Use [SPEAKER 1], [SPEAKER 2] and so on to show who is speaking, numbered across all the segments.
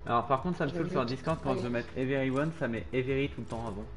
[SPEAKER 1] Alors par contre ça me
[SPEAKER 2] Je
[SPEAKER 1] saoule sur un
[SPEAKER 2] mute.
[SPEAKER 1] Discord quand je veux
[SPEAKER 2] Allez.
[SPEAKER 1] mettre Everyone, ça met Every tout le temps avant.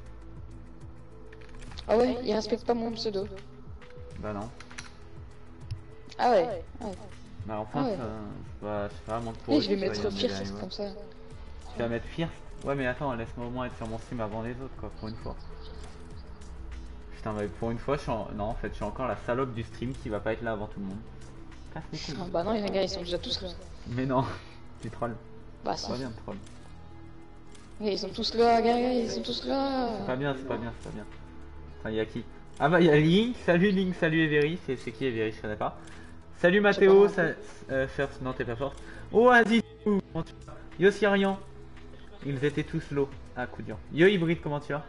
[SPEAKER 2] Ah ouais, il respecte pas mon pseudo.
[SPEAKER 1] Bah non.
[SPEAKER 2] Ah ouais. Ah ouais.
[SPEAKER 1] Bah
[SPEAKER 2] Ah
[SPEAKER 1] enfin
[SPEAKER 2] ouais.
[SPEAKER 1] c'est pas vraiment pour
[SPEAKER 2] Et
[SPEAKER 1] eux
[SPEAKER 2] je vais
[SPEAKER 1] qu'il soit
[SPEAKER 2] mettre
[SPEAKER 1] un
[SPEAKER 2] First
[SPEAKER 1] Everyone.
[SPEAKER 2] comme ça.
[SPEAKER 1] Tu vas mettre First. Ouais mais attends, laisse-moi au moins être sur mon stream avant les autres quoi, pour une fois. Putain mais pour une fois non en fait je suis encore la salope du stream qui va pas être là avant tout le monde. Casse les couilles.
[SPEAKER 2] Ah bah non, les gars, ils sont déjà tous là.
[SPEAKER 1] Mais non, tu trolls.
[SPEAKER 2] Bah
[SPEAKER 1] C'est
[SPEAKER 2] si.
[SPEAKER 1] pas bien de troll.
[SPEAKER 2] Ils sont tous là, gars, ils sont tous là.
[SPEAKER 1] C'est pas bien, c'est pas bien, c'est pas bien. Attends, y'a qui? Ah bah y'a Link, salut Every, c'est qui Every, je connais pas. Salut
[SPEAKER 2] Je sais pas
[SPEAKER 1] Mathéo,
[SPEAKER 2] non plus.
[SPEAKER 1] First, non t'es pas forte. Oh Aziz, comment tu vas? Yo Syrian, ils étaient tous low. Ah coup dur. Yo Hybride, comment tu vas?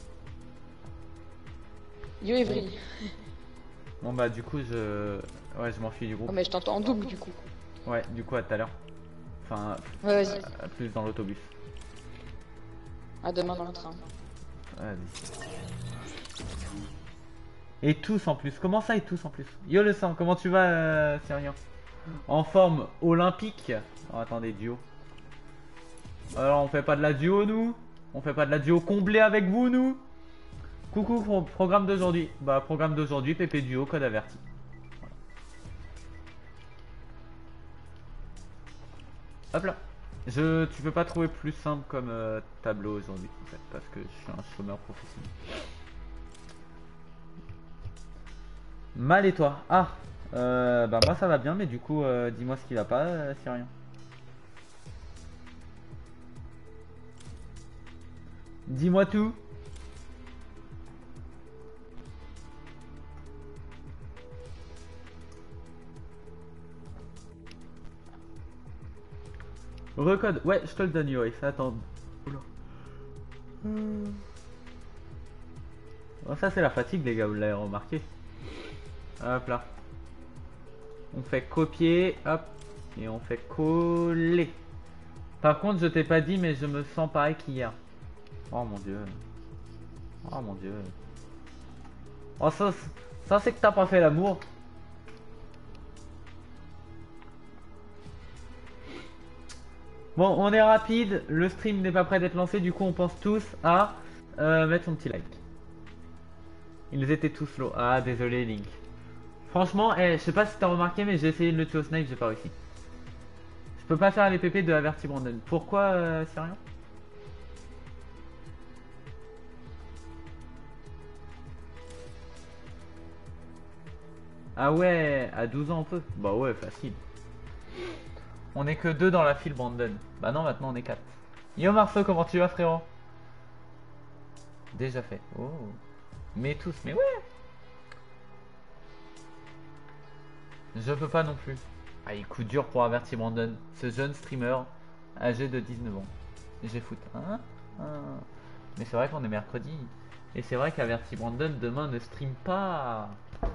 [SPEAKER 2] Yo Evry.
[SPEAKER 1] Bon bah du coup Ouais je m'enfuis du
[SPEAKER 2] Oh
[SPEAKER 1] groupe.
[SPEAKER 2] mais je t'entends en double du coup.
[SPEAKER 1] Ouais du coup à tout à l'heure. Enfin,
[SPEAKER 2] Ouais, vas-y.
[SPEAKER 1] plus dans l'autobus.
[SPEAKER 2] À demain dans le train.
[SPEAKER 1] Vas-y. Et tous en plus, comment ça et tous en plus? Yo le sang, comment tu vas Syrian? En forme olympique. Oh, attendez, duo. Alors on fait pas de la duo nous? On fait pas de la duo comblée avec vous nous? Coucou, programme d'aujourd'hui. Bah programme d'aujourd'hui, PP duo, code averti. Hop là. Tu peux pas trouver plus simple comme tableau aujourd'hui en fait, parce que je suis un chômeur professionnel. Mal et toi? Ah, bah moi ça va bien, mais du coup dis-moi ce qui va pas, si rien. Dis-moi tout. Recode, ouais, je te le donne, Yoris. Attends. Oula. Oh, ça, c'est la fatigue, les gars, vous l'avez remarqué. Hop là. On fait copier, hop. Et on fait coller. Par contre, je t'ai pas dit, mais je me sens pareil qu'hier. Oh mon dieu. Oh mon dieu. Oh, ça c'est que t'as pas fait l'amour. Bon, on est rapide, le stream n'est pas prêt d'être lancé, du coup on pense tous à mettre son petit like. Ils étaient tous low. Ah, désolé Link. Franchement, je sais pas si t'as remarqué, mais j'ai essayé de le tuer au snipe, j'ai pas réussi. Je peux pas faire les PP de Averti Brandon. Pourquoi, c'est rien? Ah ouais, à 12 ans on peut. Bah ouais, facile. On est que 2 dans la file Brandon. Bah non, maintenant on est 4. Yo Marceau, comment tu vas frérot? Déjà fait. Oh. Mais tous, mais ouais. Je peux pas non plus. Ah, coup dur pour Averti Brandon. Ce jeune streamer âgé de 19 ans. J'ai foot. Hein, hein. Mais c'est vrai qu'on est mercredi. Et c'est vrai qu'Averti Brandon demain ne stream pas.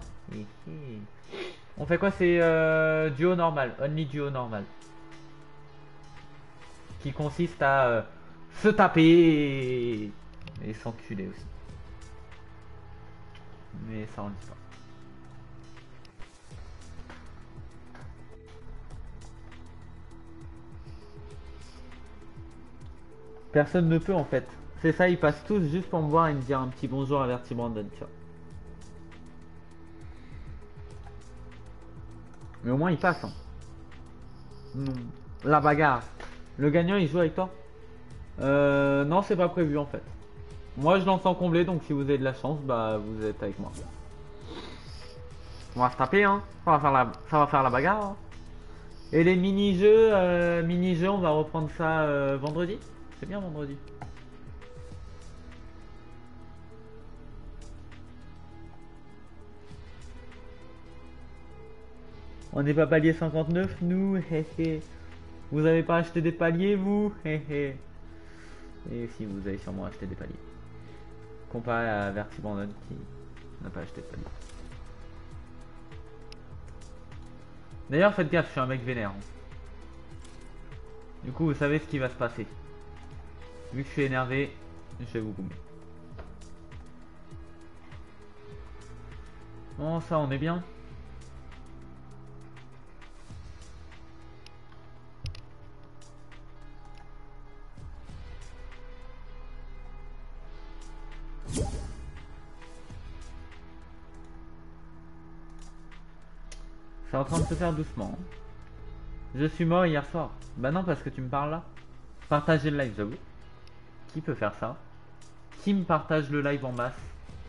[SPEAKER 1] On fait quoi? C'est duo normal. Only duo normal. Qui consiste à se taper et s'enculer aussi. Mais ça on le dit pas. Personne ne peut en fait. C'est ça, ils passent tous juste pour me voir et me dire un petit bonjour à Verti Brandon, tu vois. Mais au moins ils passent. Hein. Non. La bagarre. Le gagnant il joue avec toi? Non, c'est pas prévu en fait. Moi je lance en comblé, donc si vous avez de la chance, bah vous êtes avec moi. On va se taper, hein. Ça va faire la bagarre. Hein. Et les mini-jeux, on va reprendre ça vendredi. C'est bien vendredi. On n'est pas palier 59, nous. Vous avez pas acheté des paliers, vous? Et si, vous avez sûrement acheté des paliers. Comparé à Vertibandon qui n'a pas acheté de paliers. D'ailleurs, faites gaffe, je suis un mec vénère. Hein. Du coup, vous savez ce qui va se passer. Vu que je suis énervé, je vais vous gommer. Bon, ça, on est bien. C'est en train de se faire doucement. Je suis mort hier soir. Bah non, parce que tu me parles là. Partager le live, j'avoue. Qui peut faire ça? Qui me partage le live en masse?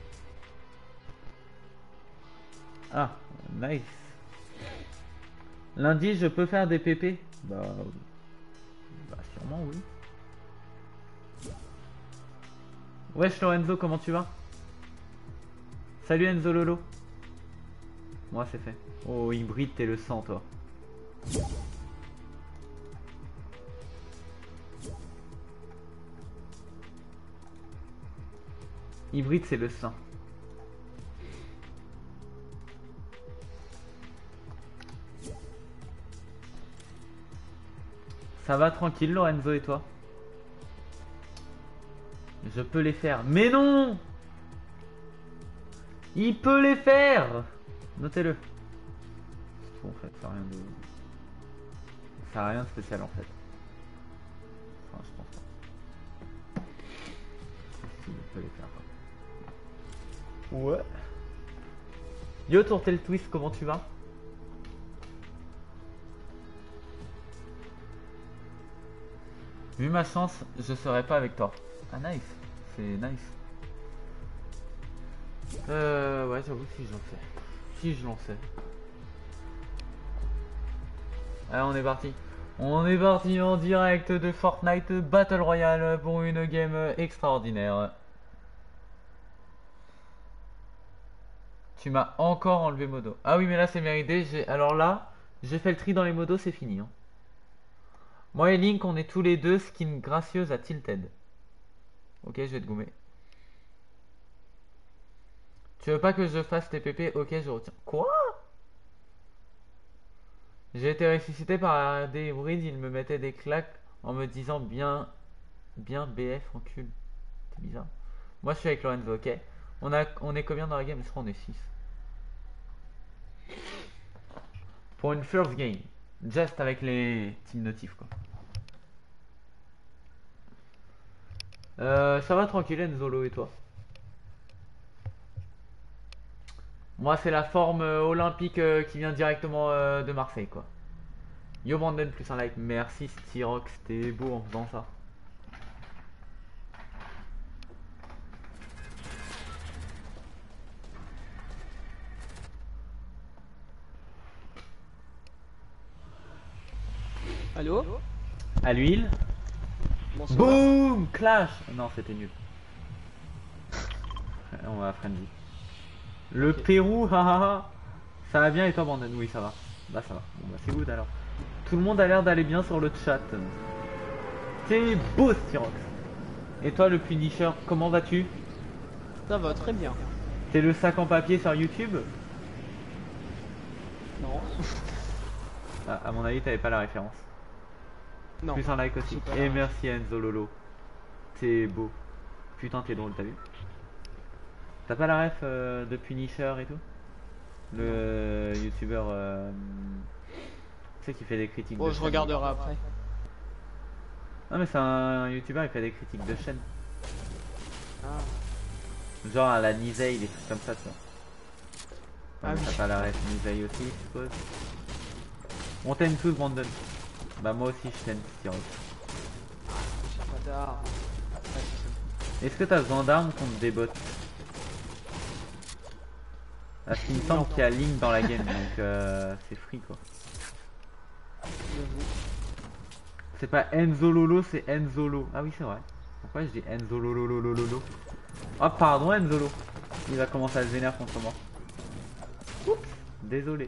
[SPEAKER 1] Ah, nice. Lundi, je peux faire des PP? Bah sûrement, oui. Wesh Lorenzo, comment tu vas? Salut Enzo Lolo. Moi c'est fait. Oh, hybride, t'es le sang, toi. Hybride, c'est le sang. Ça va tranquille, Lorenzo, et toi? Je peux les faire. Mais non! Il peut les faire! Notez-le. C'est tout en fait, ça a rien de... Ça a rien de spécial en fait. Enfin, je pense pas. Il peut les faire quoi. Ouais. Yo Tourtel Twist, comment tu vas? Vu ma chance, je serai pas avec toi. Ah nice, c'est nice. Ouais, j'avoue si je l'en fais. Si je l'en fais. Allez, on est parti. On est parti en direct de Fortnite Battle Royale pour une game extraordinaire. Tu m'as encore enlevé modo. Ah oui, mais là c'est mérité. Alors là, j'ai fait le tri dans les modos, c'est fini. Hein. Moi et Link, on est tous les deux skin gracieuse à Tilted. Ok, je vais te gommer. Tu veux pas que je fasse TPP? Ok, je retiens. Quoi? J'ai été ressuscité par des hybrides, ils me mettaient des claques en me disant bien BF encul. C'est bizarre. Moi je suis avec Lorenzo, ok. On est combien dans la game? Je crois qu'on est 6. Pour une first game. Just avec les team notifs quoi. Ça va tranquille Enzolo et toi? Moi c'est la forme olympique qui vient directement de Marseille quoi. Yo Brandon plus un like, merci Styrox, t'es beau en faisant ça.
[SPEAKER 3] Allô?
[SPEAKER 1] À l'huile.
[SPEAKER 3] Bonsoir.
[SPEAKER 1] Boom! Clash! Non, c'était nul. On va friendly. Le
[SPEAKER 3] Ok.
[SPEAKER 1] Pérou, hahaha. Ça va bien et toi, Brandon? Oui, ça va. Bah, ça va. Bon, bah, c'est good alors. Tout le monde a l'air d'aller bien sur le chat. C'est beau, Styrox. Et toi, le Punisher, comment vas-tu?
[SPEAKER 3] Ça va très bien.
[SPEAKER 1] T'es le sac en papier sur YouTube?
[SPEAKER 3] Non.
[SPEAKER 1] Ah, à mon avis, t'avais pas la référence.
[SPEAKER 3] Non.
[SPEAKER 1] Plus un like aussi.
[SPEAKER 3] J'ai pas
[SPEAKER 1] Et
[SPEAKER 3] la
[SPEAKER 1] merci Enzo Lolo. T'es beau. Putain, t'es drôle, t'as vu? T'as pas la ref de Punisher et tout? Le youtubeur tu sais qui fait des critiques
[SPEAKER 3] Oh,
[SPEAKER 1] de
[SPEAKER 3] je
[SPEAKER 1] chaîne.
[SPEAKER 3] regarderai après.
[SPEAKER 1] Non mais c'est un youtubeur, il fait des critiques de chaîne.
[SPEAKER 3] Ah,
[SPEAKER 1] Genre à la Nisei, des trucs comme ça, tu vois.
[SPEAKER 3] Ah
[SPEAKER 1] mais
[SPEAKER 3] oui.
[SPEAKER 1] t'as pas la ref Nisei aussi, je suppose. On t'aime tous, Brandon. Bah moi aussi je t'aime, Styrox.
[SPEAKER 3] Bâtard.
[SPEAKER 1] Est-ce que t'as besoin d'armes contre des bots? Parce qu'il me semble qu'il y a Link dans la game, donc c'est free quoi.
[SPEAKER 3] J'avoue.
[SPEAKER 1] C'est pas Enzo Lolo, c'est Enzolo. Ah oui c'est vrai. Pourquoi je dis Enzo Lolo Lolo Lolo? Oh pardon Enzolo. Il va commencer à se vénérer contre moi. Oups, désolé.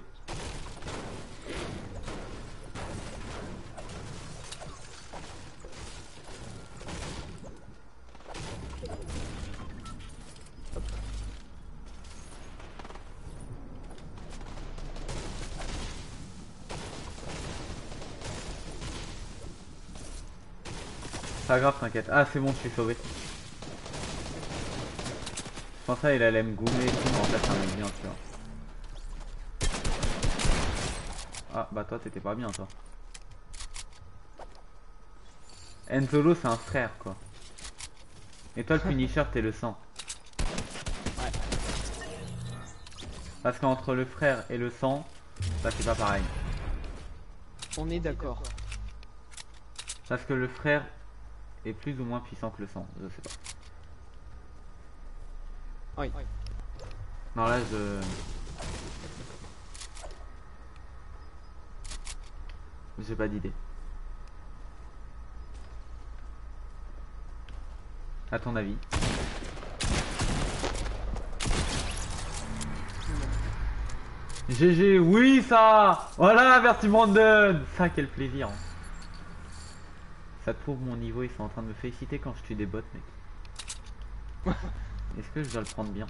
[SPEAKER 1] Pas grave, t'inquiète. Ah, c'est bon, je suis sauvé. Je pensais qu'il allait me goumer et tout, mais en fait, c'est un mec bien, tu vois. Ah, bah toi, t'étais pas bien, toi. Enzolo, c'est un frère, quoi. Et toi, le Punisher, t'es le sang.
[SPEAKER 3] Ouais.
[SPEAKER 1] Parce qu'entre le frère et le sang, Bah c'est pas pareil.
[SPEAKER 3] On est d'accord.
[SPEAKER 1] Parce que le frère est plus ou moins puissant que le sang, je sais pas.
[SPEAKER 3] Oui.
[SPEAKER 1] Non là je... J'ai pas d'idée. À ton avis? GG, oui ça. Voilà, merci Brandon. Ça, quel plaisir. Ça te prouve mon niveau, ils sont en train de me féliciter quand je tue des bots, mec. Est-ce que je dois le prendre bien?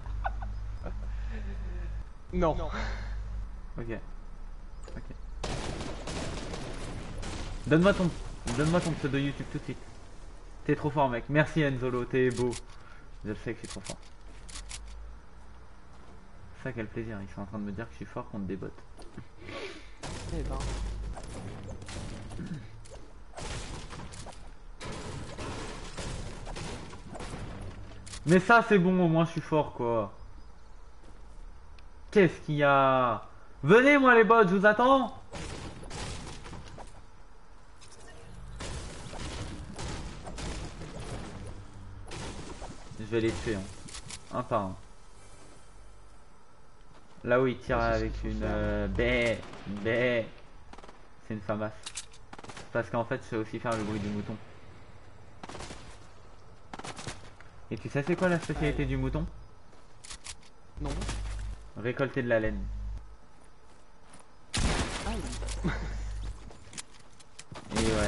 [SPEAKER 3] Non.
[SPEAKER 1] Ok. Ok. Donne-moi ton pseudo YouTube tout de suite. T'es trop fort, mec. Merci Enzolo, t'es beau. Je sais que je suis trop fort. Ça, quel plaisir. Ils sont en train de me dire que je suis fort contre des bots.
[SPEAKER 3] Eh ben.
[SPEAKER 1] Mais ça, c'est bon, au moins je suis fort, quoi. Qu'est-ce qu'il y a? Venez, moi, les bots, je vous attends. Je vais les tuer, hein. Un par un. Là où il tire avec une baie, baie. C'est une famasse. Parce qu'en fait, je sais aussi faire le bruit du mouton. Et tu sais c'est quoi la spécialité du mouton?
[SPEAKER 3] Non.
[SPEAKER 1] Récolter de la laine.
[SPEAKER 3] Aïe.
[SPEAKER 1] Et ouais.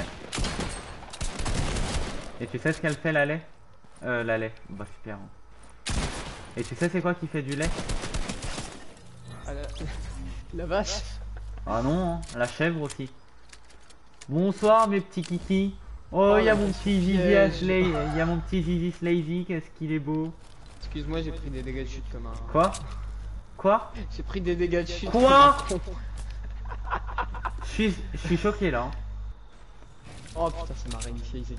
[SPEAKER 1] Et tu sais ce qu'elle fait la lait? La lait. Bah super. Et tu sais c'est quoi qui fait du lait?
[SPEAKER 3] Ah, la vache.
[SPEAKER 1] Ah non, hein, la chèvre aussi. Bonsoir mes petits kikis. Oh,
[SPEAKER 3] Oh,
[SPEAKER 1] il y a
[SPEAKER 3] la
[SPEAKER 1] mon
[SPEAKER 3] vache
[SPEAKER 1] petit Zizi
[SPEAKER 3] piège.
[SPEAKER 1] Ashley, il y a mon petit Zizi Slazy, qu'est-ce qu'il est beau.
[SPEAKER 3] Excuse-moi, j'ai pris des dégâts de chute comme un.
[SPEAKER 1] Quoi? Quoi?
[SPEAKER 3] J'ai pris des dégâts de chute.
[SPEAKER 1] Quoi?
[SPEAKER 3] comme un con.
[SPEAKER 1] Je suis choqué là. Hein.
[SPEAKER 3] Oh putain, ça m'a réinitialisé.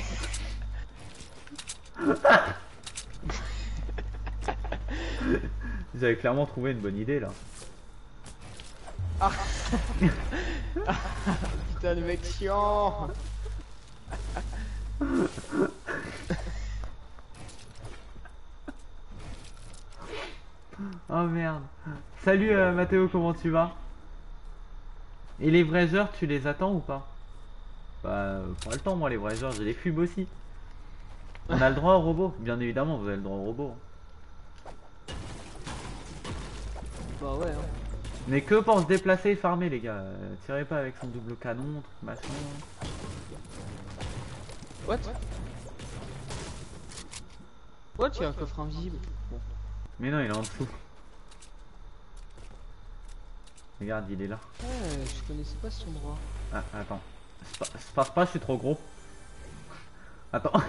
[SPEAKER 1] J'avais clairement trouvé une bonne idée là.
[SPEAKER 3] Ah. Putain, le mec chiant.
[SPEAKER 1] Oh merde. Salut Mathéo, comment tu vas? Et les vrais joueurs, tu les attends ou pas? Bah, pas le temps, moi, les vrais joueurs, j'ai les pubs aussi. On a le droit au robot, bien évidemment, vous avez le droit au robot.
[SPEAKER 3] Bah ouais. Hein.
[SPEAKER 1] Mais que pour se déplacer et farmer, les gars. Tirez pas avec son double canon, truc machin.
[SPEAKER 3] What? What? Il y a un coffre invisible. Bon.
[SPEAKER 1] Mais non, il est en dessous. Regarde, il est là.
[SPEAKER 3] Ouais, je connaissais pas ce endroit.
[SPEAKER 1] Ah, attends. Je passe pas, je suis trop gros. Attends.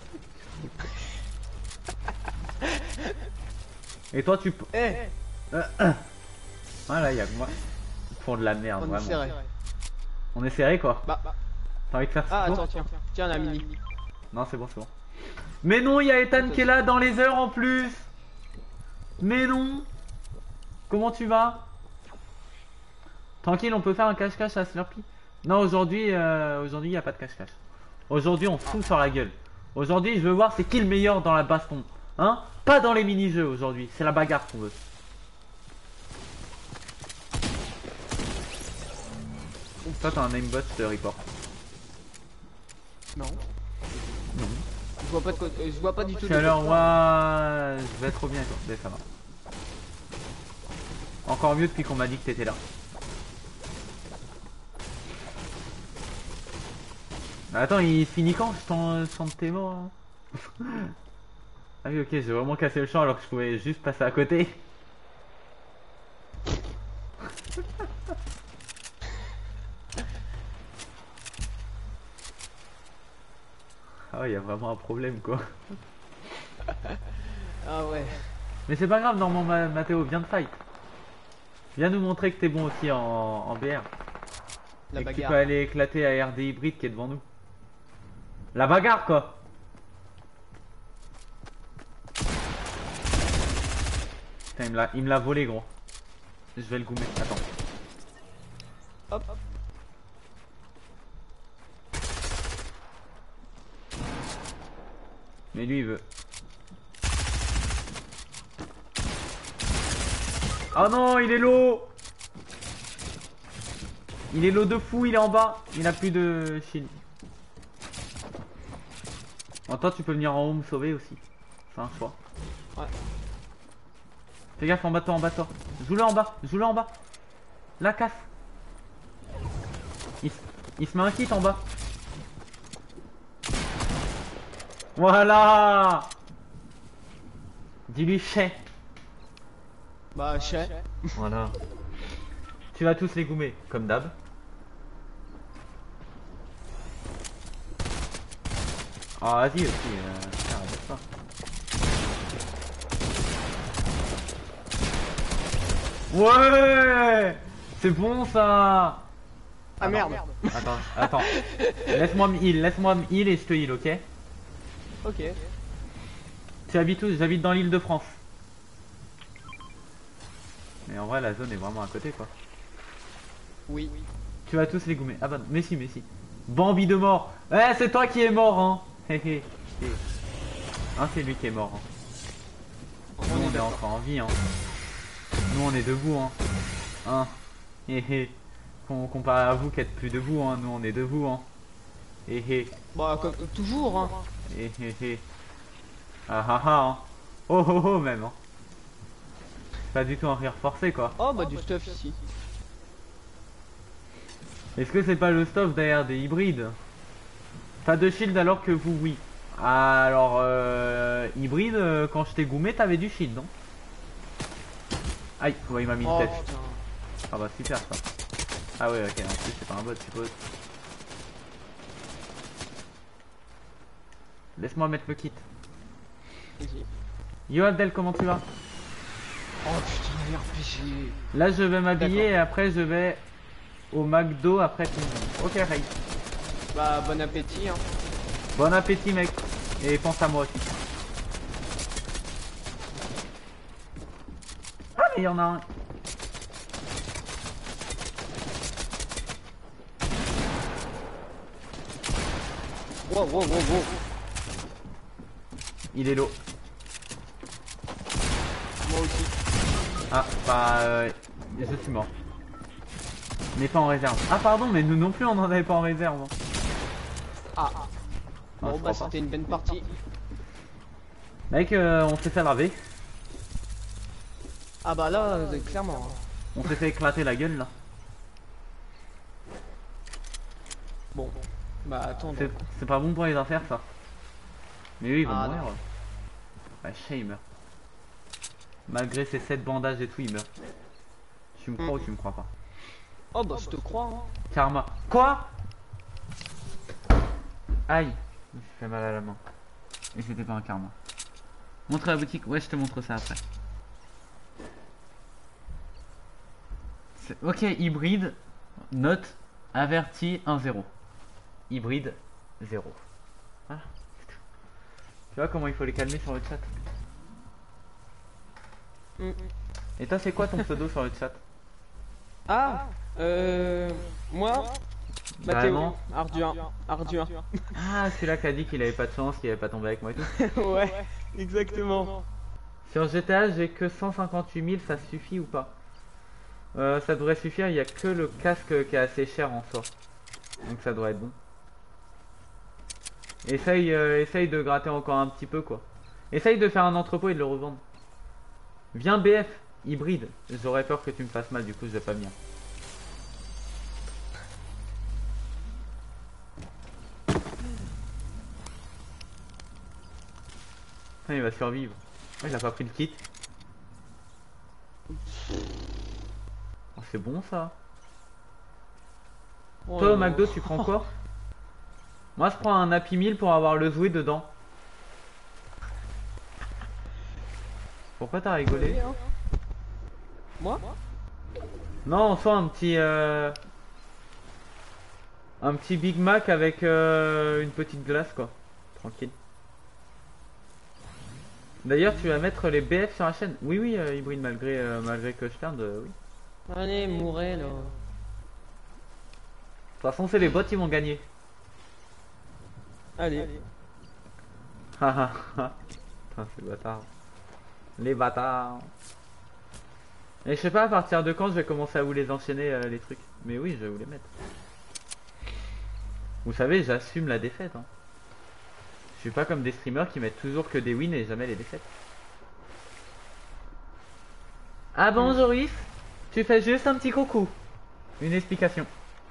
[SPEAKER 1] Et toi, tu peux.
[SPEAKER 3] Eh,
[SPEAKER 1] Voilà, y'a que moi. Ils font de la merde,
[SPEAKER 3] on est
[SPEAKER 1] vraiment.
[SPEAKER 3] serré.
[SPEAKER 1] On est serré, quoi.
[SPEAKER 3] Bah.
[SPEAKER 1] T'as envie de faire
[SPEAKER 3] Ah,
[SPEAKER 1] ça?
[SPEAKER 3] attends, tiens. Tiens, la mini.
[SPEAKER 1] Non, c'est bon, c'est bon. Mais non, il y a Ethan qui est là dans les heures en plus. Mais non. Comment tu vas? Tranquille, on peut faire un cache-cache à Slurpee? Non, aujourd'hui, il n'y a pas de cache-cache. Aujourd'hui, on se fout sur la gueule. Aujourd'hui, je veux voir c'est qui le meilleur dans la baston. Hein? Pas dans les mini-jeux aujourd'hui. C'est la bagarre qu'on veut. Toi, t'as un aimbot, je te report.
[SPEAKER 3] Non.
[SPEAKER 1] Non.
[SPEAKER 3] Je vois pas de quoi. Je vois pas du tout.
[SPEAKER 1] Tout à l'heure, moi, je vais trop bien, toi. Ben, ça va. Encore mieux depuis qu'on m'a dit que t'étais là. Bah, attends, il finit quand? Je sens tes mots. Hein. Ah oui, ok, j'ai vraiment cassé le champ alors que je pouvais juste passer à côté. Ah ouais, il y a vraiment un problème quoi.
[SPEAKER 3] Ah ouais.
[SPEAKER 1] Mais c'est pas grave, normalement Mathéo, viens de fight. Viens nous montrer que t'es bon aussi en BR.
[SPEAKER 3] La
[SPEAKER 1] Et que tu
[SPEAKER 3] bagarre.
[SPEAKER 1] peux aller éclater à RD hybride qui est devant nous. La bagarre quoi. Putain, il me l'a volé gros. Je vais le goumer, attends. Mais lui il veut. Oh non, il est low. Il est low de fou, il est en bas. Il a plus de shield. Bon, toi tu peux venir en haut me sauver aussi. C'est un choix.
[SPEAKER 3] Ouais.
[SPEAKER 1] Fais gaffe en bas de toi, en bas de toi. Joue-le en bas, joue-le en bas. La casse. Il se met un kit en bas. Voilà. Dis-lui chais.
[SPEAKER 3] Bah, chais.
[SPEAKER 1] Voilà. Tu vas tous les goumer, comme d'hab. Ah vas-y aussi, arrête pas. Ouais. C'est bon ça.
[SPEAKER 3] Ah merde.
[SPEAKER 1] Attends. Laisse-moi me heal et je te heal, ok?
[SPEAKER 3] Ok.
[SPEAKER 1] Tu habites où? J'habite dans l'île de France. Mais en vrai la zone est vraiment à côté quoi.
[SPEAKER 3] Oui.
[SPEAKER 1] Tu vas tous les goumer. Ah bah mais si. Bambi de mort. Eh c'est toi qui es mort hein. Hé. Hein c'est lui qui est mort hein. Nous on est encore en vie hein. Nous on est debout hein. Hein. Hé. Comparé à vous qui êtes plus debout hein. Nous on est debout hein. Hé.
[SPEAKER 3] Bah, comme toujours, hein.
[SPEAKER 1] Hé. Ah hein. Oh même hein. Pas du tout un rire forcé quoi.
[SPEAKER 3] Oh, bah, du stuff ici.
[SPEAKER 1] Est-ce que c'est pas le stuff derrière des hybrides? Pas de shield alors que vous oui. Alors hybride quand je t'ai goumé t'avais du shield non? Aïe, ouais, il m'a mis une
[SPEAKER 3] Oh,
[SPEAKER 1] tête.
[SPEAKER 3] putain.
[SPEAKER 1] Ah bah super ça. Ah ouais ok en plus c'est pas un bot je suppose. Laisse-moi mettre le kit.
[SPEAKER 3] Vas-y.
[SPEAKER 1] Yo Abdel comment tu vas?
[SPEAKER 3] Oh putain, RPG.
[SPEAKER 1] Là je vais m'habiller
[SPEAKER 3] D'accord.
[SPEAKER 1] et après je vais au McDo après tout le monde. Ok Ray.
[SPEAKER 3] Bah, bon appétit, hein.
[SPEAKER 1] Bon appétit mec. Et pense à moi aussi. Ah mais il y en a un.
[SPEAKER 3] Wow.
[SPEAKER 1] Il est low.
[SPEAKER 3] Moi aussi.
[SPEAKER 1] Ah bah je suis mort. Mais pas en réserve. Ah pardon mais nous non plus on en avait pas en réserve. Hein.
[SPEAKER 3] Ah.
[SPEAKER 1] Ah,
[SPEAKER 3] Bon,
[SPEAKER 1] je
[SPEAKER 3] bah,
[SPEAKER 1] crois pas.
[SPEAKER 3] c'était une bonne partie.
[SPEAKER 1] Mec on s'est fait laver.
[SPEAKER 3] Ah, bah, là, clairement. Hein.
[SPEAKER 1] On s'est fait éclater la gueule là.
[SPEAKER 3] Bon. Bah, attends.
[SPEAKER 1] C'est pas bon pour les affaires ça. Mais eux ils vont
[SPEAKER 3] Ah,
[SPEAKER 1] mourir.
[SPEAKER 3] non.
[SPEAKER 1] Ouais Shay il meurt. Malgré ses 7 bandages et tout il meurt. Tu me crois ou tu me crois pas?
[SPEAKER 3] Oh, bah, je te crois, hein.
[SPEAKER 1] Karma. Quoi? Aïe. Je me suis fait mal à la main. Et c'était pas un karma. Montre la boutique. Ouais je te montre ça après. Ok hybride. Note. Averti 1-0. Hybride 0. Voilà. Tu vois comment il faut les calmer sur le chat. Et toi c'est quoi ton pseudo sur le chat?
[SPEAKER 3] Ah, moi,
[SPEAKER 1] Vraiment
[SPEAKER 3] Mathéo, Arduin.
[SPEAKER 1] Ah celui-là qui a dit qu'il avait pas de chance, qu'il avait pas tombé avec moi et tout.
[SPEAKER 3] Ouais, exactement.
[SPEAKER 1] Sur GTA j'ai que 158 000, ça suffit ou pas? Ça devrait suffire, il y a que le casque qui est assez cher en soi. Donc ça devrait être bon. Essaye de gratter encore un petit peu quoi. Essaye de faire un entrepôt et de le revendre. Viens BF, hybride. J'aurais peur que tu me fasses mal, du coup je vais pas venir. Ah, il va survivre. Oh, il a pas pris le kit. Oh, c'est bon ça.
[SPEAKER 3] Oh,
[SPEAKER 1] Toi au
[SPEAKER 3] non.
[SPEAKER 1] McDo tu prends quoi? Moi je prends un Happy Meal pour avoir le jouet dedans. Pourquoi t'as rigolé?
[SPEAKER 3] Oui, hein. Moi?
[SPEAKER 1] Non, soit un petit Big Mac avec une petite glace quoi. Tranquille. D'ailleurs tu vas mettre les BF sur la chaîne. Oui hybride malgré que je perde, oui. De
[SPEAKER 3] Allez, mourez là.
[SPEAKER 1] toute façon c'est les bots ils vont gagner.
[SPEAKER 3] Allez.
[SPEAKER 1] Ah ah ah. Putain, ces bâtards. Les bâtards. Et je sais pas à partir de quand je vais commencer à vous les enchaîner les trucs. Mais oui, je vais vous les mettre. Vous savez, j'assume la défaite. Hein. Je suis pas comme des streamers qui mettent toujours que des wins et jamais les défaites. Ah bon, Joris, tu fais juste un petit coucou. Une explication.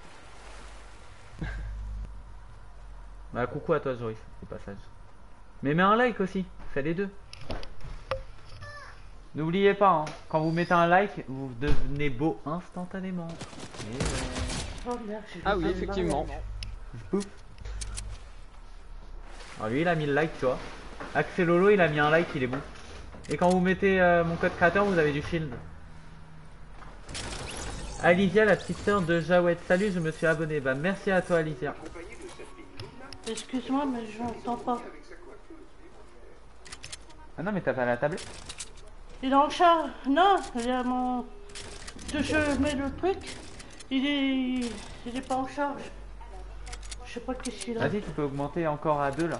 [SPEAKER 1] Bah coucou à toi Joris, au passage. Mais mets un like aussi, fais les deux. N'oubliez pas, hein, quand vous mettez un like, vous devenez beau instantanément. Et
[SPEAKER 3] Ah oui, effectivement.
[SPEAKER 1] Pouf. Alors lui il a mis le like, tu vois. Axelolo il a mis un like, il est bon. Et quand vous mettez mon code créateur, vous avez du shield. Alicia, la petite sœur de Jawed. Salut, je me suis abonné. Bah merci à toi Alicia.
[SPEAKER 4] Excuse-moi, mais je n'entends pas.
[SPEAKER 1] Ah non mais t'as pas la tablette?
[SPEAKER 4] Il est en charge. Non, il y a mon... Que je mets le truc, il est pas en charge. Je sais pas qu'est-ce qu'il a.
[SPEAKER 1] Vas-y, tu peux augmenter encore à 2 là.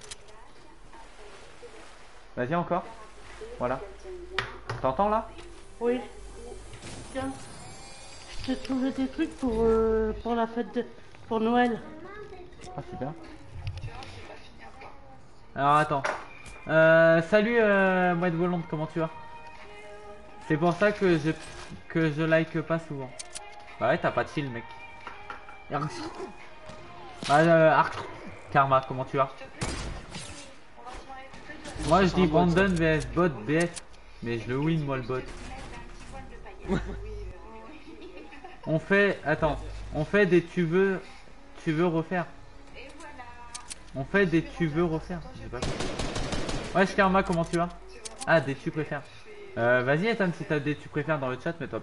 [SPEAKER 1] Vas-y encore. Voilà. T'entends là?
[SPEAKER 4] Oui. Tiens. Je t'ai trouvé des trucs pour la fête de... pour Noël.
[SPEAKER 1] Ah super. Alors attends. Salut Mouette Volante, comment tu vas? C'est pour ça que je like pas souvent. Bah ouais, t'as pas de chill mec. Karma, comment tu vas? Moi je dis Brandon vs bot BS. Mais je le win moi le bot. On fait... Attends. On fait des tu veux refaire. On fait des tu veux refaire. J'ai pas compris. Wesh Karma, comment tu vas? Ah, des tu préfères. Vas-y Ethan, si t'as des tu préfères dans le chat, mets-toi.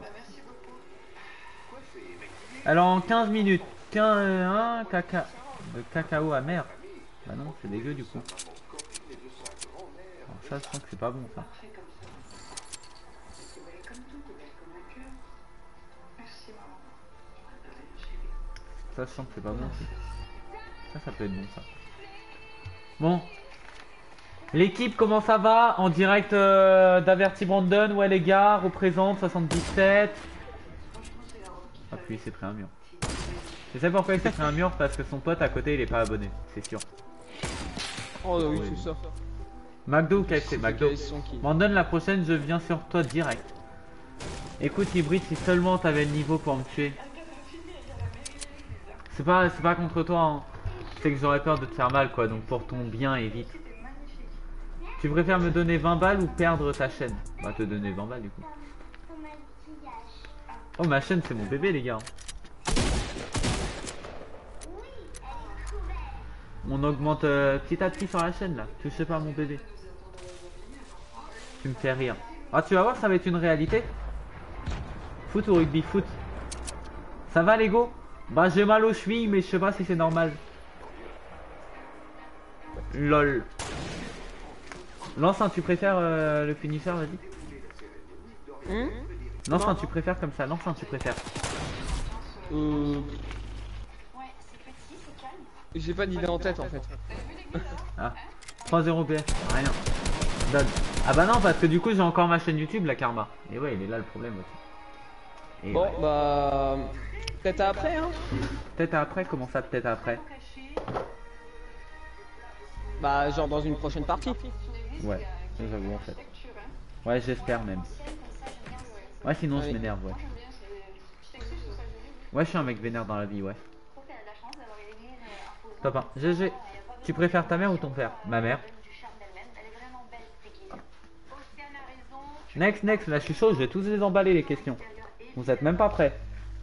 [SPEAKER 1] Alors en 15 minutes, un caca de cacao amer. Bah non, c'est dégueu du coup. Alors ça, je sens que c'est pas bon ça. Ça, je sens que c'est pas bon aussi. Ça peut être bon ça. Bon. L'équipe, comment ça va? En direct d'Averti Brandon, ouais les gars, représente 77. Ah puis il s'est pris un mur. Je sais pourquoi il s'est pris un mur, parce que son pote à côté il est pas abonné, c'est sûr.
[SPEAKER 3] Oh oui, c'est ça.
[SPEAKER 1] McDo ou KFC? McDo. Brandon, la prochaine je viens sur toi direct. Écoute Hybride, si seulement t'avais le niveau pour me tuer. C'est pas contre toi, hein. C'est que j'aurais peur de te faire mal quoi, donc pour ton bien et vite. Tu préfères me donner 20 balles ou perdre ta chaîne? Bah te donner 20 balles du coup. Oh ma chaîne c'est mon bébé les gars. On augmente petit à petit sur la chaîne là. Touchez pas à mon bébé. Tu me fais rire. Ah tu vas voir ça va être une réalité. Foot ou rugby? Foot. Ça va Lego? Bah j'ai mal aux chevilles mais je sais pas si c'est normal. LOL. Lance un tu préfères le finisher, vas-y. Lance un tu préfères comme ça, lance un tu préfères.
[SPEAKER 3] J'ai pas d'idée en tête en fait.
[SPEAKER 1] Ah, 3-0 BF, rien. Donne. Ah bah non parce que du coup j'ai encore ma chaîne YouTube la Karma. Et ouais il est là le problème aussi. Et
[SPEAKER 3] Bon
[SPEAKER 1] ouais.
[SPEAKER 3] bah... Peut-être après hein.
[SPEAKER 1] Peut-être après, comment ça peut-être après?
[SPEAKER 3] Bah genre dans une prochaine partie.
[SPEAKER 1] Ouais, ça j'avoue en fait. Ouais j'espère même. Ouais sinon je m'énerve ouais. Ouais je suis un mec vénère dans la vie ouais. Top 1. GG. Tu préfères ta mère ou ton père? Ma mère. Next, next, là je suis chaud, je vais tous les emballer les questions. Vous êtes même pas prêts.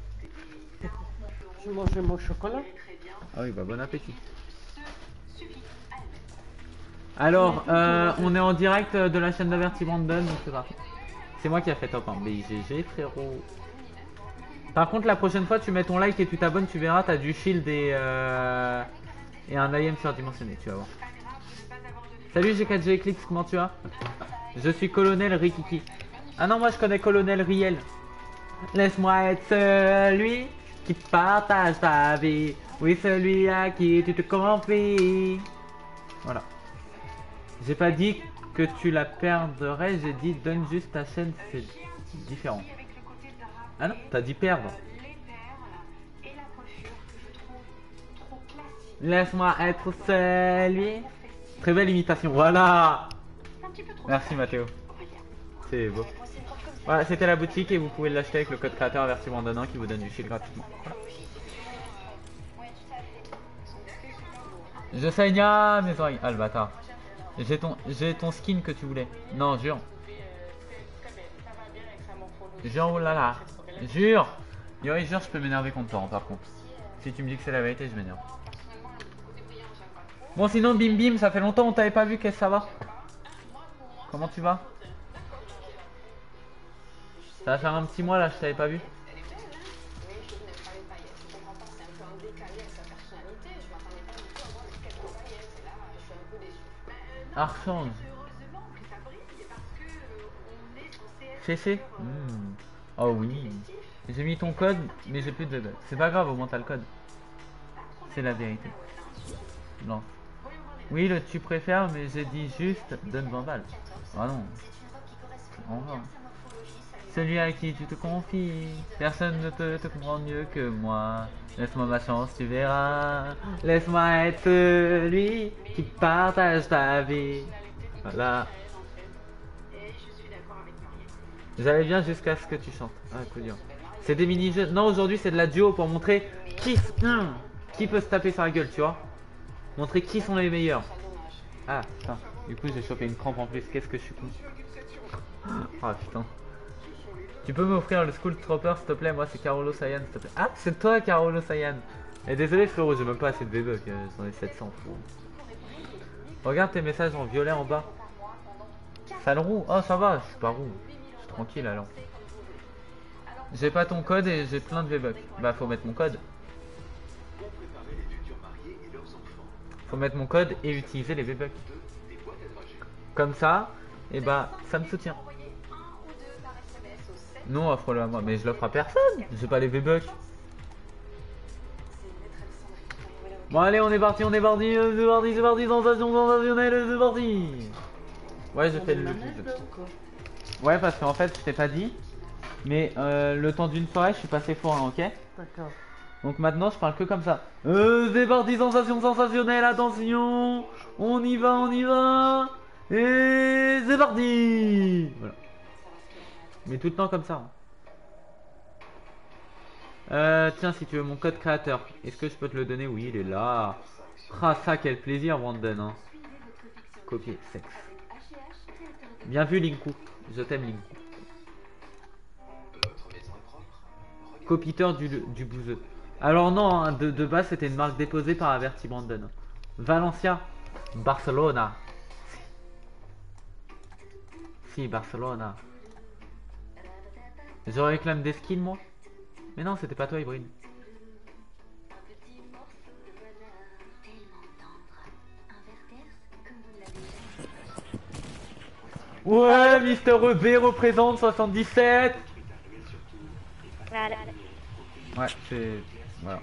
[SPEAKER 4] Je mangeais mon chocolat.
[SPEAKER 1] Ah oui bah bon appétit. Alors, on est en direct de la chaîne d'Averti Brandon, donc c'est parti. C'est moi qui a fait top 1. BGG frérot. Par contre la prochaine fois tu mets ton like et tu t'abonnes, tu verras, t'as du shield et un IM surdimensionné, tu vas voir. Salut G4G Eclipse, comment tu vas? Je suis Colonel Rikiki. Ah non moi je connais Colonel Riel. Laisse-moi être celui qui partage ta vie. Oui celui à qui tu te confies. Voilà. J'ai pas dit que tu la perdrais, j'ai dit donne juste ta chaîne, c'est différent. Ah non, t'as dit perdre. Laisse-moi être seul. Très belle imitation, voilà. Merci Mathéo. C'est beau. Voilà, c'était la boutique et vous pouvez l'acheter avec le code créateur Averti Brandon qui vous donne du shield gratuitement. Voilà. Je saigne à mes oreilles. Ah le bâtard. J'ai ton skin que tu voulais. Non, jure. Jure, oh là là. Jure. Yo, jure, je peux m'énerver contre toi, par contre. Si tu me dis que c'est la vérité, je m'énerve. Bon, sinon, bim bim, ça fait longtemps on t'avait pas vu, qu'est-ce que ça va? Comment tu vas? Ça va faire un petit mois là, je t'avais pas vu. Archange. CC. Oh oui. J'ai mis ton code, mais j'ai plus de bug. C'est pas grave, au moins t'as le code. C'est la vérité. Non. Oui, le tu préfères, mais j'ai dit juste donne 20 balles. Ah non. On va. Celui à qui tu te confies, personne ne peut te comprendre mieux que moi. Laisse-moi ma chance, tu verras. Laisse-moi être celui qui partage ta vie. Voilà. J'allais bien jusqu'à ce que tu chantes. Ah, coup dur. C'est des mini-jeux. Non, aujourd'hui c'est de la duo pour montrer qui peut se taper sur la gueule, tu vois. Montrer qui sont les meilleurs. Ah, putain. Du coup, j'ai chopé une crampe en plus. Qu'est-ce que je suis con. Ah, putain. Tu peux m'offrir le School Trooper s'il te plaît, moi c'est Carolo Saiyan s'il te plaît. Ah c'est toi Carolo Saiyan. Et désolé frérot, j'ai même pas assez de V-Bucks, j'en ai 700 frérot. Regarde tes messages en violet en bas. Sale roux, oh ça va, je suis pas roux. Je suis tranquille alors. J'ai pas ton code et j'ai plein de V-Bucks. Bah faut mettre mon code. Faut mettre mon code et utiliser les V-Bucks. Comme ça, et bah ça me soutient. Non, offre-le à moi, mais je l'offre à personne. J'ai pas les V-Bucks. Bon allez, on est parti, c'est parti, sensation sensationnelle, c'est parti. Ouais, j'ai fait le plus. Ouais, parce qu'en fait, je t'ai pas dit, mais le temps d'une soirée, je suis passé forain, ok?
[SPEAKER 4] D'accord.
[SPEAKER 1] Donc maintenant, je parle que comme ça. C'est parti, sensation sensationnelle, attention. On y va. Et c'est parti. Voilà. Mais tout le temps comme ça. Tiens, si tu veux mon code créateur, est-ce que je peux te le donner? Oui, il est là. Ah, ça, quel plaisir, Brandon. Hein. Copier, sexe. Bien vu, Linku. Je t'aime, Linku. Copiteur du bouseux. Alors non, hein, de base, c'était une marque déposée par Averti Brandon. Valencia. Barcelona. Si, Barcelona. Je réclame des skins moi. Mais non, c'était pas toi Ibrahim. Ouais, Mister EB représente 77.
[SPEAKER 5] Voilà.
[SPEAKER 1] Ouais, c'est... Voilà.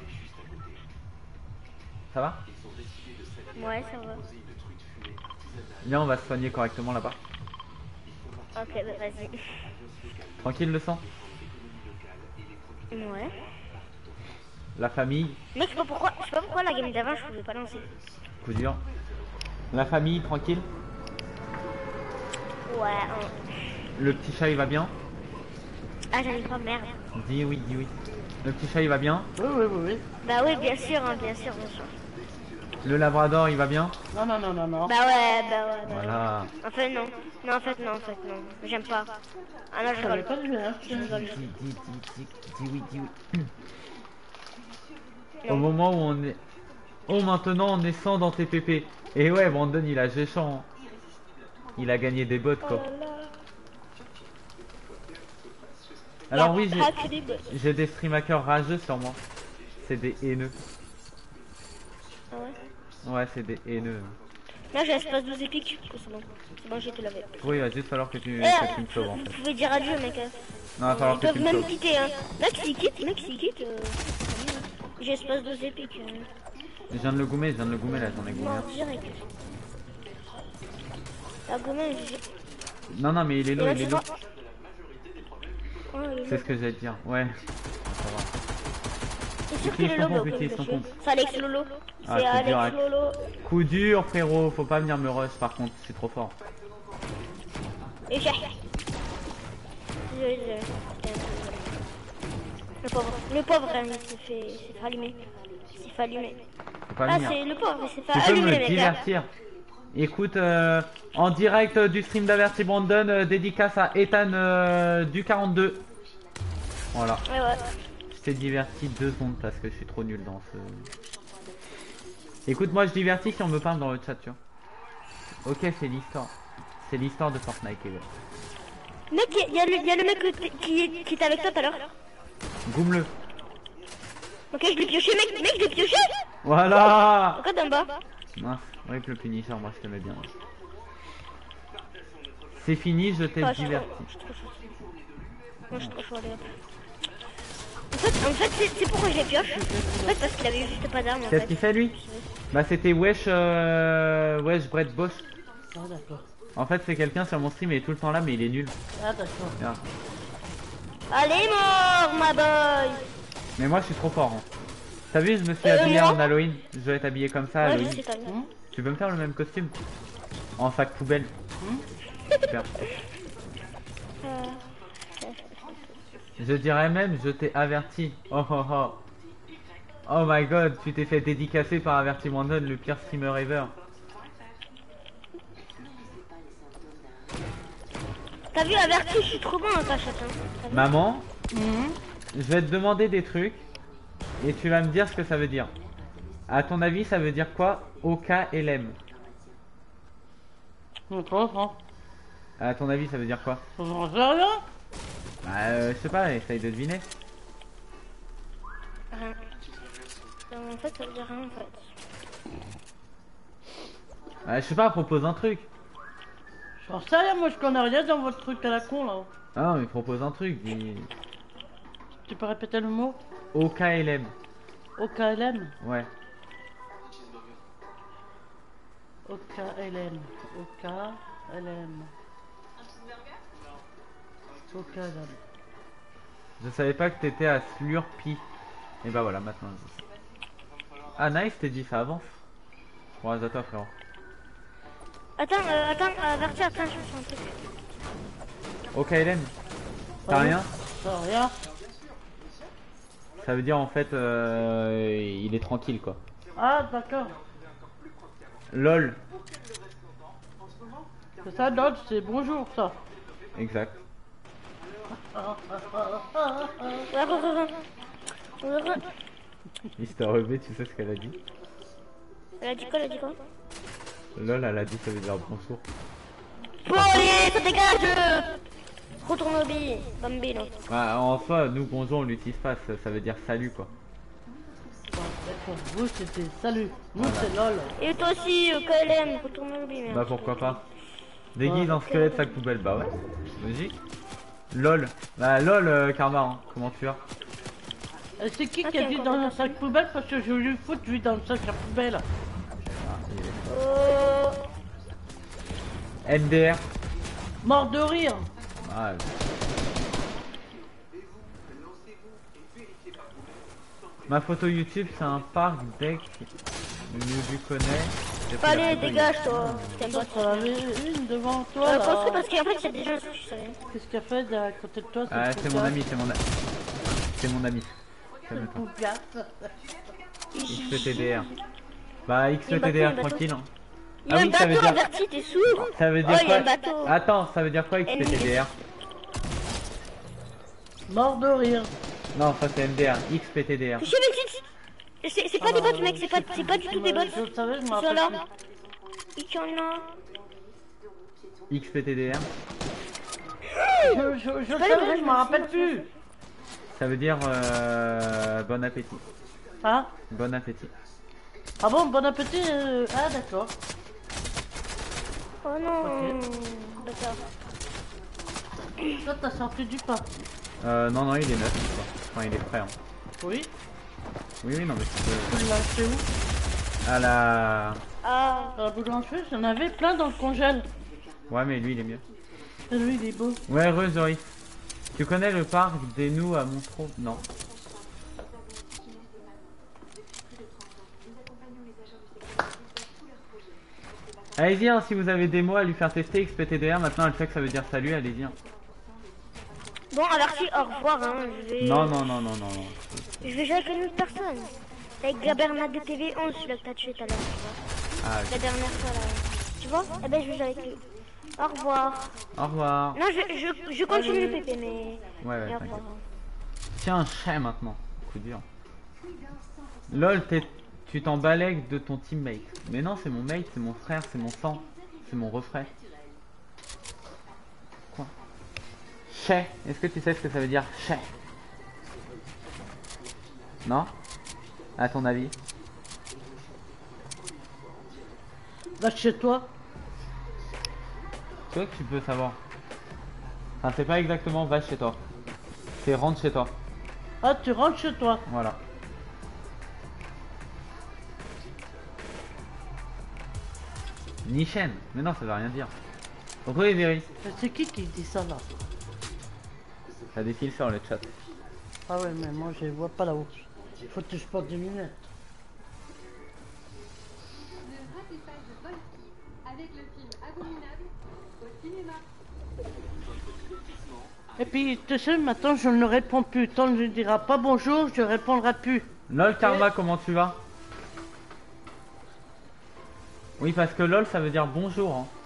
[SPEAKER 1] Ça va?
[SPEAKER 5] Ouais, ça va.
[SPEAKER 1] Viens, on va se soigner correctement là-bas.
[SPEAKER 5] Ok, bah vas-y.
[SPEAKER 1] Tranquille le sang?
[SPEAKER 5] Ouais.
[SPEAKER 1] La famille?
[SPEAKER 5] Mec, je sais pas pourquoi la game d'avant je pouvais pas lancer.
[SPEAKER 1] Coup dur. La famille, tranquille?
[SPEAKER 5] Ouais.
[SPEAKER 1] Le petit chat il va bien?
[SPEAKER 5] Ah, j'arrive pas, merde.
[SPEAKER 1] Dis oui, dis oui. Le petit chat il va bien?
[SPEAKER 4] Oui.
[SPEAKER 5] Bah oui, bien sûr, hein, bien sûr.
[SPEAKER 1] Le labrador il va bien?
[SPEAKER 4] Non.
[SPEAKER 5] Bah ouais.
[SPEAKER 1] Voilà.
[SPEAKER 5] En fait, non. Non, j'aime pas. Ah non, je
[SPEAKER 4] Ça va
[SPEAKER 5] rigole.
[SPEAKER 4] pas du bien.
[SPEAKER 1] Dis oui, dis oui. Au moment où on est... Oh, maintenant on est 100 dans TPP. Et ouais, Brandon il a géchant. Hein. Il a gagné des bots quoi. Alors oui, j'ai des streamhackers rageux sur moi. C'est des haineux.
[SPEAKER 5] Ah ouais.
[SPEAKER 1] Ouais, c'est des haineux.
[SPEAKER 5] Là, j'ai l'espace 12 épiques. C'est bon, j'ai tout lavé.
[SPEAKER 1] Oui, il va juste falloir que tu me sauves en
[SPEAKER 5] Vous
[SPEAKER 1] fait.
[SPEAKER 5] pouvez dire adieu, mec.
[SPEAKER 1] Non, il va falloir
[SPEAKER 5] Ils
[SPEAKER 1] que tu
[SPEAKER 5] peuvent
[SPEAKER 1] me
[SPEAKER 5] même
[SPEAKER 1] sauves.
[SPEAKER 5] quitter, hein. Mec, s'il quitte, j'ai espace 12 épiques.
[SPEAKER 1] Je viens de le goumer là, j'en ai goumé
[SPEAKER 5] Non,
[SPEAKER 1] un.
[SPEAKER 5] direct. La gommage.
[SPEAKER 1] Non, non, mais il est low, il est low.
[SPEAKER 5] Oh, il est
[SPEAKER 1] C'est ce que j'allais te dire, ouais. Ça va.
[SPEAKER 5] C'est sûr qu'il
[SPEAKER 1] Utilise
[SPEAKER 5] est
[SPEAKER 1] ton
[SPEAKER 5] low,
[SPEAKER 1] compte,
[SPEAKER 5] bah,
[SPEAKER 1] utilise ton compte.
[SPEAKER 5] c'est Alex Lolo.
[SPEAKER 1] Ah,
[SPEAKER 5] C'est
[SPEAKER 1] coup dur,
[SPEAKER 5] Alex Lolo.
[SPEAKER 1] Coup dur, frérot, faut pas venir me rush par contre, c'est trop fort.
[SPEAKER 5] Et j'ai. Désolé. Le pauvre, hein, il s'est fait allumer. Il s'est fait allumer.
[SPEAKER 1] Faut pas
[SPEAKER 5] Ah,
[SPEAKER 1] venir.
[SPEAKER 5] c'est le pauvre, il s'est fait
[SPEAKER 1] Tu peux
[SPEAKER 5] allumer,
[SPEAKER 1] me
[SPEAKER 5] les mecs.
[SPEAKER 1] divertir. Écoute, en direct du stream d'Averti Brandon, dédicace à Ethan du 42. Voilà.
[SPEAKER 5] Ouais, ouais.
[SPEAKER 1] Je t'ai diverti 2 secondes parce que je suis trop nul dans ce... Écoute, moi je divertis si on me parle dans le chat, tu vois. Ok, c'est l'histoire. C'est l'histoire de Fortnite, et ouais.
[SPEAKER 5] Mec, il y a le mec qui était avec toi tout à l'heure.
[SPEAKER 1] Goum-le.
[SPEAKER 5] Ok, je l'ai pioché, mec, je l'ai pioché.
[SPEAKER 1] Voilà.
[SPEAKER 5] Pourquoi d'en bas?
[SPEAKER 1] Mince, avec le Punisher, moi je t'aimais bien. C'est fini, je t'ai
[SPEAKER 5] Ah, je suis
[SPEAKER 1] diverti.
[SPEAKER 5] trop chaud. Moi, je suis trop chaud, allez hop. En fait, c'est pourquoi je l'ai pioche. En fait, parce qu'il avait juste pas d'armes.
[SPEAKER 1] Qu'est-ce qu'il fait lui? Bah c'était Wesh Brett Boss.
[SPEAKER 4] Ah, d'accord.
[SPEAKER 1] En fait c'est quelqu'un sur mon stream, il est tout le temps là mais il est nul.
[SPEAKER 4] Ah, d'accord.
[SPEAKER 1] Regarde.
[SPEAKER 5] Allez, mort, ma boy.
[SPEAKER 1] Mais moi je suis trop fort. Hein. T'as vu, je me suis habillé
[SPEAKER 5] moi
[SPEAKER 1] en Halloween. Je dois être habillé comme ça
[SPEAKER 5] Ouais,
[SPEAKER 1] Halloween.
[SPEAKER 5] je sais pas bien.
[SPEAKER 1] Tu peux me faire le même costume? En sac poubelle. Super. Je dirais même, je t'ai averti. Oh oh oh. Oh my god, tu t'es fait dédicacer par Averti Brandon, le pire streamer ever.
[SPEAKER 5] T'as vu, averti, je suis trop bon en cachette. Hein. T'as vu
[SPEAKER 1] Maman, je vais te demander des trucs et tu vas me dire ce que ça veut dire. À ton avis, ça veut dire quoi? OKLM.
[SPEAKER 4] D'accord,
[SPEAKER 1] À ton avis, ça veut dire quoi?
[SPEAKER 4] j'en sais rien.
[SPEAKER 1] Bah, je sais pas, essaye de deviner.
[SPEAKER 5] Rien. En fait, ça veut dire rien en fait.
[SPEAKER 1] Je sais pas, propose un truc.
[SPEAKER 4] J'en sais rien, moi je connais rien dans votre truc à la con là.
[SPEAKER 1] Ah non, mais propose un truc. Dis...
[SPEAKER 4] Tu peux répéter le mot?
[SPEAKER 1] OKLM.
[SPEAKER 4] OKLM.
[SPEAKER 1] Ouais.
[SPEAKER 4] OKLM. OKLM. OKLM.
[SPEAKER 1] Je savais pas que t'étais à Slurpee. Et bah voilà, maintenant je sais. Ah nice, t'es dit ça avance. Bon, à toi frérot.
[SPEAKER 5] Attends, averti, attends, je fais un truc.
[SPEAKER 1] OKLM. T'as
[SPEAKER 4] Ouais.
[SPEAKER 1] rien?
[SPEAKER 4] Ça rien.
[SPEAKER 1] Ça veut dire en fait, il est tranquille quoi.
[SPEAKER 4] Ah, d'accord.
[SPEAKER 1] LOL.
[SPEAKER 4] C'est ça, Dodge, c'est bonjour ça.
[SPEAKER 1] Exact. Mister Relevé, tu sais ce qu'elle a dit?
[SPEAKER 5] Elle a dit quoi,
[SPEAKER 1] LOL, elle a dit ça veut dire bonjour.
[SPEAKER 5] Bon, allez, ça dégage. Retourne au billet, bambino.
[SPEAKER 1] Bah, en soi, nous bonjour on l'utilise pas, ça veut dire salut quoi.
[SPEAKER 4] D'accord, vous c'était salut. Nous
[SPEAKER 1] Voilà.
[SPEAKER 4] c'est LOL.
[SPEAKER 5] Et toi aussi, KLM, retourne au billet.
[SPEAKER 1] Bah pourquoi pas. Déguise en squelette sac poubelle, bah ouais. Vas-y. LOL. Bah LOL Karma, hein. Comment tu vas?
[SPEAKER 4] C'est qui
[SPEAKER 5] Ah,
[SPEAKER 4] qui a
[SPEAKER 5] tiens,
[SPEAKER 4] dit
[SPEAKER 5] encore
[SPEAKER 4] dans un
[SPEAKER 5] d'accord.
[SPEAKER 4] sac poubelle parce que je lui fous lui dans le sac à poubelle.
[SPEAKER 5] Oh.
[SPEAKER 1] NDR.
[SPEAKER 4] Mort de rire.
[SPEAKER 1] Ah, ma photo YouTube c'est un parc deck. Tu connais. J'ai pris la
[SPEAKER 5] Allez,
[SPEAKER 1] photo,
[SPEAKER 5] dégage toi. T'aimes
[SPEAKER 4] Toi,
[SPEAKER 5] pas
[SPEAKER 4] t'en avais une devant toi là.
[SPEAKER 5] construis parce qu'en fait, il y a des gens, tu savais.
[SPEAKER 4] Qu'est-ce qu'il a fait à côté de toi?
[SPEAKER 1] Ah, c'est mon ami, c'est mon ami. C'est mon ami. Calme-toi.
[SPEAKER 4] Pougasse.
[SPEAKER 1] XPTDR. Bah
[SPEAKER 5] Il y a un
[SPEAKER 1] XPTDR
[SPEAKER 5] bateau.
[SPEAKER 1] tranquille. Hein.
[SPEAKER 5] Il y a
[SPEAKER 1] Ah
[SPEAKER 5] un
[SPEAKER 1] oui, ça veut
[SPEAKER 5] bateau
[SPEAKER 1] dire.
[SPEAKER 5] averti, t'es sourd?
[SPEAKER 1] Ça veut
[SPEAKER 5] Oh,
[SPEAKER 1] dire
[SPEAKER 5] il y a un
[SPEAKER 1] quoi?
[SPEAKER 5] bateau.
[SPEAKER 1] Attends, ça veut dire quoi XPTDR?
[SPEAKER 4] Mort de rire.
[SPEAKER 1] Non, ça c'est MDR. XPTDR.
[SPEAKER 5] Je sais, mec, c'est pas des bots, mec, c'est pas du tout des bots.
[SPEAKER 4] Je le savais, je me
[SPEAKER 5] Ils sont
[SPEAKER 4] rappelle
[SPEAKER 5] là.
[SPEAKER 4] plus.
[SPEAKER 5] Il y en a.
[SPEAKER 1] XPTDR.
[SPEAKER 4] Je le savais, je me rappelle plus.
[SPEAKER 1] Ça veut dire bon appétit.
[SPEAKER 4] Hein?
[SPEAKER 1] Bon appétit.
[SPEAKER 4] Ah bon, bon appétit. Ah d'accord.
[SPEAKER 5] Oh non. D'accord.
[SPEAKER 4] Toi t'as sorti du pain.
[SPEAKER 1] Non, non, il est neuf. Quoi. Enfin, il est frais. Hein.
[SPEAKER 4] Oui.
[SPEAKER 1] Oui, oui, non, mais tu peux.
[SPEAKER 4] Tu l'as acheté où?
[SPEAKER 1] À la.
[SPEAKER 5] Ah.
[SPEAKER 4] À la boulangerie, j'en avais plein dans le congèle.
[SPEAKER 1] Ouais, mais lui, il est mieux.
[SPEAKER 4] Ah, lui, il est beau.
[SPEAKER 1] Ouais, heureux, Joris. Tu connais le parc des Nous à Montreux? Non. Allez-y, hein, si vous avez des mots à lui faire tester XPTDR, maintenant elle sait que ça veut dire salut, allez-y. Hein.
[SPEAKER 5] Bon, alors si, au revoir, hein.
[SPEAKER 1] Non, non, non, non, non, non.
[SPEAKER 5] Je vais jouer avec une autre personne. Avec Gabernat de TV11, celui-là que t'as tué tout à l'heure, tu vois.
[SPEAKER 1] Ah,
[SPEAKER 5] La dernière fois, là. Tu vois? Eh ben, je vais jouer avec lui. Au revoir.
[SPEAKER 1] au revoir.
[SPEAKER 5] Non, je continue le PP, mais...
[SPEAKER 1] Ouais, ouais,
[SPEAKER 5] Et au revoir.
[SPEAKER 1] t'inquiète. Tiens, un chien maintenant. Coup dur. LOL, tu t'en balèques de ton teammate. Mais non, c'est mon mate, c'est mon frère, c'est mon sang. C'est mon refrain. Quoi? Chais. Est-ce que tu sais ce que ça veut dire chais? Non? À ton avis?
[SPEAKER 4] Va chez toi.
[SPEAKER 1] C'est toi que tu peux savoir. Enfin, c'est pas exactement va chez toi. C'est rentre chez toi.
[SPEAKER 4] Ah, tu rentres chez toi.
[SPEAKER 1] Voilà. Nichen. Mais non, ça veut rien dire. Re-Everi.
[SPEAKER 4] Mais c'est qui dit ça, là?
[SPEAKER 1] Ça défile sur le chat.
[SPEAKER 4] Ah ouais, mais moi, je les vois pas là-haut. Faut que je porte des lunettes.
[SPEAKER 6] Le ratissage de Volsky avec le film Abominable au cinéma.
[SPEAKER 4] Et puis, tu sais, maintenant, je ne réponds plus. Tant que je ne dirai pas bonjour, je répondrai plus.
[SPEAKER 1] LOL Karma, comment tu vas? Oui, parce que LOL, ça veut dire bonjour. Hein.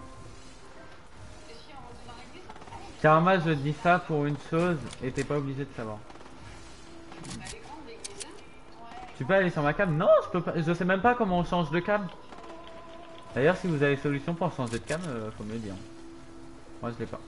[SPEAKER 1] Karma, je dis ça pour une chose et t'es pas obligé de savoir. Tu peux aller sur ma cam? Non, je peux pas. Je sais même pas comment on change de cam. D'ailleurs, si vous avez solution pour changer de cam, faut me le dire. Moi, je l'ai pas.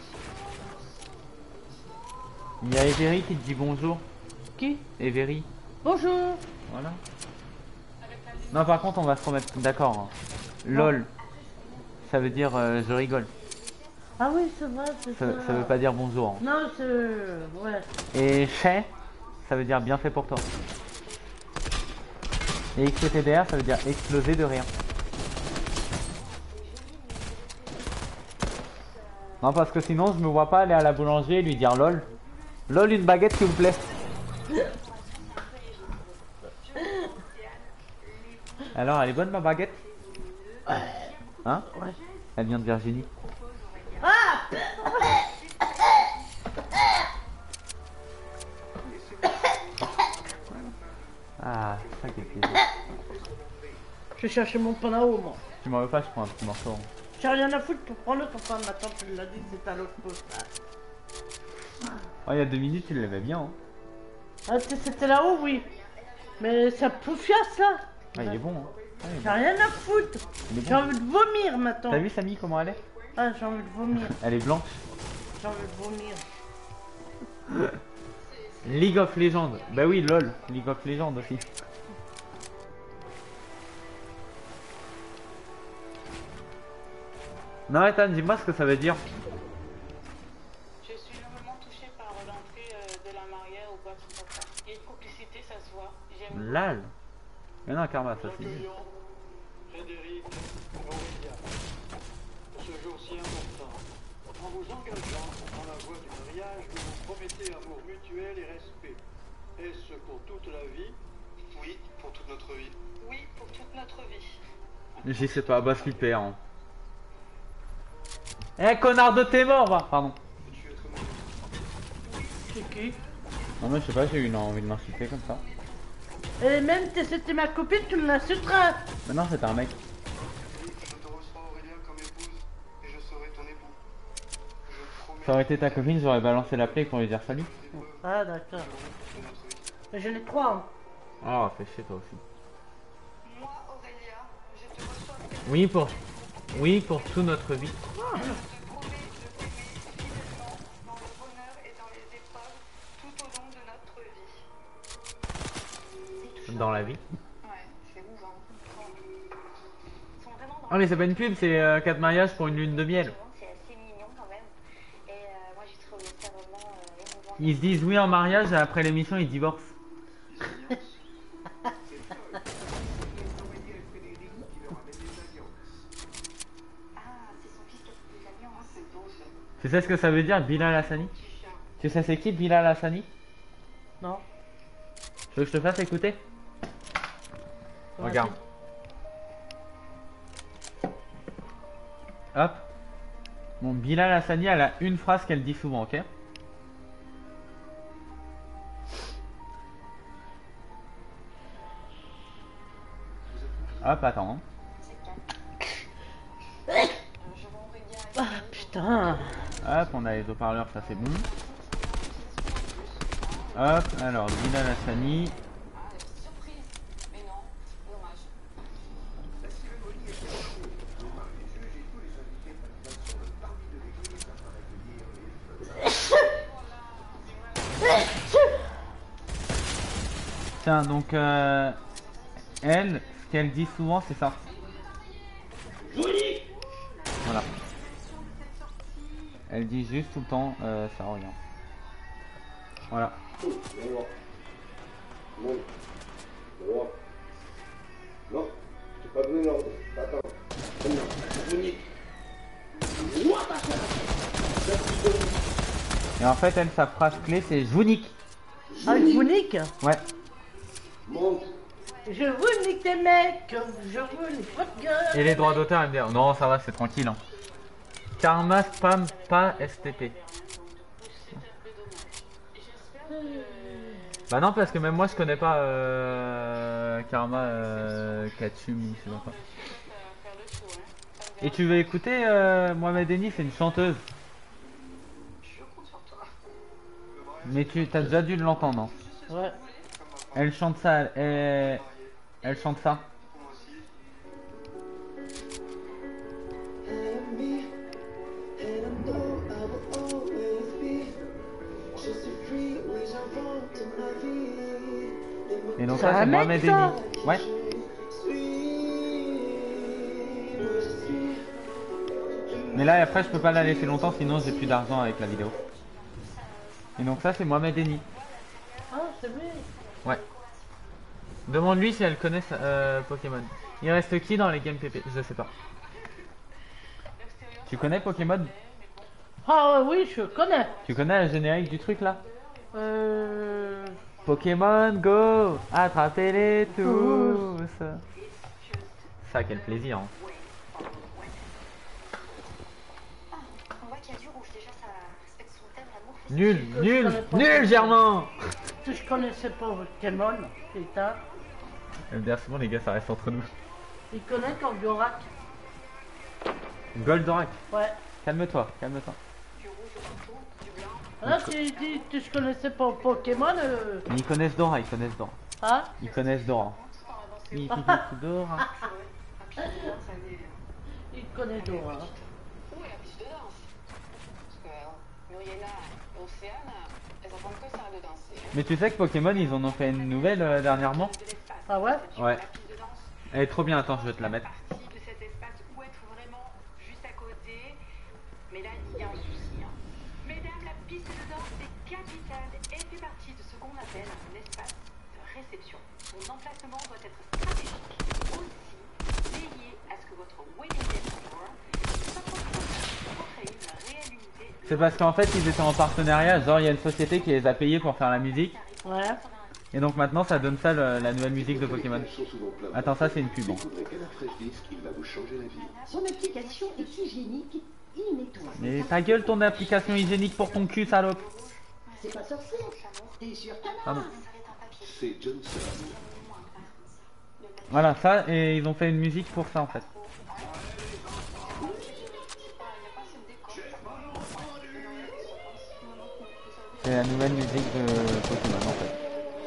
[SPEAKER 1] Il y a Everi qui te dit bonjour.
[SPEAKER 4] Qui?
[SPEAKER 1] Everi.
[SPEAKER 4] Bonjour.
[SPEAKER 1] Voilà. Non, par contre, on va se remettre d'accord. Hein. LOL, ça veut dire je rigole.
[SPEAKER 4] Ah oui, c'est vrai, c'est ça.
[SPEAKER 1] Ça veut pas dire bonjour. Hein.
[SPEAKER 4] Non, c'est... Ouais.
[SPEAKER 1] Et chais, ça veut dire bien fait pour toi. Et XTDR, ça veut dire exploser de rien. Non, parce que sinon, je me vois pas aller à la boulangerie et lui dire LOL. LOL, une baguette, s'il vous plaît. Alors, elle est bonne ma baguette? Hein?
[SPEAKER 4] Ouais.
[SPEAKER 1] Elle vient de Virginie. Ah, ça qui est plaisir.
[SPEAKER 4] Je vais chercher mon panao, moi.
[SPEAKER 1] Tu m'en veux pas, je prends un petit morceau. Hein.
[SPEAKER 4] J'ai rien à foutre pour prendre ton pain. Maintenant, tu l'as dit, c'est à l'autre poste.
[SPEAKER 1] Oh, il y a 2 minutes, tu l'avais bien. Hein.
[SPEAKER 4] Ah, c'était là-haut, oui. Mais ça poufiasse, là.
[SPEAKER 1] Ah, il est bon. Hein. Ah, il est
[SPEAKER 4] J'ai
[SPEAKER 1] bon.
[SPEAKER 4] rien à foutre.
[SPEAKER 1] Il est
[SPEAKER 4] J'ai
[SPEAKER 1] bon.
[SPEAKER 4] envie de vomir, maintenant.
[SPEAKER 1] T'as vu Samy comment elle est?
[SPEAKER 4] Ah, j'ai envie de vomir.
[SPEAKER 1] Elle est blanche.
[SPEAKER 4] J'ai envie de vomir.
[SPEAKER 1] League of Legends. Bah oui, lol. League of Legends aussi. Non, Ethan, dis-moi ce que ça veut dire.
[SPEAKER 7] Je suis normalement touchée par l'entrée de la mariée ou quoi que ce soit. Il y a une complicité, ça se voit. J'aime.
[SPEAKER 1] Lal. Mais non, Karma, ça c'est.
[SPEAKER 8] Frédéric, Aurélia, ce jour si important, en vous engageant dans la voie du mariage, vous vous promettez amour mutuel et respect. Est-ce pour toute la vie? Oui, pour toute notre vie.
[SPEAKER 7] Oui, pour toute notre vie.
[SPEAKER 1] Je sais pas, bah super. Hein. Eh, connard de tes morts, va. Pardon.
[SPEAKER 8] Veux-tu être mon
[SPEAKER 4] C'est qui?
[SPEAKER 1] Non, mais je sais pas, j'ai eu une envie de m'insulter comme ça.
[SPEAKER 4] Et même si c'était ma copine, tu me l'insulteras.
[SPEAKER 1] Mais non, c'était un mec.
[SPEAKER 8] Je te reçois Aurélia comme épouse et je serai ton époux. Je promets
[SPEAKER 1] Ça aurait été ta copine, j'aurais balancé la plaie pour lui dire salut.
[SPEAKER 4] Ah, d'accord.
[SPEAKER 8] de notre vie.
[SPEAKER 4] Mais j'en ai 3.
[SPEAKER 1] Oh, fais chier toi aussi.
[SPEAKER 7] Moi, Aurélia, je te reçois.
[SPEAKER 1] Oui, pour toute notre vie.
[SPEAKER 7] Je te promets de t'aimer fidèlement dans le bonheur et dans les épreuves tout au long de notre vie.
[SPEAKER 1] Dans la vie.
[SPEAKER 7] Ouais, c'est ouf, hein. Ils sont vraiment dans
[SPEAKER 1] Oh, mais c'est pas une pub, c'est 4 mariages pour une lune de miel.
[SPEAKER 7] c'est assez mignon quand même. Et moi, j'ai trouvé ça vraiment émouvant.
[SPEAKER 1] Ils se disent oui en mariage et après l'émission ils divorcent.
[SPEAKER 7] Ah, c'est son fils qui a
[SPEAKER 1] Tu sais ce que ça veut dire, Bilal Hassani? Tu sais c'est qui Bilal Hassani?
[SPEAKER 4] Non.
[SPEAKER 1] Tu veux que je te fasse écouter? Regarde. Hop. Bon, Bilal Hassani, elle a une phrase qu'elle dit souvent, ok? Hop, attends.
[SPEAKER 4] Ah putain.
[SPEAKER 1] Hop, on a les haut-parleurs, ça c'est bon. Hop, alors Bilal Hassani. Tiens, donc elle, ce qu'elle dit souvent, c'est ça. Voilà. Elle dit juste tout le temps ça, regarde. Voilà.
[SPEAKER 9] Non, j'ai pas donné l'ordre. Attends.
[SPEAKER 1] Et en fait, elle, sa phrase clé, c'est je vous nique.
[SPEAKER 4] Ah, je vous nique.
[SPEAKER 1] Ouais.
[SPEAKER 9] Monte.
[SPEAKER 4] Je vous nique les mecs. Je vous nique votre gueule.
[SPEAKER 1] Et les droits d'auteur, elle me dit non, ça va, c'est tranquille. Hein. Karma, spam, pas STP. Bah non, parce que même moi je connais pas Karma Kachum ou je sais pas quoi. Et tu veux écouter Mohamed Eni, c'est une chanteuse. Mais tu as déjà dû l'entendre. Hein.
[SPEAKER 4] Ouais.
[SPEAKER 1] Elle chante ça, elle chante ça. Et donc ça c'est Mohamed Eni. Ouais. Mais là après je peux pas la laisser longtemps sinon j'ai plus d'argent avec la vidéo. Et donc ça c'est Mohamed Eni.
[SPEAKER 4] Ah c'est lui.
[SPEAKER 1] Ouais. Demande-lui si elle connaît Pokémon. Il reste qui dans les games PP? Je sais pas. Tu connais Pokémon?
[SPEAKER 4] Ah oui, je connais.
[SPEAKER 1] Tu connais le générique du truc là? Pokémon Go, attrapez-les tous. Ça, quel plaisir. Hein. Nul, Germain.
[SPEAKER 4] Si je connaissais pas Pokémon, putain.
[SPEAKER 1] Bien souvent les gars, ça reste entre nous.
[SPEAKER 4] Il connaît Goldorak.
[SPEAKER 1] Goldorak.
[SPEAKER 4] Ouais.
[SPEAKER 1] Calme-toi, calme-toi.
[SPEAKER 4] Là, tu dis que je connaissais pas Pokémon.
[SPEAKER 1] Mais ils connaissent Dora,
[SPEAKER 4] Hein?
[SPEAKER 1] Ils connaissent Dora. Dora.
[SPEAKER 4] Il connaît Dora.
[SPEAKER 7] Oui, la piste de danse. Parce que Muriela et Océane, elles entendent que ça de danser.
[SPEAKER 1] Mais tu sais que Pokémon, ils en ont fait une nouvelle dernièrement?
[SPEAKER 4] Ah ouais?
[SPEAKER 1] Ouais. Elle est trop bien, attends, je vais te la mettre.
[SPEAKER 7] Partie de cet espace où être vraiment juste à côté. Mais là, il y a un souci. Hein. Mesdames, la piste de danse est capitale et fait partie de ce qu'on appelle un espace de réception. Son emplacement doit être stratégique. Aussi, veillez à ce que votre wedding decor soit proportionnel pour créer une réelle unité.
[SPEAKER 1] C'est parce qu'en fait, ils étaient en partenariat, genre il y a une société qui les a payés pour faire la musique.
[SPEAKER 4] Ouais.
[SPEAKER 1] Et donc maintenant, ça donne ça, la nouvelle musique de Pokémon. Attends, ça c'est une pub. Hein.
[SPEAKER 10] Son application est hygiénique, il nettoie.
[SPEAKER 1] Mais ta gueule ton application hygiénique pour ton cul, salope.
[SPEAKER 10] C'est pas sorcier. T'es sûr qu'un
[SPEAKER 1] Pardon.
[SPEAKER 9] C'est Johnson.
[SPEAKER 1] Voilà, ça, et ils ont fait une musique pour ça en fait. C'est la nouvelle musique de Pokémon en fait.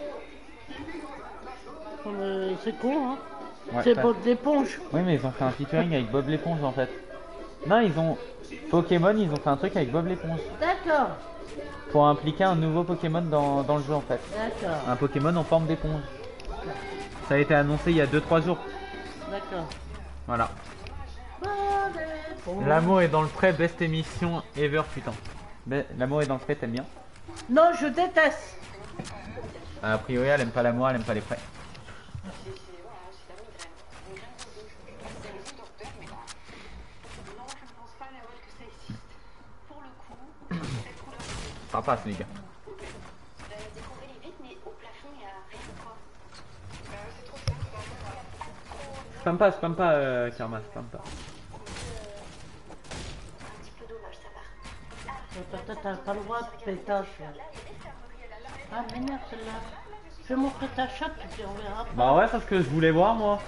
[SPEAKER 4] C'est con, hein?
[SPEAKER 1] Ouais,
[SPEAKER 4] C'est
[SPEAKER 1] ça-
[SPEAKER 4] Bob l'éponge.
[SPEAKER 1] Oui, mais ils ont fait un featuring avec Bob l'éponge en fait. Non, ils ont. Pokémon, ils ont fait un truc avec Bob l'éponge.
[SPEAKER 4] D'accord,
[SPEAKER 1] Pour impliquer un nouveau Pokémon dans le jeu en fait.
[SPEAKER 4] d'accord,
[SPEAKER 1] Un Pokémon en forme d'éponge. Ça a été annoncé il y a 2-3 jours.
[SPEAKER 4] d'accord.
[SPEAKER 1] Voilà.
[SPEAKER 4] Bob l'éponge.
[SPEAKER 1] L'amour est dans le pré, best émission ever putain. L'amour est dans le pré, t'aimes bien?
[SPEAKER 4] Non, je déteste.
[SPEAKER 1] A priori, elle aime pas l'amour, elle aime pas les prêts.
[SPEAKER 7] Non, je ne pense pas, Nawal, que ça existe. Pour le coup,
[SPEAKER 1] Ça passe les gars.
[SPEAKER 7] Découvrez les vitres, mais au plafond, il n'y a rien de quoi. C'est trop simple,
[SPEAKER 1] Spam pas, Karma, spam pas.
[SPEAKER 7] un petit peu dommage, ça part.
[SPEAKER 4] Toi, t'as pas le droit de pétage. Ah, m'énerve celle-là. Je vais montrer ta chatte, puis on verra pas.
[SPEAKER 1] Bah ouais, parce que je voulais voir moi.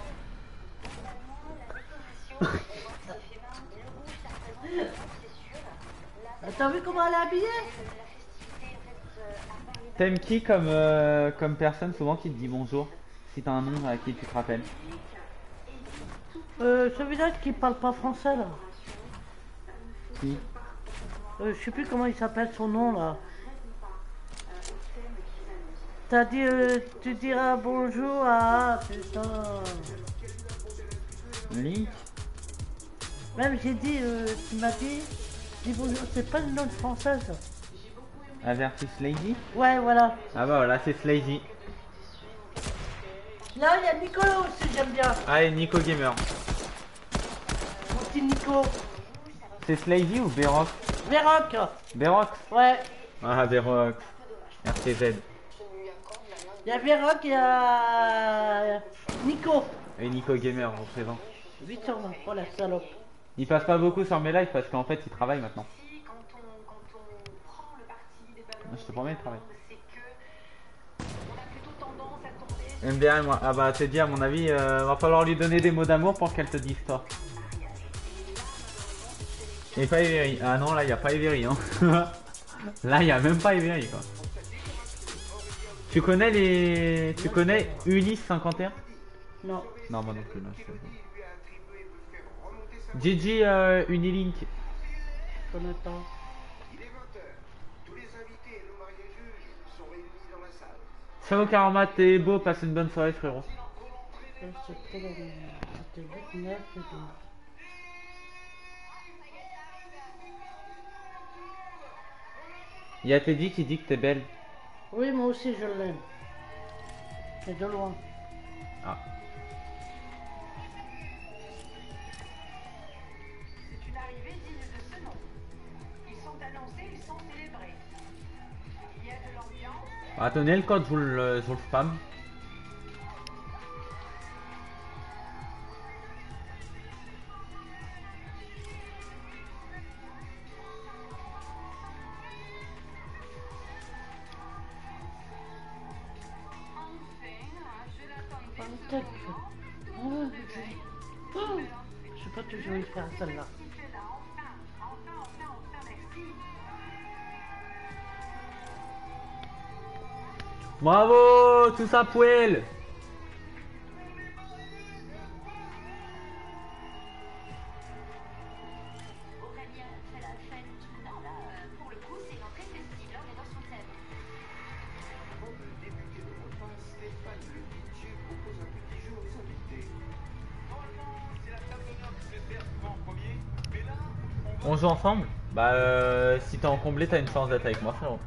[SPEAKER 4] T'as vu comment elle est habillée?
[SPEAKER 1] T'aimes qui comme, comme personne souvent qui te dit bonjour? Si t'as un nom à qui tu te rappelles.
[SPEAKER 4] Celui-là qui parle pas français là.
[SPEAKER 1] Qui?
[SPEAKER 4] Je sais plus comment il s'appelle son nom là. T'as dit, tu diras bonjour à... Putain.
[SPEAKER 1] Link?
[SPEAKER 4] Même j'ai dit, tu m'as dit, dis bonjour, c'est pas une langue française.
[SPEAKER 1] Avertis Lady?
[SPEAKER 4] Ouais, voilà.
[SPEAKER 1] Ah bah voilà, c'est Slazy.
[SPEAKER 4] Là, il y a Nicolas aussi, j'aime bien.
[SPEAKER 1] Allez, Nico Gamer.
[SPEAKER 4] Mon petit Nico.
[SPEAKER 1] C'est Slazy ou Berox?
[SPEAKER 4] Véroc.
[SPEAKER 1] Berox?
[SPEAKER 4] Ouais.
[SPEAKER 1] Ah, Berox. RTZ.
[SPEAKER 4] Il y a Véroc et il y a Nico.
[SPEAKER 1] Et Nico Gamer représente.
[SPEAKER 4] 8 sur 20, oh la salope.
[SPEAKER 1] Il passe pas beaucoup sur mes lives parce qu'en fait il travaille maintenant. Je te promets, il travaille. MDR, moi. Ah bah, t'es dit, à mon avis, va falloir lui donner des mots d'amour pour qu'elle te dise toi. Et pas Everi. Ah non, là, il a pas Everi, hein. Là, il y a même pas Everi, quoi. Tu connais les... Tu connais Ulysse 51?
[SPEAKER 4] Non.
[SPEAKER 1] Non, moi non plus, là, je sais pas. GG Unilink.
[SPEAKER 4] Je connais pas.
[SPEAKER 1] Ciao Karma, t'es beau, passe une bonne soirée frérot. Il y a Teddy qui dit que t'es belle.
[SPEAKER 4] Oui, moi aussi je l'aime. Mais de loin.
[SPEAKER 1] Ah.
[SPEAKER 7] C'est une arrivée digne de ce nom. Ils sont annoncés, ils sont célébrés. Il y a de l'ambiance.
[SPEAKER 1] Attendez le code, je vous le spam.
[SPEAKER 4] Je sais pas que je vais faire celle-là.
[SPEAKER 1] Bravo, tout ça poêle. On joue ensemble? Bah si t'es en comblé, t'as une chance d'être avec moi frérot.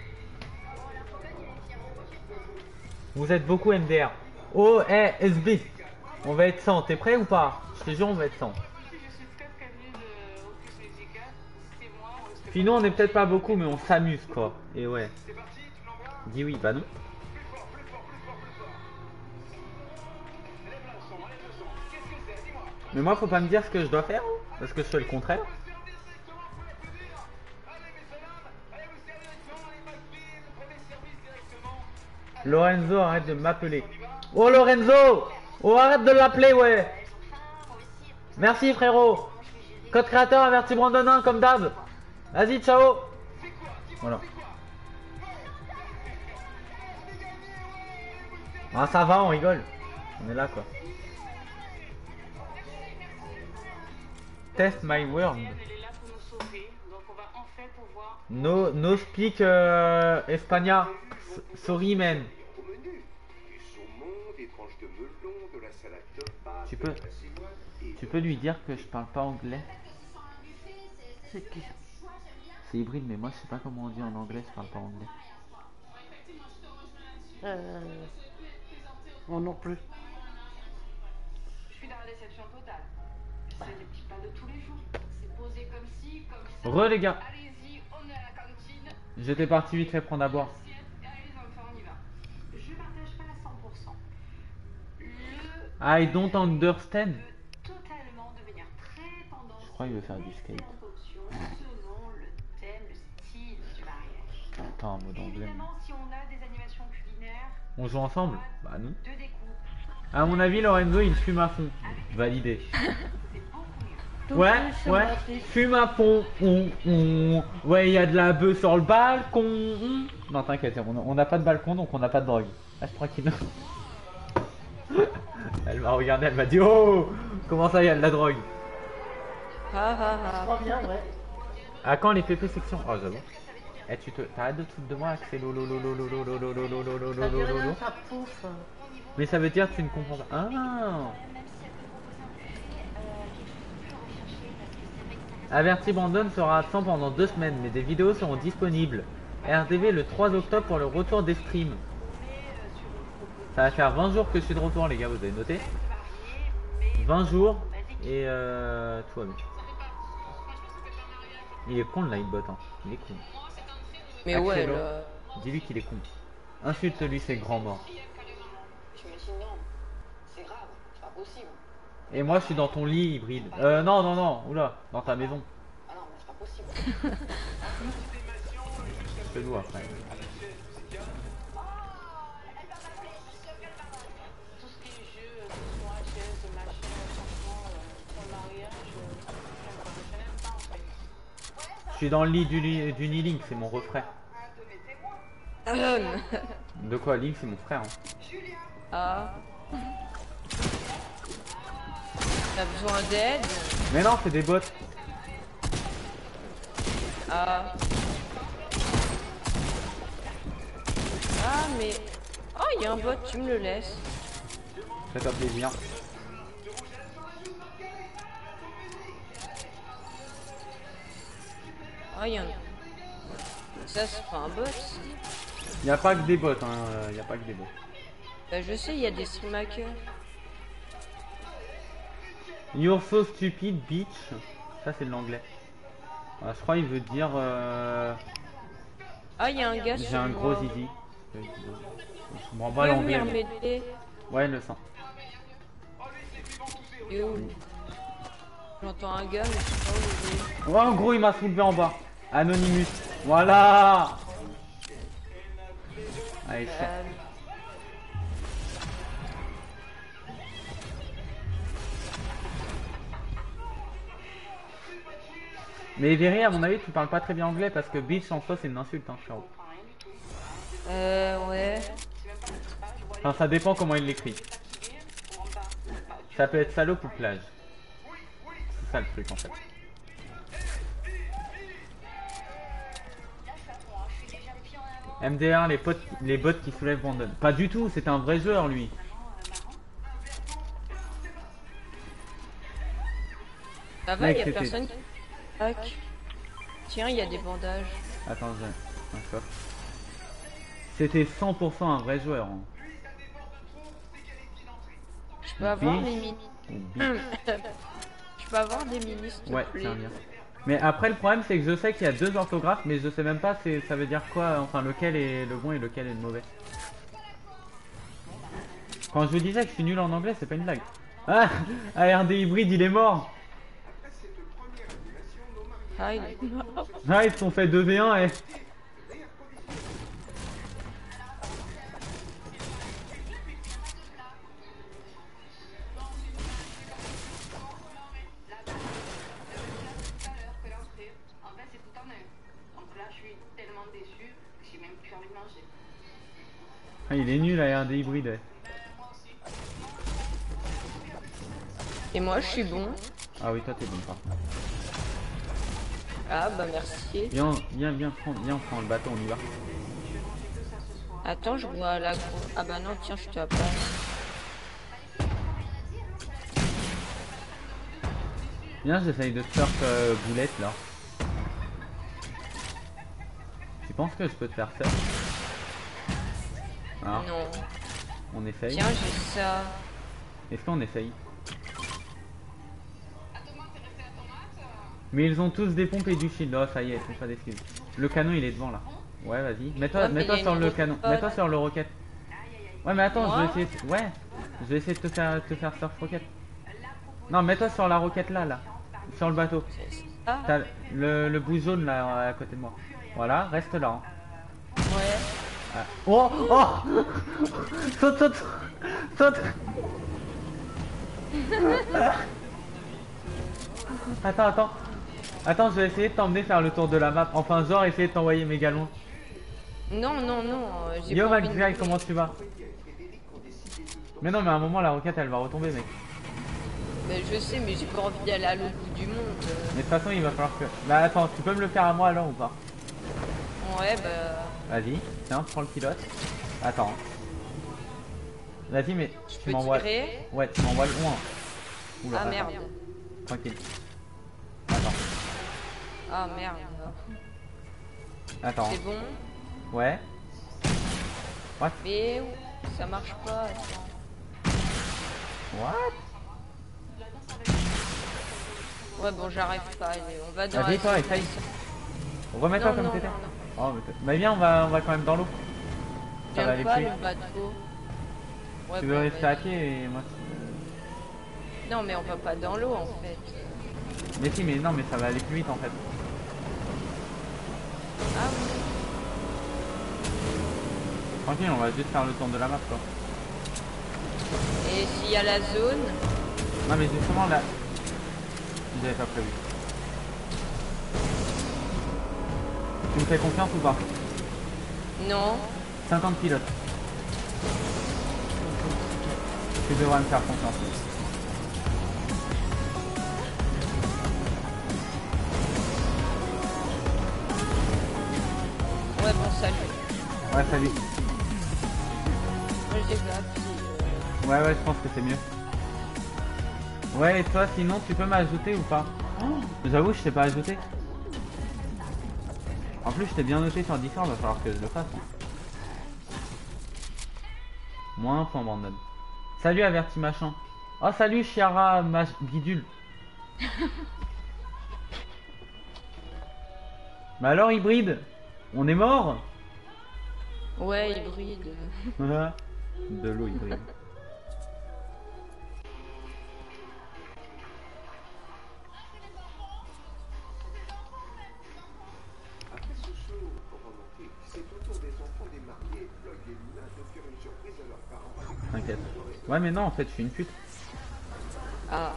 [SPEAKER 1] Vous êtes beaucoup MDR. Oh, SB. On va être 100. T'es prêt ou pas? Je te jure, on va être 100. Sinon, on est peut-être pas beaucoup, mais on s'amuse quoi. Et ouais. Dis oui, bah non. Mais moi, faut pas me dire ce que je dois faire, parce que je fais le contraire. Lorenzo, arrête de m'appeler. Oh Lorenzo! Oh arrête de l'appeler, ouais! Merci frérot! Code créateur, averti Brandonin comme d'hab! Vas-y, ciao! Voilà. Ah ça va, on rigole. On est là quoi. Test my word. No speak Espagna. Sorry man. Tu peux lui dire que je parle pas anglais?
[SPEAKER 4] C'est qui?
[SPEAKER 1] C'est hybride, mais moi je sais pas comment on dit en anglais, je parle pas anglais.
[SPEAKER 4] Moi non plus.
[SPEAKER 7] Je suis dans la déception totale. C'est des petits plats de tous les jours. C'est posé comme ci, comme ça.
[SPEAKER 1] Re les gars.
[SPEAKER 7] Allez-y, on est à la cantine.
[SPEAKER 1] J'étais parti vite fait prendre à boire.
[SPEAKER 7] Allez les enfants, on y va. Je partage pas à 100%.
[SPEAKER 1] I don't understand.
[SPEAKER 7] Totalement devenir très tendance.
[SPEAKER 1] Je crois qu'il veut faire du skate.
[SPEAKER 7] Selon le thème, le style du mariage.
[SPEAKER 1] Attends, en mode anglais.
[SPEAKER 7] Évidemment, si on a des animations culinaires,
[SPEAKER 1] On joue ensemble? Bah non.
[SPEAKER 7] de découpe,
[SPEAKER 1] À mon avis, Lorenzo il fume à fond. Validé. Ouais, ouais, fume à fond. Ouais, il y a de la bœuf sur le balcon. Non, t'inquiète, on n'a pas de balcon donc on n'a pas de drogue. Reste tranquille. Elle m'a regardé, elle m'a dit oh, comment ça, il y a de la drogue?
[SPEAKER 4] Trop bien, ouais.
[SPEAKER 1] À quand les PP sections? Oh, j'avoue. Eh, t'arrêtes de te foutre de moi, Axel.
[SPEAKER 4] Ça dit rien, ça pouffe.
[SPEAKER 1] Mais ça veut dire que tu ne comprends pas. Ah. Averti Brandon sera absent pendant 2 semaines, mais des vidéos seront disponibles. RDV le 3 octobre pour le retour des streams. Ça va faire 20 jours que je suis de retour, les gars, vous avez noté? 20 jours et tout va bien. Il est con le Lightbot, hein. Il est con.
[SPEAKER 2] Mais
[SPEAKER 1] Axelo,
[SPEAKER 2] ouais, là.
[SPEAKER 1] dis-lui qu'il est con. Insulte-lui, c'est grand mort.
[SPEAKER 10] Je me dis non, c'est grave, c'est pas possible.
[SPEAKER 1] Et moi, je suis dans ton lit hybride. Non, non, non, oula, dans ta maison.
[SPEAKER 10] Ah non, mais c'est pas possible.
[SPEAKER 1] Je te loue après.
[SPEAKER 10] Tout ce qui est jeu, que ce soit chaise, machin, franchement, pour le mariage, je n'aime pas en fait.
[SPEAKER 1] Je suis dans le lit du nid Link, c'est mon refrain. De quoi? Link, c'est mon frère. Hein.
[SPEAKER 2] Ah. T'as besoin d'aide?
[SPEAKER 1] Mais non, c'est des bots.
[SPEAKER 2] Ah. Ah, mais. Oh, il y a un bot, tu me le laisses.
[SPEAKER 1] Fais-toi plaisir.
[SPEAKER 2] Ah, il y a un. Ça, c'est pas un bot.
[SPEAKER 1] Il n'y a pas que des bots, hein. Il y a pas que des bots.
[SPEAKER 2] Bah, je sais, il y a des stream hackers.
[SPEAKER 1] You're so stupid, bitch. Ça, c'est de l'anglais. Je crois qu'il veut dire.
[SPEAKER 2] Ah, il y a un gars
[SPEAKER 1] J'ai
[SPEAKER 2] sur
[SPEAKER 1] un
[SPEAKER 2] moi.
[SPEAKER 1] gros zizi. Je me rends
[SPEAKER 2] Tu
[SPEAKER 1] pas
[SPEAKER 2] peux
[SPEAKER 1] l'anglais.
[SPEAKER 2] venir
[SPEAKER 1] mais-
[SPEAKER 2] m'aider?
[SPEAKER 1] Ouais, le sang.
[SPEAKER 2] Il est où? J'entends un gars, mais je sais pas où il est.
[SPEAKER 1] Ouais, en gros, il m'a soulevé en bas. Anonymous. Voilà. Allez, chien. Mais Véry, à mon avis, tu parles pas très bien anglais parce que bitch en soi, c'est une insulte, hein, frérot.
[SPEAKER 2] Ouais.
[SPEAKER 1] Enfin, ça dépend comment il l'écrit. Ça peut être salope ou plage. C'est ça le truc en fait. MDR, les bots qui soulèvent Brandon. Pas du tout, c'est un vrai joueur lui.
[SPEAKER 2] Ça va,
[SPEAKER 1] Mec,
[SPEAKER 2] il y a
[SPEAKER 1] c'était-
[SPEAKER 2] personne qui hack. Tiens, il y a des bandages.
[SPEAKER 1] Attends, j'ai un coffre. C'était 100% un vrai joueur. Hein.
[SPEAKER 2] Je peux avoir
[SPEAKER 1] Bitch.
[SPEAKER 2] des mini.
[SPEAKER 1] Ou bitch.
[SPEAKER 2] Je peux avoir des mini, s'il te
[SPEAKER 1] Ouais,
[SPEAKER 2] plaît.
[SPEAKER 1] tiens bien. Mais après, le problème, c'est que je sais qu'il y a 2 orthographes, mais je sais même pas ça veut dire quoi, enfin lequel est le bon et lequel est le mauvais. Quand je vous disais que je suis nul en anglais, c'est pas une blague. Ah, ARD hybride, il est mort.
[SPEAKER 2] Ah, il est mort.
[SPEAKER 1] Ah, ils se sont fait 2v1 et...
[SPEAKER 7] En fait, c'est tout en un. Donc là, je suis tellement déçue que j'ai même plus envie de manger.
[SPEAKER 1] Ah, il est nul ARD hybride. Ouais.
[SPEAKER 2] Et moi, je suis bon.
[SPEAKER 1] Ah oui, toi t'es bon par contre.
[SPEAKER 2] Ah, bah merci.
[SPEAKER 1] Viens, viens, on prend le bateau, on y va.
[SPEAKER 2] Attends, je vois la gros. Ah bah non, tiens, je te la passe.
[SPEAKER 1] Viens, j'essaye de surf boulette là. Tu penses que je peux te faire ça? Ah,
[SPEAKER 2] Non.
[SPEAKER 1] on essaye.
[SPEAKER 2] Tiens, j'ai ça.
[SPEAKER 1] Est-ce qu'on essaye? Mais ils ont tous des pompes et du shield. Oh, ça y est, ils font pas d'excuses. Le canon il est devant là. Ouais, vas-y.
[SPEAKER 2] Ouais,
[SPEAKER 1] Mets-toi
[SPEAKER 2] mais il y a
[SPEAKER 1] sur
[SPEAKER 2] une
[SPEAKER 1] le
[SPEAKER 2] roquette.
[SPEAKER 1] canon. Mets-toi sur le roquette. Ouais, mais attends, je
[SPEAKER 2] Moi
[SPEAKER 1] vais essayer. Ouais. Je vais essayer de te faire surf roquette. Non, mets-toi sur la roquette là. Sur le bateau.
[SPEAKER 2] Ah,
[SPEAKER 1] T'as le bout jaune là à côté de moi. Voilà, reste là. Hein.
[SPEAKER 2] ouais.
[SPEAKER 1] Ah. Oh, oh. Saute. Attends, je vais essayer de t'emmener faire le tour de la map. Enfin, genre, essayer de t'envoyer méga loin.
[SPEAKER 2] Non, j'ai
[SPEAKER 1] Yo,
[SPEAKER 2] pas envie
[SPEAKER 1] Max Guy,
[SPEAKER 2] de...
[SPEAKER 1] comment tu vas? Mais non, mais à un moment, la roquette elle va retomber, mec.
[SPEAKER 2] Mais je sais, mais j'ai pas envie d'aller à l'autre bout du monde.
[SPEAKER 1] Mais de toute façon, il va falloir que. Bah, attends, tu peux me le faire à moi alors ou pas?
[SPEAKER 2] Ouais, bah...
[SPEAKER 1] Vas-y, tiens, prends le pilote. Attends. Vas-y, mais
[SPEAKER 2] Je
[SPEAKER 1] tu
[SPEAKER 2] peux
[SPEAKER 1] m'envoies.
[SPEAKER 2] tirer.
[SPEAKER 1] Ouais, tu m'envoies loin. Oula,
[SPEAKER 2] Ah
[SPEAKER 1] attends.
[SPEAKER 2] merde.
[SPEAKER 1] Tranquille. Attends.
[SPEAKER 2] Ah merde.
[SPEAKER 1] Attends.
[SPEAKER 2] C'est bon.
[SPEAKER 1] Ouais. What?
[SPEAKER 2] Mais ça marche pas. Attends.
[SPEAKER 1] What?
[SPEAKER 2] Ouais, bon, j'arrive pas. Allez, on va dans
[SPEAKER 1] Vas-y,
[SPEAKER 2] la
[SPEAKER 1] toi,
[SPEAKER 2] zone.
[SPEAKER 1] essaye. Remets-toi
[SPEAKER 2] Non,
[SPEAKER 1] comme
[SPEAKER 2] non,
[SPEAKER 1] t'étais.
[SPEAKER 2] non,
[SPEAKER 1] Oh, mais bah viens, on va quand même dans l'eau. Ça va
[SPEAKER 2] J'aime
[SPEAKER 1] aller
[SPEAKER 2] pas
[SPEAKER 1] plus vite.
[SPEAKER 2] le bateau. Ouais,
[SPEAKER 1] Tu
[SPEAKER 2] bon,
[SPEAKER 1] veux rester
[SPEAKER 2] vas-y.
[SPEAKER 1] à pied et moi.
[SPEAKER 2] Non, mais on va pas dans l'eau en fait.
[SPEAKER 1] Mais si, mais non, mais ça va aller plus vite en fait.
[SPEAKER 2] Ah oui.
[SPEAKER 1] Tranquille, on va juste faire le tour de la map quoi.
[SPEAKER 2] Et s'il y a la zone,
[SPEAKER 1] Non, mais justement là. J'avais pas prévu. Tu me fais confiance ou pas?
[SPEAKER 2] non.
[SPEAKER 1] 50 pilotes. Tu devras me faire confiance.
[SPEAKER 2] Ouais, bon, salut.
[SPEAKER 1] Ouais, salut.
[SPEAKER 2] Moi, j'ai pas appris.
[SPEAKER 1] Ouais, je pense que c'est mieux. Ouais, et toi, sinon, tu peux m'ajouter ou pas? J'avoue, je t'ai pas ajouté. En plus, je t'ai bien noté sur Discord, va falloir que je le fasse. Moins un point, Brandon. Salut, averti machin. Oh, salut, Chiara Bidule. Bah alors, hybride, on est mort?
[SPEAKER 2] Ouais, hybride.
[SPEAKER 1] De l'eau hybride. T'inquiète. Ouais, mais non, en fait, je suis une pute.
[SPEAKER 2] Ah.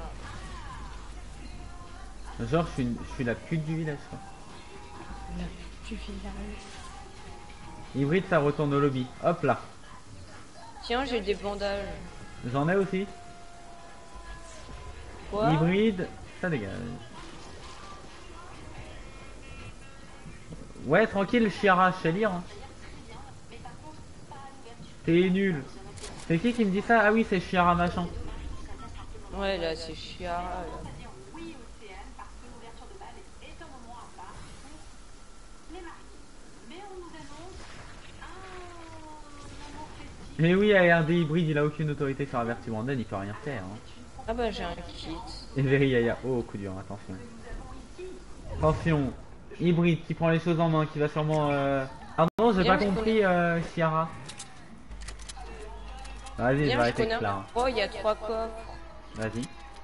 [SPEAKER 1] Genre, je suis la pute du village, quoi.
[SPEAKER 2] Du village.
[SPEAKER 1] Hybride, ça retourne au lobby. Hop là.
[SPEAKER 2] Tiens, j'ai des bandages.
[SPEAKER 1] J'en ai aussi.
[SPEAKER 2] Quoi?
[SPEAKER 1] Hybride, ça dégage. Ouais, tranquille, Chiara, je sais lire. Hein. T'es nul. C'est qui me dit ça? Ah oui, c'est Chiara machin.
[SPEAKER 2] Ouais, là, c'est Chiara. Là.
[SPEAKER 7] Oui, Océane, parce que l'ouverture de bal est un moment à part pour les mariés. Mais on nous annonce un moment festif.
[SPEAKER 1] Mais oui, ARD hybride, il a aucune autorité sur Averti Brandon, il peut rien faire. Hein.
[SPEAKER 2] Ah bah, j'ai un kit.
[SPEAKER 1] Et Very Yaya, oh coup dur, attention. Attention, hybride qui prend les choses en main, qui va sûrement. Ah non, j'ai
[SPEAKER 2] Bien,
[SPEAKER 1] pas
[SPEAKER 2] je
[SPEAKER 1] compris, Chiara. Vas-y, je vais
[SPEAKER 2] Viens, je
[SPEAKER 1] arrêter
[SPEAKER 2] connais
[SPEAKER 1] avec là.
[SPEAKER 2] un... Oh, il y a 3 coffres.
[SPEAKER 1] Vas-y.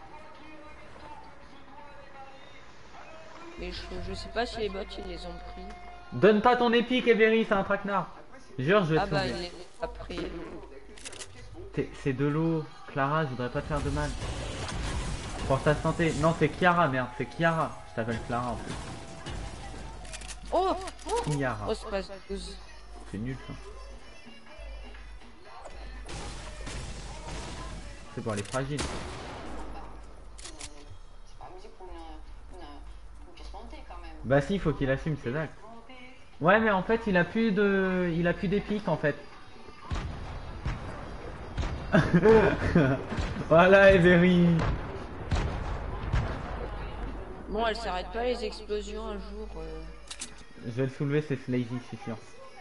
[SPEAKER 2] Mais je sais pas si les bots, ils les ont pris.
[SPEAKER 1] Donne pas ton épique, Every, c'est un traquenard. Jure, je vais
[SPEAKER 2] Ah
[SPEAKER 1] te
[SPEAKER 2] bah,
[SPEAKER 1] sauver.
[SPEAKER 2] il les a pris.
[SPEAKER 1] C'est de l'eau. Clara, je voudrais pas te faire de mal. Pour ta santé. Non, c'est Chiara, merde, c'est Chiara. Je t'appelle Clara en plus.
[SPEAKER 2] Oh,
[SPEAKER 1] Chiara.
[SPEAKER 2] oh, c'est pas 12.
[SPEAKER 1] C'est nul ça. C'est bon, elle est fragile.
[SPEAKER 10] C'est pas musique pour une pièce montée quand même.
[SPEAKER 1] Bah si, il faut qu'il assume ses actes. Ouais, mais en fait, il a plus d'épique en fait. Voilà, Every.
[SPEAKER 2] Bon, elle s'arrête pas les explosions un jour.
[SPEAKER 1] Je vais le soulever, c'est Slazy, c'est sûr.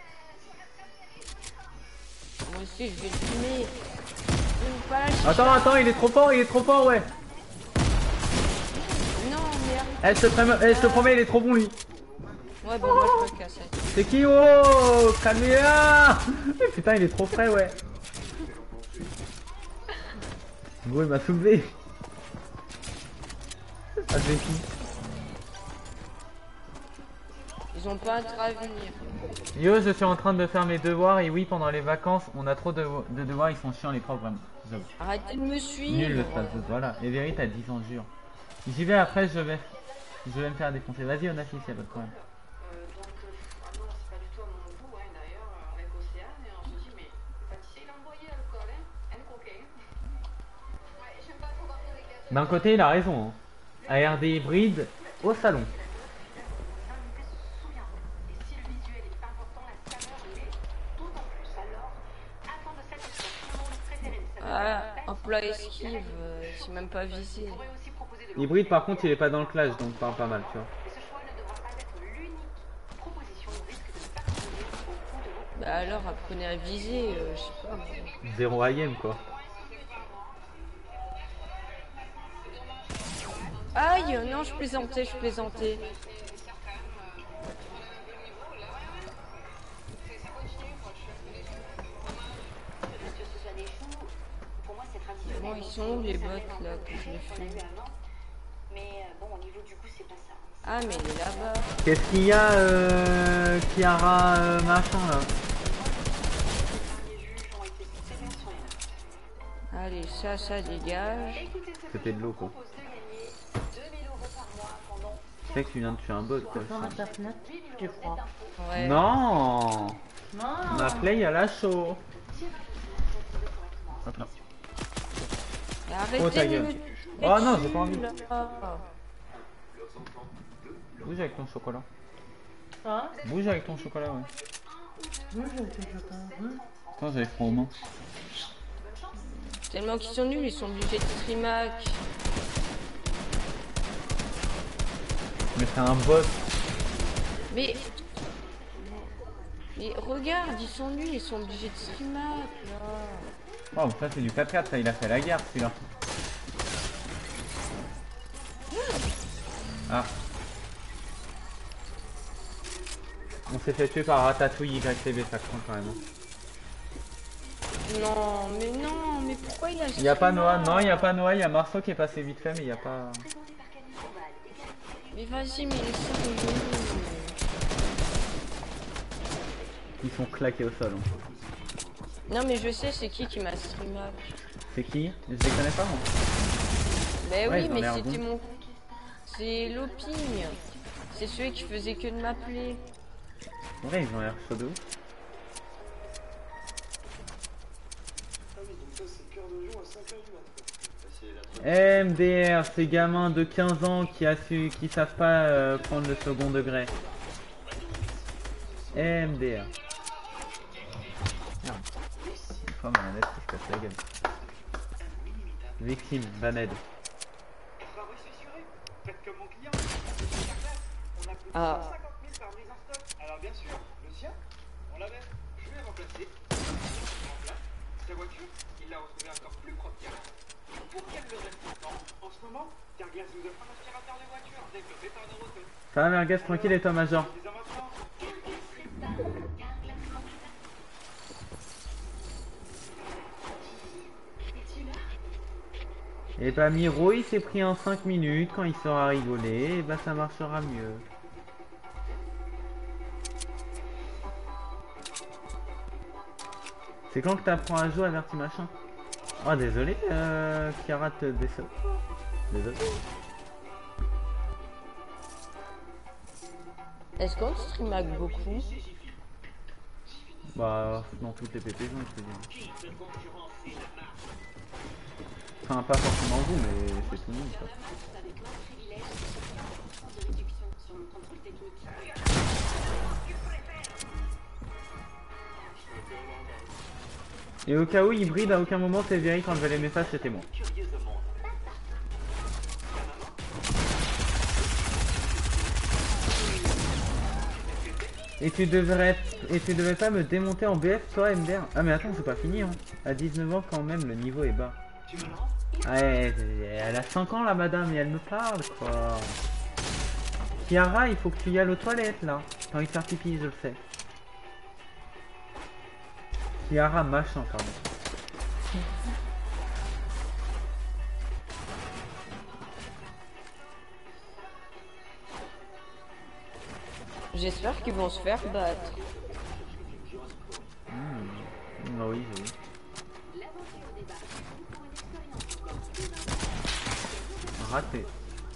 [SPEAKER 2] Moi aussi, je vais le fumer. Pas
[SPEAKER 1] Attends, il est trop fort, ouais.
[SPEAKER 2] Non, merde.
[SPEAKER 1] Elle se promet, il est trop bon lui.
[SPEAKER 2] Ouais, bon, moi je me casse.
[SPEAKER 1] C'est qui? Oh, Kamea. Putain, il est trop frais, ouais. Bon, il m'a soulevé. Ah, c'est qui?
[SPEAKER 2] Ils ont pas intérêt à venir.
[SPEAKER 1] Yo, je suis en train de faire mes devoirs et oui, pendant les vacances, on a trop de devoirs, ils sont chiants les profs, vraiment. J'avoue.
[SPEAKER 2] Arrêtez de me suivre.
[SPEAKER 1] Nul le space, voilà. Et Véry, t'as 10 ans, jure. J'y vais après, je vais me faire défoncer. Vas-y, Onassis, y'a pas de problème.
[SPEAKER 10] Donc, non, c'est pas du tout à mon goût, hein, d'ailleurs, avec Océane, et on se dit, mais le pâtissier, il a envoyé l'alcool, hein, elle coquet. Ouais, j'aime pas trop partir avec les
[SPEAKER 1] D'un côté, il a raison. Hein. ARD hybride au salon.
[SPEAKER 2] Ah, un plat esquive, c'est même pas visé.
[SPEAKER 1] Hybride, par contre, il est pas dans le clash, donc pas mal, tu vois.
[SPEAKER 2] Bah alors, apprenez à viser, je sais pas.
[SPEAKER 1] 0 AM, quoi.
[SPEAKER 2] Aïe, non, je plaisantais, je plaisantais. Bon, ils sont où les bots là que je les fais?
[SPEAKER 7] Mais bon, au niveau du coup, c'est pas ça.
[SPEAKER 2] Ah, mais il est là-bas.
[SPEAKER 1] Qu'est-ce qu'il y a, Kiara, machin, là?
[SPEAKER 2] Allez, ça dégage.
[SPEAKER 1] C'était de l'eau, quoi. C'est que tu viens de tuer un bot, quoi.
[SPEAKER 4] Je crois.
[SPEAKER 2] Ouais.
[SPEAKER 1] Non,
[SPEAKER 4] Non.
[SPEAKER 1] ma play à la chaud. Hop là.
[SPEAKER 2] Arrêtez
[SPEAKER 1] Oh, ta
[SPEAKER 2] de
[SPEAKER 1] gueule.
[SPEAKER 2] me...
[SPEAKER 1] Oh non, j'ai pas envie.
[SPEAKER 2] Là.
[SPEAKER 1] Bouge avec ton chocolat.
[SPEAKER 4] Hein?
[SPEAKER 1] Bouge avec ton chocolat, ouais.
[SPEAKER 4] Moi, je fais pas.
[SPEAKER 1] Attends, j'avais froid aux mains.
[SPEAKER 2] Tellement qu'ils sont nuls, ils sont obligés de streamac.
[SPEAKER 1] Mais c'est un bot.
[SPEAKER 2] Mais regarde, ils sont nuls, ils sont obligés de streamac là.
[SPEAKER 1] Oh, ça c'est du 4-4, ça il a fait la guerre celui-là. Ah. On s'est fait tuer par Ratatouille YCB, ça craint quand même.
[SPEAKER 2] Non, mais pourquoi il a...
[SPEAKER 1] Il y a pas Noah, non il y a pas Noah, il y a Marceau qui est passé vite fait mais il y a pas...
[SPEAKER 2] Mais vas-y, mais les sérieux.
[SPEAKER 1] Ils sont claqués au sol. Hein.
[SPEAKER 2] Non mais je sais c'est qui m'a streamac.
[SPEAKER 1] C'est qui? Je les connais pas moi.
[SPEAKER 2] Bah
[SPEAKER 1] Ouais,
[SPEAKER 2] oui,
[SPEAKER 1] ils ont
[SPEAKER 2] mais
[SPEAKER 1] l'air
[SPEAKER 2] c'était
[SPEAKER 1] bons.
[SPEAKER 2] mon... C'est Loping. C'est celui qui faisait que de m'appeler.
[SPEAKER 1] Ouais, ils ont l'air chauds de ouf. MDR, ces gamins de 15 ans qui savent pas prendre le second degré. MDR. Merde. Une fois ma manette, je casse la gueule. Victime, Bamed.
[SPEAKER 2] Ah.
[SPEAKER 8] Alors bien sûr, le sien, on l'avait. Je l'ai remplacé. Sa voiture, il l'a retrouvée encore plus propre qu'avant. Pour qu'elle le reste longtemps, en ce moment, Carglass vous offre un aspirateur de voiture développé par Neuroton.
[SPEAKER 1] Ça va merguez, tranquille et toi Major? Et bah Miro il s'est pris en 5 minutes, quand il saura rigoler, et bah ça marchera mieux. C'est quand que t'apprends à jouer à Verti machin? Oh désolé, Kiara te déçoit. Désolé.
[SPEAKER 2] Est-ce qu'on streamac beaucoup?
[SPEAKER 1] Bah dans toutes les PPG je te dis. Enfin pas forcément vous mais c'est tout le monde quoi. Et au cas où hybride à aucun moment c'est Véry quand je vais les messages c'était moi. Et tu devais pas me démonter en BF toi MDR? Ah mais attends c'est pas fini hein. À 19 ans quand même le niveau est bas. Ouais, elle a 5 ans la madame et elle me parle quoi. Kiara il faut que tu y ailles aux toilettes là. T'as envie de faire pipi, je le sais. Kiara machin, pardon.
[SPEAKER 2] J'espère qu'ils vont se faire battre.
[SPEAKER 1] Bah oui, oui. Raté.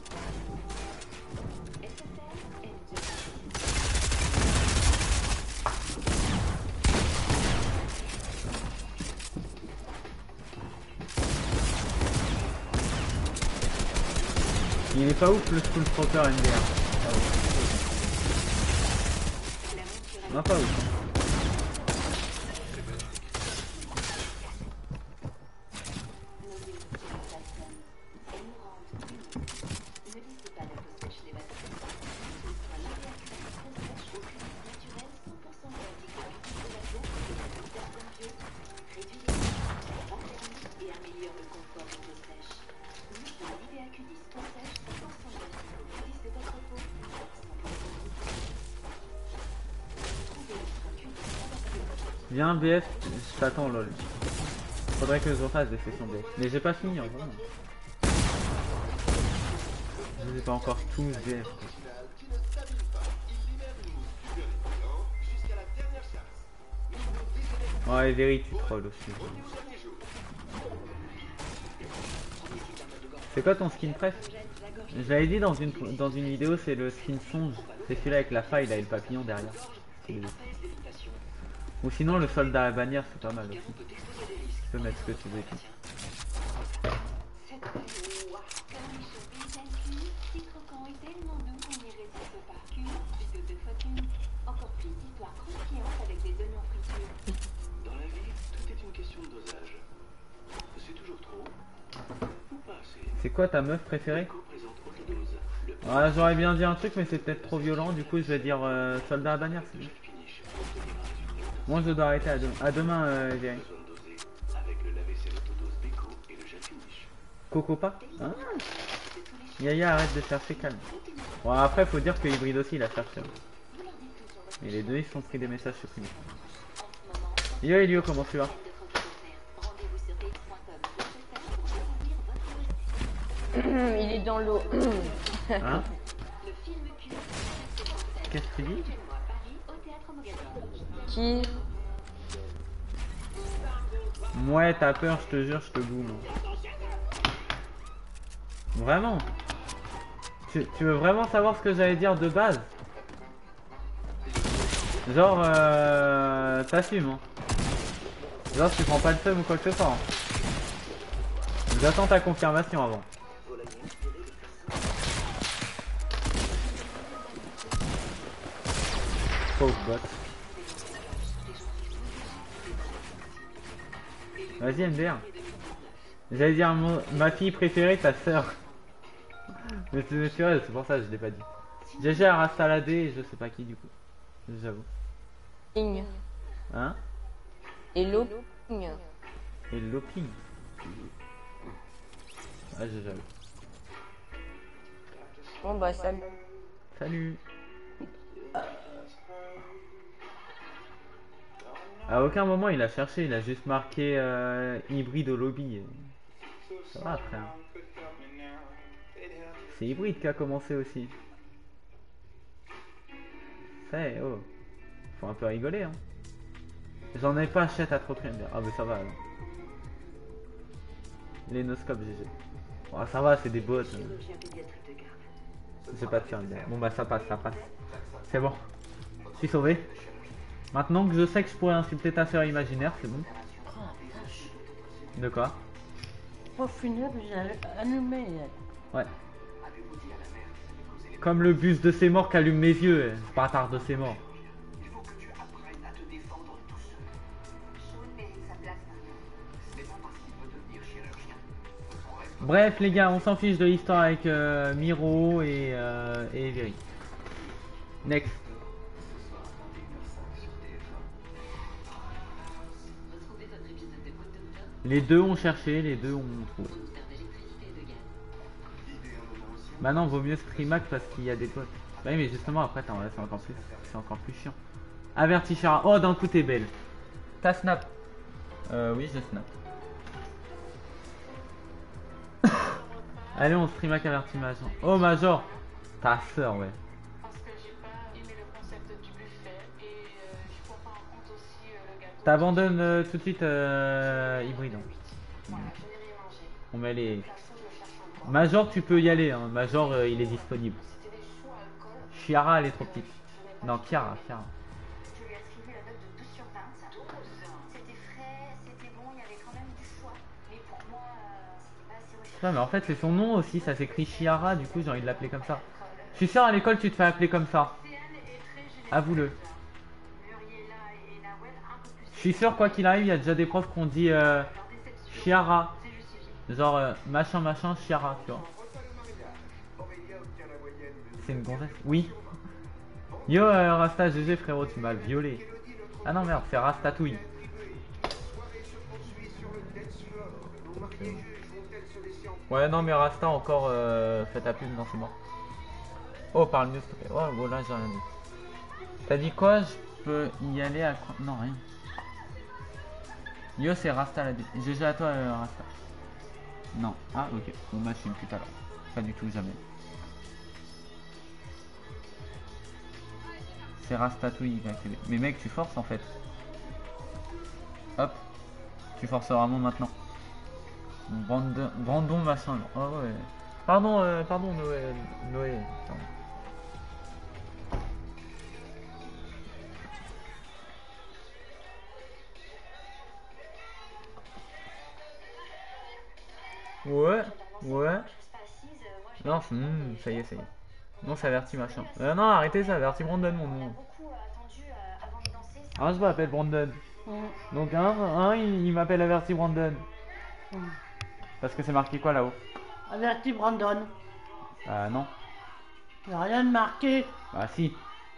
[SPEAKER 1] Il est pas ouf le Skull Trooper NDR. Ah oui. Non, pas ouf. Viens BF, je t'attends lol. Faudrait que je refasse des sessions BF. Mais j'ai pas fini en vrai. Je les ai pas encore tous BF. Ouais, Very, tu trolls aussi. C'est quoi ton skin préf? Je l'avais dit dans une vidéo, c'est le skin songe. C'est celui-là avec la faille là et le papillon derrière. Ou sinon le soldat à la bannière, c'est pas mal aussi. Tu peux mettre ce que tu veux.
[SPEAKER 11] Dans la vie, tout est une question de dosage. C'est toujours trop ou pas assez.
[SPEAKER 1] C'est quoi ta meuf préférée? Ouais, j'aurais bien dit un truc mais c'est peut-être trop violent, du coup je vais dire soldat à bannière, c'est bien. Moi je dois arrêter à demain, Jerry. Coco pas hein? Yaya, arrête de chercher, calme. Bon, après faut dire que Hybride aussi il a cherché. Et les deux ils se sont pris des messages supprimés. Yo Elio, comment tu vas?
[SPEAKER 2] Il est dans l'eau.
[SPEAKER 1] Hein? Qu'est-ce que tu dis?
[SPEAKER 2] Qui?
[SPEAKER 1] Ouais, t'as peur, je te jure, je te boum. Vraiment? Tu veux vraiment savoir ce que j'allais dire de base? Genre, t'assumes, hein? Genre, tu prends pas le seum ou quoi que ce soit. Hein. J'attends ta confirmation avant. Pauvre bot. Vas-y MDR. J'allais dire ma fille préférée, ta sœur. Mais c'est pour ça que je l'ai pas dit. GG a rastaladé et je sais pas qui du coup. J'avoue.
[SPEAKER 2] Ping.
[SPEAKER 1] Hein?
[SPEAKER 2] Et Loping.
[SPEAKER 1] Et Loping. Ah j'avoue.
[SPEAKER 2] Bon bah salut.
[SPEAKER 1] Salut. À aucun moment il a cherché, il a juste marqué hybride au lobby. Ça va frère. C'est hybride qui a commencé aussi. C'est oh. Faut un peu rigoler hein. J'en ai pas achète à trop craindre. Ah mais ça va alors. Les noscopes GG. Oh, ça va, c'est des bots. Je sais pas te faire bien. Bon bah ça passe, ça passe. C'est bon. Je suis sauvé. Maintenant que je sais que je pourrais insulter ta soeur imaginaire, c'est bon. De quoi?
[SPEAKER 4] Pour finir, j'ai allumé.
[SPEAKER 1] Ouais. Comme le bus de ses morts qu'allume mes yeux, bâtard de ses morts. Bref les gars, on s'en fiche de l'histoire avec Miro et Very. Next. Les deux ont cherché, les deux ont trouvé. Bah non, vaut mieux Streamac parce qu'il y a des potes. Bah oui, mais justement, après, c'est encore plus chiant. Averti Chara. Oh, d'un coup, t'es belle. T'as snap. Oui, je snap. Allez, on Streamac averti Major. Oh, Major. Ta sœur, ouais.
[SPEAKER 10] Parce que j'ai pas aimé le concept du buffet et je prends pas en compte aussi le gâteau.
[SPEAKER 1] T'abandonnes tout de suite hybride. Hein.
[SPEAKER 10] Voilà, je n'ai rien mangé.
[SPEAKER 1] On met les.
[SPEAKER 10] De toute façon, je cherche encore.
[SPEAKER 1] Major, tu peux y aller. Hein. Major, il est disponible.
[SPEAKER 10] C'était des choux à alcool.
[SPEAKER 1] Chiara, elle est trop petite. Non, Chiara.
[SPEAKER 6] Je lui attribue la note de 2 sur 20. C'était frais, c'était bon, il y avait quand même du choix. Mais pour moi, c'était pas assez recherché.
[SPEAKER 1] Non, mais en fait, c'est son nom aussi. Ça s'écrit Chiara. Du coup, j'ai envie de l'appeler comme ça. Je suis sûr, à l'école, tu te fais appeler comme ça. Avoue-le. Je suis sûr, quoi qu'il arrive, il y a déjà des profs qui ont dit Chiara. Genre machin machin Chiara, tu vois. C'est une gonzesse. Oui. Yo Rasta GG frérot, tu m'as violé. Ah non merde, c'est Rastatouille. Ouais non mais Rasta encore fait ta pub, non c'est mort. Oh parle mieux s'il te plaît. Oh voilà, j'ai rien dit. T'as dit quoi? Je peux y aller à quoi? Non rien. Yo c'est Rasta la GG à toi Rasta. Non. Ah ok. Bon bah je suis une pute alors. Pas du tout, jamais. C'est Rastatouille qui va activer. Mais mec tu forces en fait. Hop. Tu forces vraiment maintenant. Brandon machin. Oh ouais. Pardon Noé. Pardon. Ouais. Non, ça y est. Non, ça avertit machin. Non, arrêtez ça, avertit Brandon mon nom. Ah, je m'appelle Brandon. Donc il m'appelle averti Brandon. Parce que c'est marqué quoi là-haut?
[SPEAKER 4] Averti Brandon.
[SPEAKER 1] Ah non.
[SPEAKER 4] Il n'y a rien de marqué.
[SPEAKER 1] Ah si.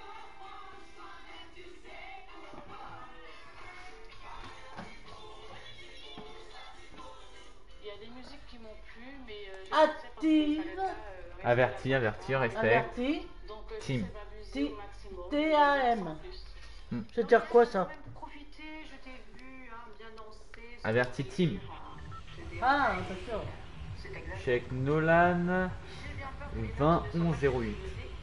[SPEAKER 10] Il y a des musiques qui m'ont plu, mais
[SPEAKER 4] Active.
[SPEAKER 1] Averti, respect.
[SPEAKER 4] Averti.
[SPEAKER 1] Team.
[SPEAKER 4] T-A-M. Ça veut dire quoi ça?
[SPEAKER 10] Profitez, je t'ai vu, bien danser.
[SPEAKER 1] Averti team.
[SPEAKER 4] Ah, d'accord.
[SPEAKER 1] Je suis avec Nolan 2108.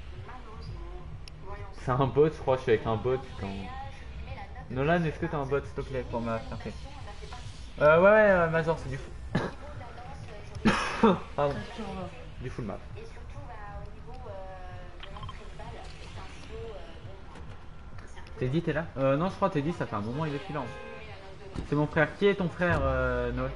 [SPEAKER 1] C'est un bot, je crois, je suis avec un bot, putain. Nolan, est-ce que t'as un bot s'il te plaît pour ma faire? Ouais, Major, c'est du full. Pardon. Du full map. Teddy, t'es là? Non, je crois Teddy, ça fait un moment il est plus là. C'est mon frère. Qui est ton frère, Noël?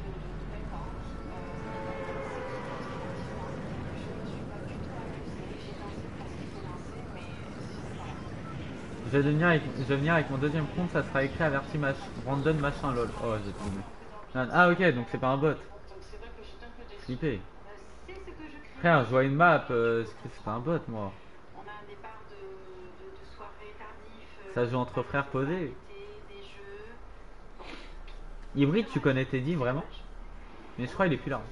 [SPEAKER 1] Je vais venir avec mon deuxième compte, ça sera écrit averti random machin lol. Oh, j'ai trouvé. Ah, ok, donc c'est pas un bot. Flippé. Frère, je vois une map, c'est pas un bot, moi. Ça joue entre frères posés. Hybride, tu connais Teddy vraiment? Mais je crois il est plus là.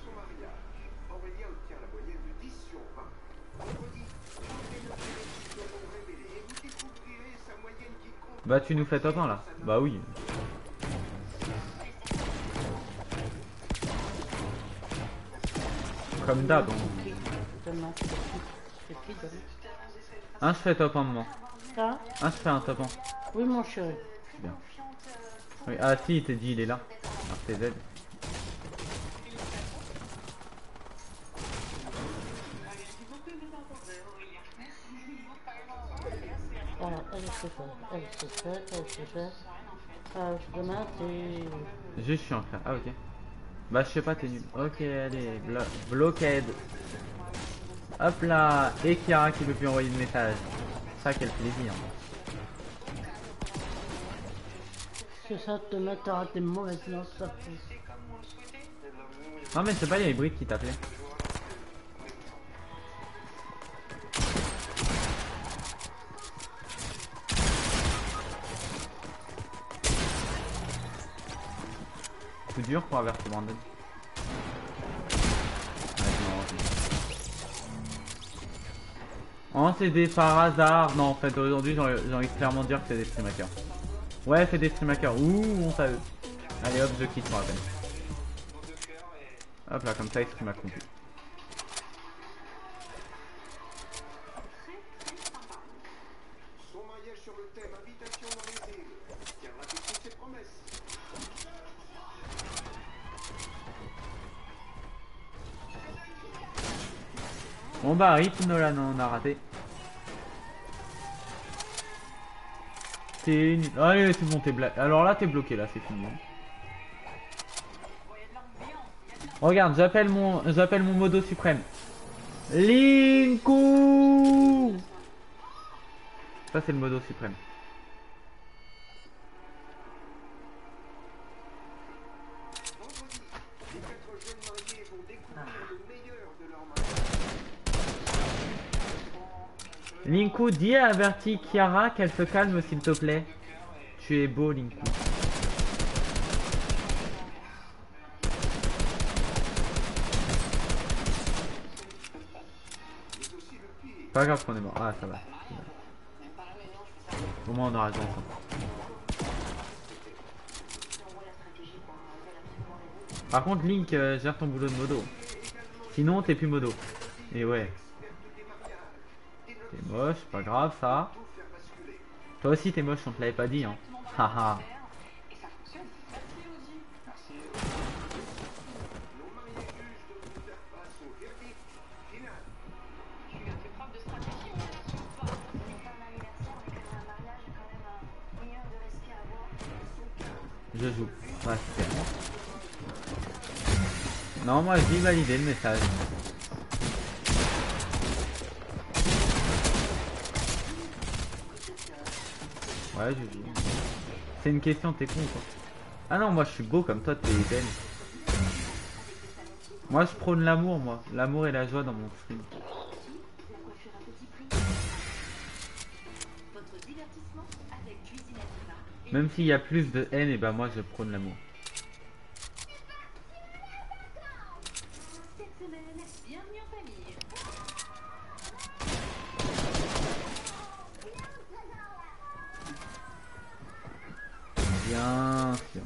[SPEAKER 1] Bah tu nous fais top 1 là. Bah oui. Comme d'hab. Un je fais top 1 moment. Un je fais un top 1.
[SPEAKER 4] Oui mon chéri.
[SPEAKER 1] Bien. Oui, ah si, il t'a dit il est là. RTZ.
[SPEAKER 4] Voilà, elle c'est fait. Demain c'est...
[SPEAKER 1] Juste je suis en frère. Ah ok. Bah je sais pas, t'es nul. Ok, allez, blockade. Hop là. Et Chiara qui peut plus envoyer de message. Ça quel plaisir.
[SPEAKER 4] C'est ça, demain t'auras tes mauvaises notes.
[SPEAKER 1] Non mais je sais pas, il y a Hybride qui t'appelait. Coup dur pour avertir Brandon. Oh, c'est des par hasard. Non, en fait, aujourd'hui, j'ai envie de clairement dire que c'est des streamhackers. Ouais, c'est des streamhackers. Ouh, on savait. Allez hop, je quitte pour la peine. Hop là, comme ça, il stream à compte.
[SPEAKER 9] Son mariage sur le thème invitation dans les îles. Tiendra-t-il toutes ses promesses?
[SPEAKER 1] Bon bah, rip Nolan, on a raté. Allez, c'est bon, t'es bloqué. Alors là, t'es bloqué, là, c'est fini. Regarde, j'appelle mon modo suprême. Linku. Ça, c'est le modo suprême. Linku, dis à Averti Kiara qu'elle se calme s'il te plaît. Tu es beau, Linku. Pas grave qu'on est mort. Ah, ça va. Au moins on aura raison. Par contre, Link, gère ton boulot de modo. Sinon, t'es plus modo. Et ouais. T'es moche, pas grave ça. Toi aussi t'es moche, on te l'avait pas dit hein. Haha. Je joue. Ouais, super. Non, moi je dis valider le message. Ouais, je joue. C'est une question, t'es con quoi. Ah non, moi je suis beau comme toi, t'es belle. Moi je prône l'amour, moi. L'amour et la joie dans mon stream. Même s'il y a plus de haine, et ben moi je prône l'amour. Bien sûr.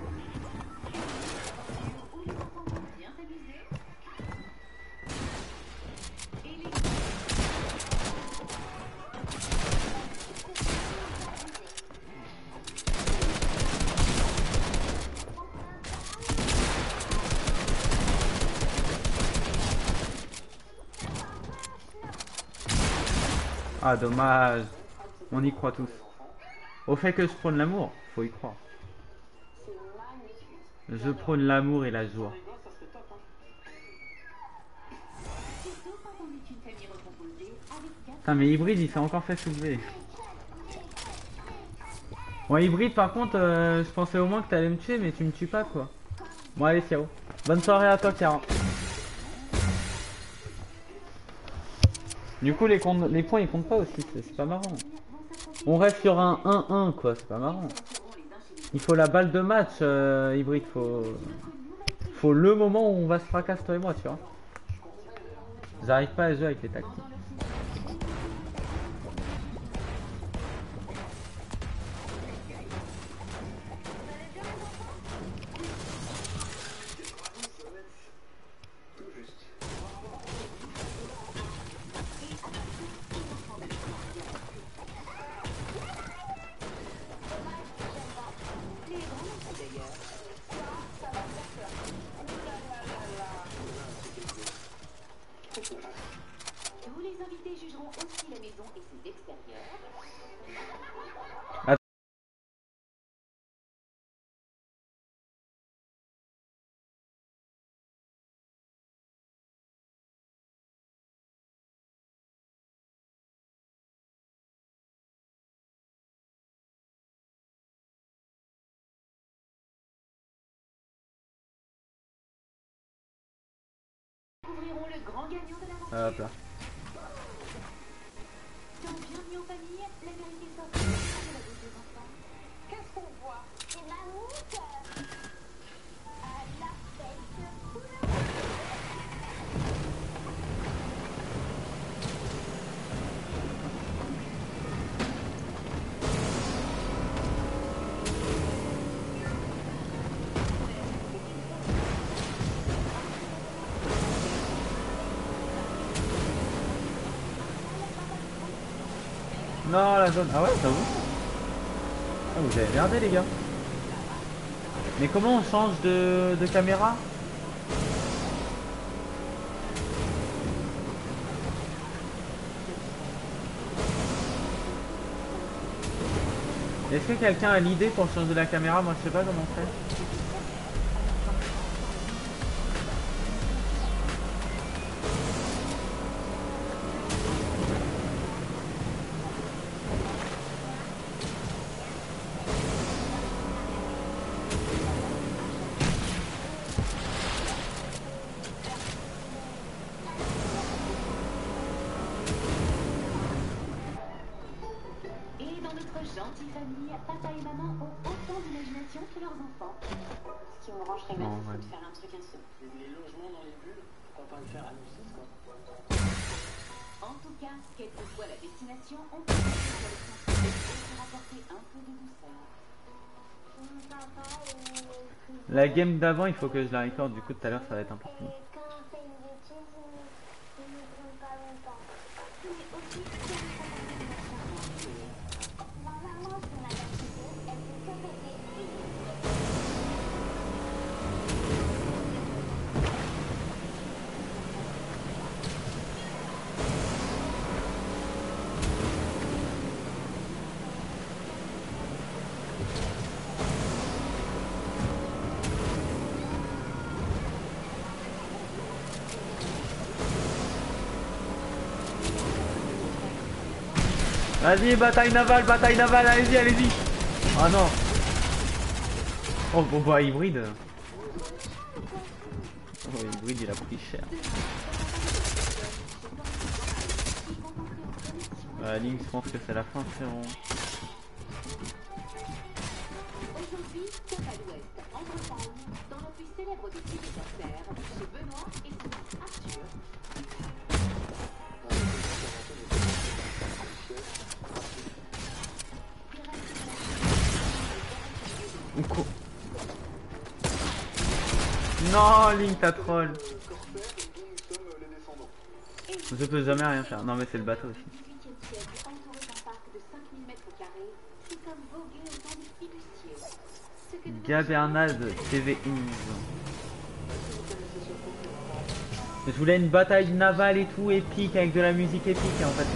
[SPEAKER 1] Ah dommage. On y croit tous. Au fait que je prône l'amour, faut y croire. Je prône l'amour et la joie. Putain mais Hybride il s'est encore fait soulever. Bon Hybride par contre je pensais au moins que t'allais me tuer mais tu me tues pas quoi. Bon allez ciao. Bonne soirée à toi Chiara. Du coup les points ils comptent pas aussi, c'est pas marrant. On reste sur un 1-1 quoi, c'est pas marrant. Il faut la balle de match Hybride, faut le moment où on va se fracasser toi et moi tu vois. J'arrive pas à jouer avec les tactiques.
[SPEAKER 6] Tous les invités jugeront aussi la maison et ses extérieurs. Découvrirons le grand gagnant de l'aventure.
[SPEAKER 1] Hop là.
[SPEAKER 6] Dans Bienvenue en famille, la vérité sortie de la bouche des enfants. Qu'est-ce qu'on voit? Des mammouths à la fête.
[SPEAKER 1] Non, la zone. Ah ouais, ça vous. Ah, vous avez merdé, les gars. Mais comment on change de caméra? Est-ce que quelqu'un a l'idée pour changer la caméra? Moi, je sais pas comment on fait.
[SPEAKER 6] Et dans notre gentille famille, papa et maman ont autant d'imagination que leurs enfants. Ce qui me rangerait bien,
[SPEAKER 1] Non,
[SPEAKER 6] c'est
[SPEAKER 1] ouais.
[SPEAKER 6] de faire un truc insolite.
[SPEAKER 8] Les logements dans les bulles, pourquoi pas le faire à nous 6 quoi.
[SPEAKER 6] En tout cas, quelle que soit la destination, on peut faire le sens pour apporter un peu de douceur.
[SPEAKER 1] La game d'avant, il faut que je la recorde. Du coup, tout à l'heure, ça va être important. Vas-y, bataille navale, allez-y, allez-y. Ah non. Oh, bon, bah, hybride. Oh, hybride, il a pris cher. Link, je pense que c'est la fin, frérot.
[SPEAKER 6] Aujourd'hui, cap à l'ouest, en Bretagne, dans la plus célèbre des cités terre, chez Benoît et son fils Arthur.
[SPEAKER 1] Non, Link, t'as troll. Je peux jamais rien faire. Non, mais c'est le bateau aussi.
[SPEAKER 6] Entouré d'un parc de 5000 mètres carrés, c'est comme voguer au temps des flibustiers.
[SPEAKER 1] Gabernade TV11. Je voulais une bataille navale et tout épique avec de la musique épique en fait.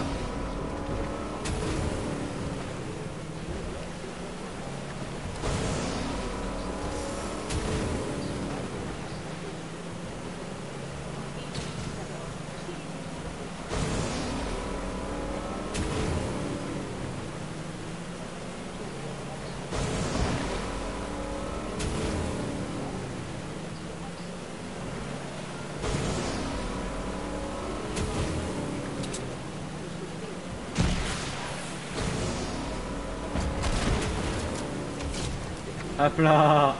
[SPEAKER 1] Hop là.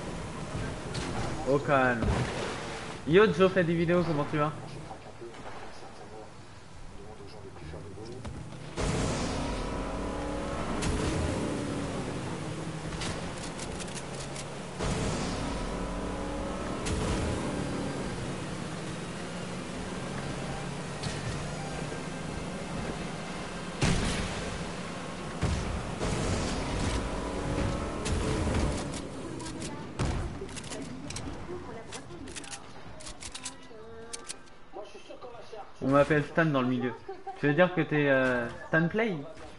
[SPEAKER 1] Au calme. Yo Joe fait des vidéos, comment tu vas? On m'appelle Stan dans le milieu. Tu veux dire que t'es Stan Play?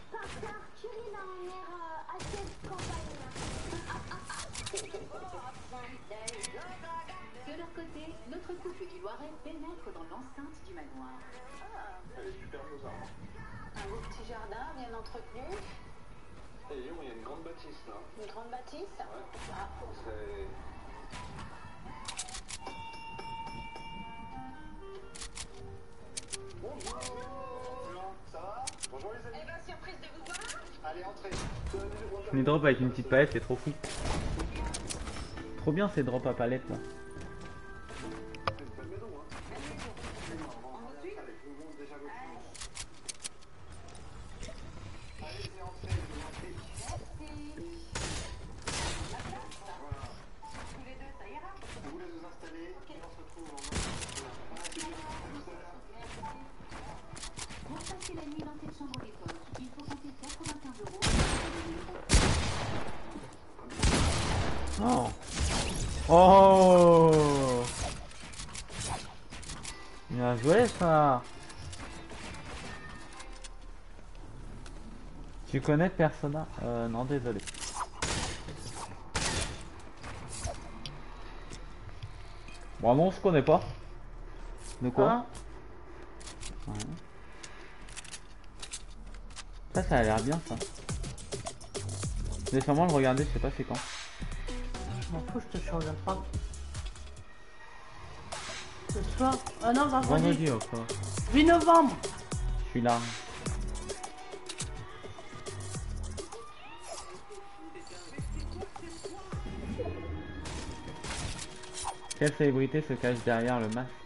[SPEAKER 6] De leur côté, notre couple du Loiret pénètre dans l'enceinte du manoir.
[SPEAKER 8] Elle est super beau ça.
[SPEAKER 6] Un beau petit jardin bien entretenu.
[SPEAKER 8] Et il y a une grande bâtisse là.
[SPEAKER 6] Une grande bâtisse.
[SPEAKER 8] Ouais. C'est... Bonjour. Ça va? Bonjour les amis.
[SPEAKER 6] Eh ben, surprise de vous voir.
[SPEAKER 8] Allez, entrez.
[SPEAKER 1] Les drops avec une petite palette, c'est trop fou. Trop bien ces drops à palette là.
[SPEAKER 8] C'est une belle maison, hein. Allez, je vous montre déjà le plan. Allez, entrez, Voilà.
[SPEAKER 6] Tous les deux, ça ira.
[SPEAKER 8] Vous voulez vous installer et on se retrouve en...
[SPEAKER 6] Merci. Passez la nuit dans cette chambre d'époque. Il faut compter 95 euros.
[SPEAKER 1] Oh. Oh. Bien joué ça. Tu connais Persona? Non, désolé. Bon, non, je connais pas. De quoi?
[SPEAKER 4] Hein?
[SPEAKER 1] Ouais. Ça a l'air bien ça. Je vais sûrement le regarder, je sais pas c'est quand.
[SPEAKER 4] Je m'en fous, je te regarde pas. Ce soir? Ah non,
[SPEAKER 1] Vendredi, oh, quoi.
[SPEAKER 4] 8 novembre.
[SPEAKER 1] Je suis là. Quelle célébrité se cache derrière le masque?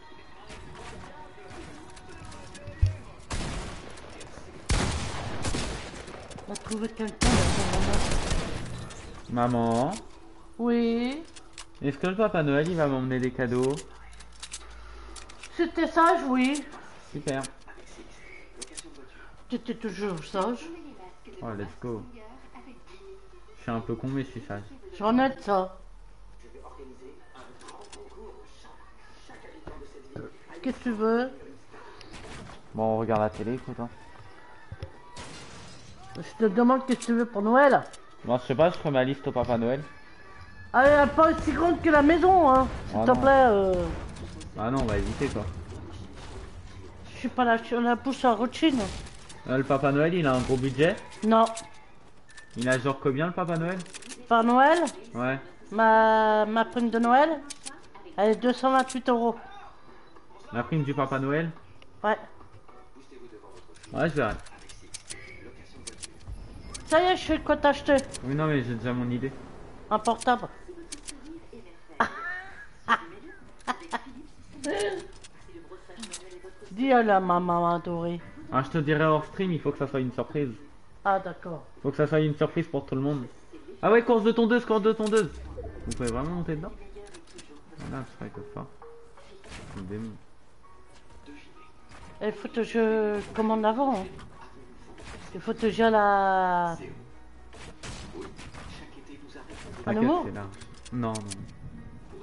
[SPEAKER 4] On a trouvé quelqu'un dans son maman.
[SPEAKER 1] Maman,
[SPEAKER 4] Oui.
[SPEAKER 1] est-ce que le Papa Noël il va m'emmener des cadeaux?
[SPEAKER 4] C'était sage, oui.
[SPEAKER 1] Super.
[SPEAKER 4] T'étais toujours sage.
[SPEAKER 1] Oh, let's go. Je suis un peu con mais je suis sage.
[SPEAKER 4] J'en ai de ça. Qu'est-ce que tu veux?
[SPEAKER 1] Bon, on regarde la télé, écoute. Hein.
[SPEAKER 4] Je te demande qu'est-ce que tu veux pour Noël.
[SPEAKER 1] Moi, je sais pas, je ferai ma liste au Papa Noël.
[SPEAKER 4] Ah, elle est pas aussi grande que la maison, hein. S'il
[SPEAKER 1] Ah
[SPEAKER 4] te
[SPEAKER 1] non.
[SPEAKER 4] plaît.
[SPEAKER 1] Ah non, on va éviter quoi.
[SPEAKER 4] Je suis pas la pousse à Rothschild.
[SPEAKER 1] Le Papa Noël, il a un gros budget.
[SPEAKER 4] Non.
[SPEAKER 1] Il a genre combien le Papa Noël?
[SPEAKER 4] Par Noël,
[SPEAKER 1] Ouais.
[SPEAKER 4] ma prime de Noël, elle est 228 euros.
[SPEAKER 1] La prime du Papa Noël?
[SPEAKER 4] Ouais.
[SPEAKER 1] Ouais, je verrai.
[SPEAKER 4] Ça y est, je sais quoi t'acheter.
[SPEAKER 1] Oui, non, mais j'ai déjà mon idée.
[SPEAKER 4] Un portable. Dis à la maman adorée.
[SPEAKER 1] Ah, je te dirai hors stream, il faut que ça soit une surprise.
[SPEAKER 4] Ah, d'accord.
[SPEAKER 1] Faut que ça soit une surprise pour tout le monde. Ah ouais, course de tondeuse, course de tondeuse. Vous pouvez vraiment monter dedans? Voilà, je serais que ça. C'est le démon.
[SPEAKER 4] Il faut que je commande avant. Hein. Il faut que j'aille à la...
[SPEAKER 1] T'inquiète,
[SPEAKER 4] amour?
[SPEAKER 1] c'est large. Non, non.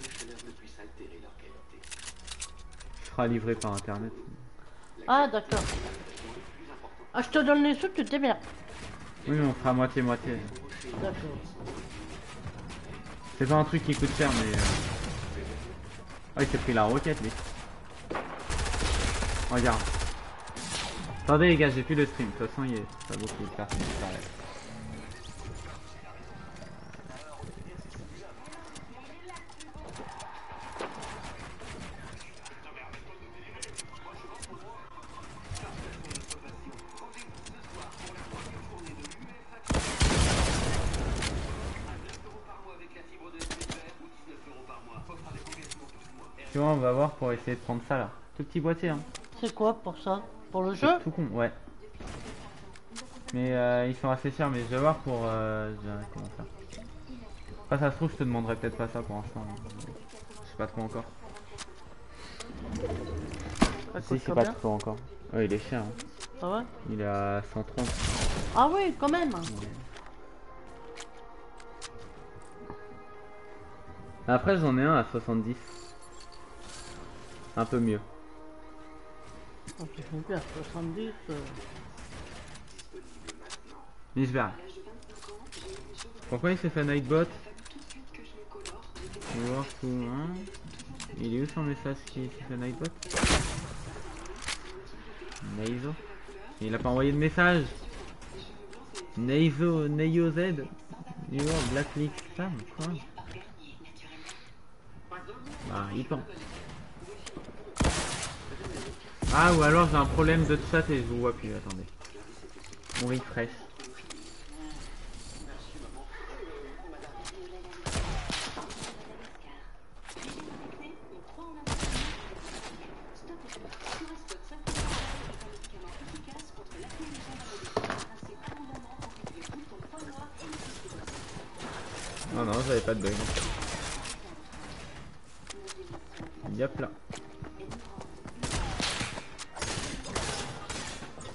[SPEAKER 1] Je serai livré par internet.
[SPEAKER 4] Ah, d'accord. Ah, je te donne les sous, tu te démerdes.
[SPEAKER 1] Oui, mais on fera moitié-moitié.
[SPEAKER 4] D'accord.
[SPEAKER 1] C'est pas un truc qui coûte cher, mais... Ah, il s'est pris la roquette, lui. Regarde. Attendez, les gars, j'ai plus le stream. De toute façon, il y a pas beaucoup de personnes qui s'arrêtent. Tu vois, on va voir pour essayer de prendre ça là. Tout petit boîtier, hein.
[SPEAKER 4] C'est quoi pour ça? Pour le jeu?
[SPEAKER 1] C'est tout con, ouais. Mais ils sont assez chers, mais je vais voir pour... je verrai comment faire. Après, ça se trouve, je te demanderai peut-être pas ça pour l'instant. Hein. Je sais pas trop encore.
[SPEAKER 4] Ça
[SPEAKER 1] Si,
[SPEAKER 4] coûte
[SPEAKER 1] c'est pas
[SPEAKER 4] combien?
[SPEAKER 1] trop encore. Ouais, il est cher. Hein.
[SPEAKER 4] Ah ouais?
[SPEAKER 1] Il est à 130.
[SPEAKER 4] Ah oui, quand même.
[SPEAKER 1] Ouais. Après, j'en ai un à 70. Un peu mieux.
[SPEAKER 4] Ok, je vais à 70.
[SPEAKER 1] Mais je verrai. Pourquoi il s'est fait Nightbot? Voir tout, hein. Il est où son message qui s'est fait Nightbot? Neizo? Il a pas envoyé de message. Neizo, Neyo Z. New York, Blacklist Spam, quoi. Ah, il pense. Ah, ou alors j'ai un problème de chat et je vous vois plus, attendez. Mon refresh. Non, non, j'avais pas de bug. Yep là.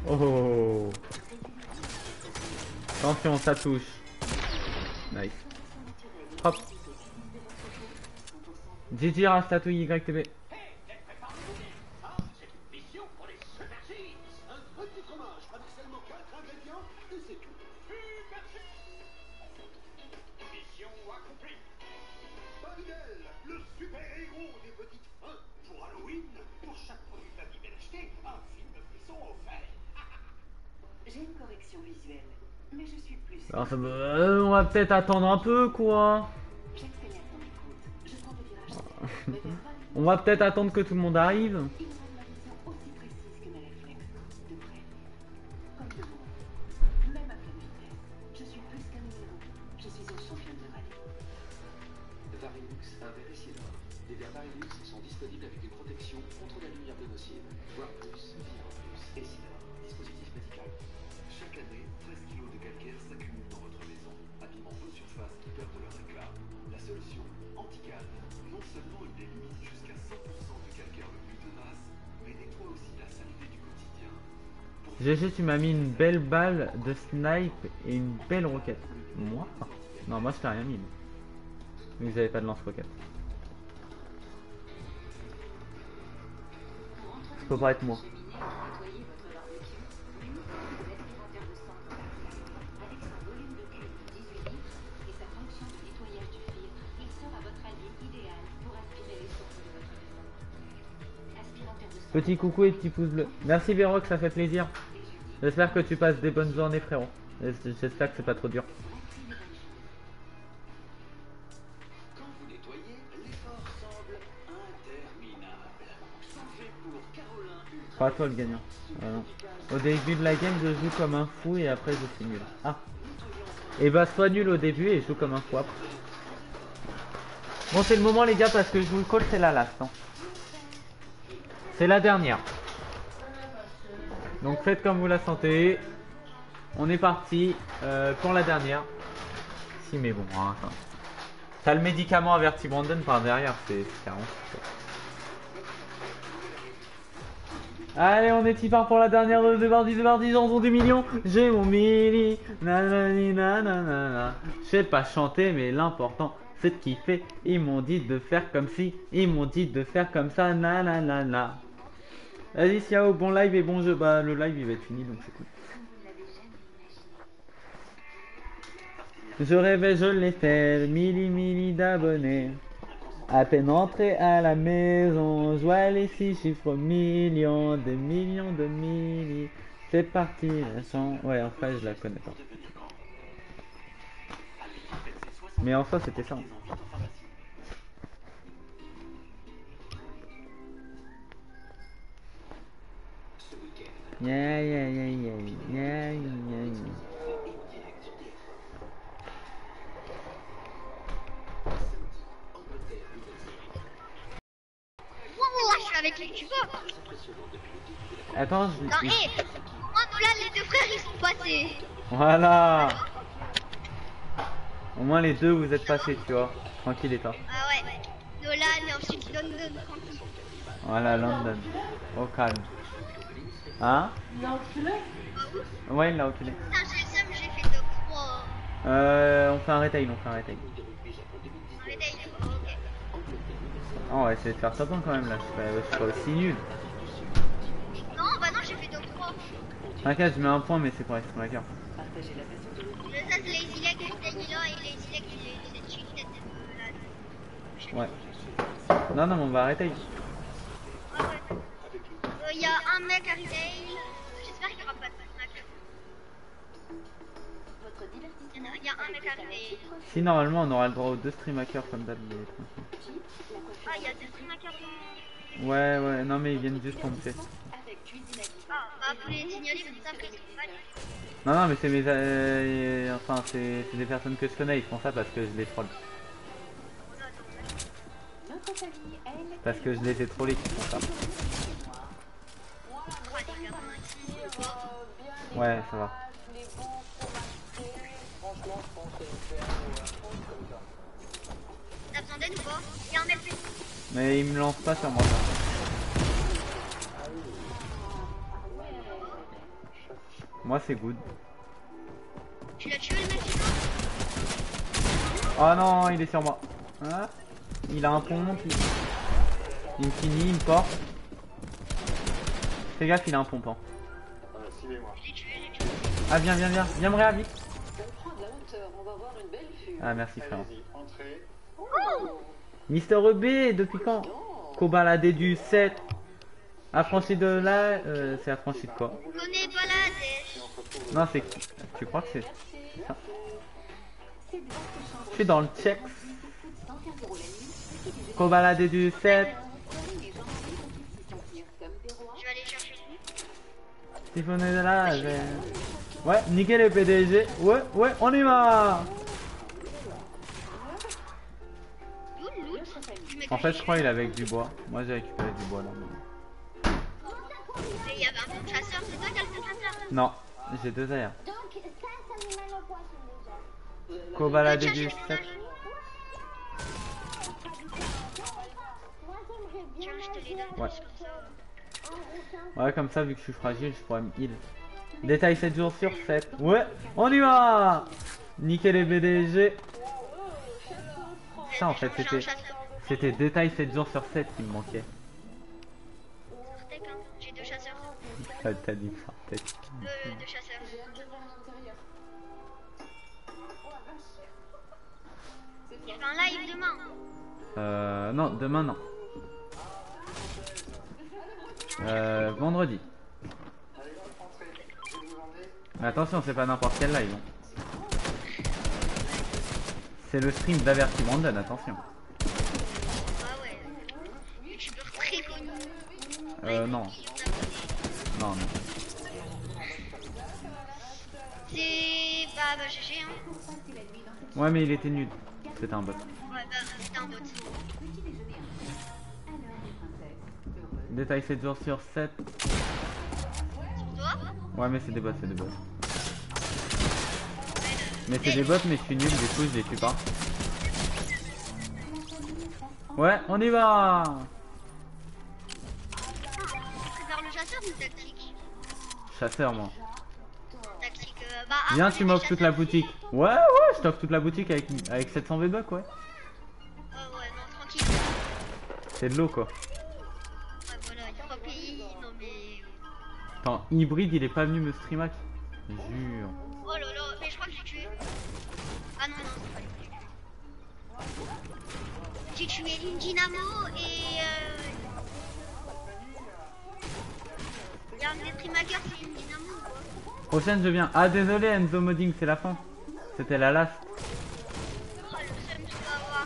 [SPEAKER 1] Oh. Attention, ça touche. Nice. Hop. GG Rastatouille YTB. Alors ça on va peut-être attendre un peu quoi. On va peut-être attendre que tout le monde arrive.
[SPEAKER 11] Varilux, un verre Essilor. Les verres Varilux sont disponibles avec une protection contre la lumière peu nocive, voire plus, vivre plus. Essilor, dispositif médical. Chaque année, 13 kg de calcaire s'accumulent dans votre maison, abîmant vos surfaces qui perdent leur éclat. La solution, Anticalme. Non seulement il élimine jusqu'à 100% du calcaire le plus tenace, mais nettoie aussi la saleté du quotidien.
[SPEAKER 1] GG, tu m'as mis une belle balle de snipe et une belle roquette. Moi? Non, moi je t'ai rien mis. Vous n'avez pas de lance-roquette. Ça peut pas être moi. Petit coucou et petit pouce bleu. Merci Véroc, ça fait plaisir. J'espère que tu passes des bonnes journées frérot. J'espère que c'est pas trop dur. Pas toi le gagnant. Au début de la game, je joue comme un fou et après je suis nul. Ah. Et bah sois nul au début et joue comme un fou après. Bon c'est le moment les gars parce que je vous le call, c'est la last. Hein. C'est la dernière. Donc faites comme vous la sentez. On est parti pour la dernière. Si mais bon, hein, t'as le médicament averti Brandon par derrière, c'est carrément. Allez, on est y part pour la dernière de partie, j'en des millions. J'ai mon mini, nanani nanana. Je sais pas chanter, mais l'important c'est de kiffer. Ils m'ont dit de faire comme si, ils m'ont dit de faire comme ça, nanana. Vas-y, Xiao, bon live et bon jeu. Bah, le live il va être fini donc c'est cool. Je rêvais, je l'ai fait, mille d'abonnés. À peine entré à la maison, je vois les 6 chiffres millions, des millions de milli. C'est parti, la chanson. Ouais, en fait, je la connais pas. Mais en soi, c'était ça. Yeah, yeah, yeah, yeah, yeah, yeah, yeah.
[SPEAKER 5] Je suis avec les cubeurs.
[SPEAKER 1] Attends,
[SPEAKER 5] non, moi, là, les deux frères, ils sont passés.
[SPEAKER 1] Voilà. Au moins les deux vous êtes passés, tu vois. Tranquille et toi.
[SPEAKER 5] Ah ouais. Nolan et ensuite London, tranquille.
[SPEAKER 1] Voilà, London. Au calme. Hein?
[SPEAKER 4] Il l'a enculé?
[SPEAKER 1] Ouais, il l'a enculé.
[SPEAKER 5] Putain, j'ai le seum, j'ai fait top 3.
[SPEAKER 1] On fait un retail,
[SPEAKER 5] Un retail, ok.
[SPEAKER 1] Oh, on va essayer de faire top 1 quand même là, je suis pas aussi nul.
[SPEAKER 5] Non, bah non, j'ai fait top 3.
[SPEAKER 1] T'inquiète, je mets un point, mais c'est pour Extreme Hacker.
[SPEAKER 5] Ça, c'est Lazy Leg, Daniela et Lazy Leg, c'est cheat là.
[SPEAKER 1] Ouais. Non, non, mais on va arrêter.
[SPEAKER 5] Il y a un mec à retail. J'espère qu'il n'y aura pas de hacker. Il y a un mec à retail.
[SPEAKER 1] Si, normalement, on aura le droit aux 2 stream hackers comme d'hab.
[SPEAKER 5] Ah, il y a des stream hackers.
[SPEAKER 1] Ouais, ouais, non, mais ils viennent juste tomber.
[SPEAKER 5] Ah, bah vous les signalez comme ça, parce que c'est pas.
[SPEAKER 1] Non, non, mais c'est mes. Enfin, c'est des personnes que je connais, ils font ça parce que je les troll. Parce que je les ai trollés qui font ça. Ouais, ça va.
[SPEAKER 5] T'as besoin d'aide ou pas? Il y a un mec.
[SPEAKER 1] Mais il me lance pas sur moi. Moi c'est good.
[SPEAKER 5] Tu l'as tué le mec qui
[SPEAKER 1] Oh non, il est sur moi. Hein, il a un pompe. Il me finit, il me porte. Fais gaffe, il a un pompant. Ah viens, viens, viens. Viens me réa, vite. Ah merci frère. Mister EB, depuis quand? Cobaladé du 7. Affranchi de là, c'est affranchi de quoi?
[SPEAKER 5] connaît pas la dèche.
[SPEAKER 1] Non, c'est... Tu crois que c'est ça? Je suis dans le check. Cobaladé du 7.
[SPEAKER 5] Je vais aller chercher.
[SPEAKER 1] Siphonné de là, ouais, nickel le PDG. Ouais, ouais, on y va. En fait, je crois qu'il est avec du bois. Moi, j'ai récupéré du bois là.
[SPEAKER 5] Et il y avait un bon chasseur, c'est toi qui as le chasseur?
[SPEAKER 1] Non, j'ai 2 ailleurs. Cobaladé du 7.
[SPEAKER 5] Tiens, je te les donne.
[SPEAKER 1] Ouais. Ouais, comme ça, vu que je suis fragile, je pourrais me heal. Détail 7 jours sur 7. Ouais, on y va. Nickel les BDG. Ça, en fait, c'était détail 7 jours sur 7 qui me manquait.
[SPEAKER 5] J'ai 2 chasseurs.
[SPEAKER 1] T'as dit ça, peut-être.
[SPEAKER 5] 2 chasseurs. Il fait un live demain.
[SPEAKER 1] Non, demain non. Vendredi. Mais attention, c'est pas n'importe quel live. C'est le stream d'Averti Brandon, attention.
[SPEAKER 5] Ah ouais. YouTubeur très connu.
[SPEAKER 1] Non. Non, non.
[SPEAKER 5] C'est... Bah GG hein.
[SPEAKER 1] Ouais, mais il était nul. C'était un bot.
[SPEAKER 5] Ouais, bah c'était un bot.
[SPEAKER 1] Détail 7 jours sur 7.
[SPEAKER 5] Sur toi?
[SPEAKER 1] Ouais, mais c'est des bots, c'est des bots. Mais c'est des bots, mais je suis nul, du coup je les tue pas. Ouais, on y va.
[SPEAKER 5] Tu préfères le chasseur ou tactique?
[SPEAKER 1] Chasseur, moi.
[SPEAKER 5] Tactique, bah...
[SPEAKER 1] Viens, tu m'offres toute la boutique. Ouais, ouais, je t'offre toute la boutique avec 700 V-Bucks, ouais.
[SPEAKER 5] Ouais, non, tranquille.
[SPEAKER 1] C'est de l'eau, quoi.
[SPEAKER 5] Ouais, voilà, il y a 3 pays, non mais...
[SPEAKER 1] Attends, Hybride, il est pas venu me streamac. Jure.
[SPEAKER 5] Oh là là, mais je crois que j'ai tué. Ah non, non, c'est pas lui. J'ai tué une dynamo et... Il y a un des primaqueurs, c'est une dynamo ou quoi?
[SPEAKER 1] Prochaine, je viens. Ah, désolé, Enzo Modding, c'est la fin. C'était la last.
[SPEAKER 5] Oh, le seum, tu vas avoir.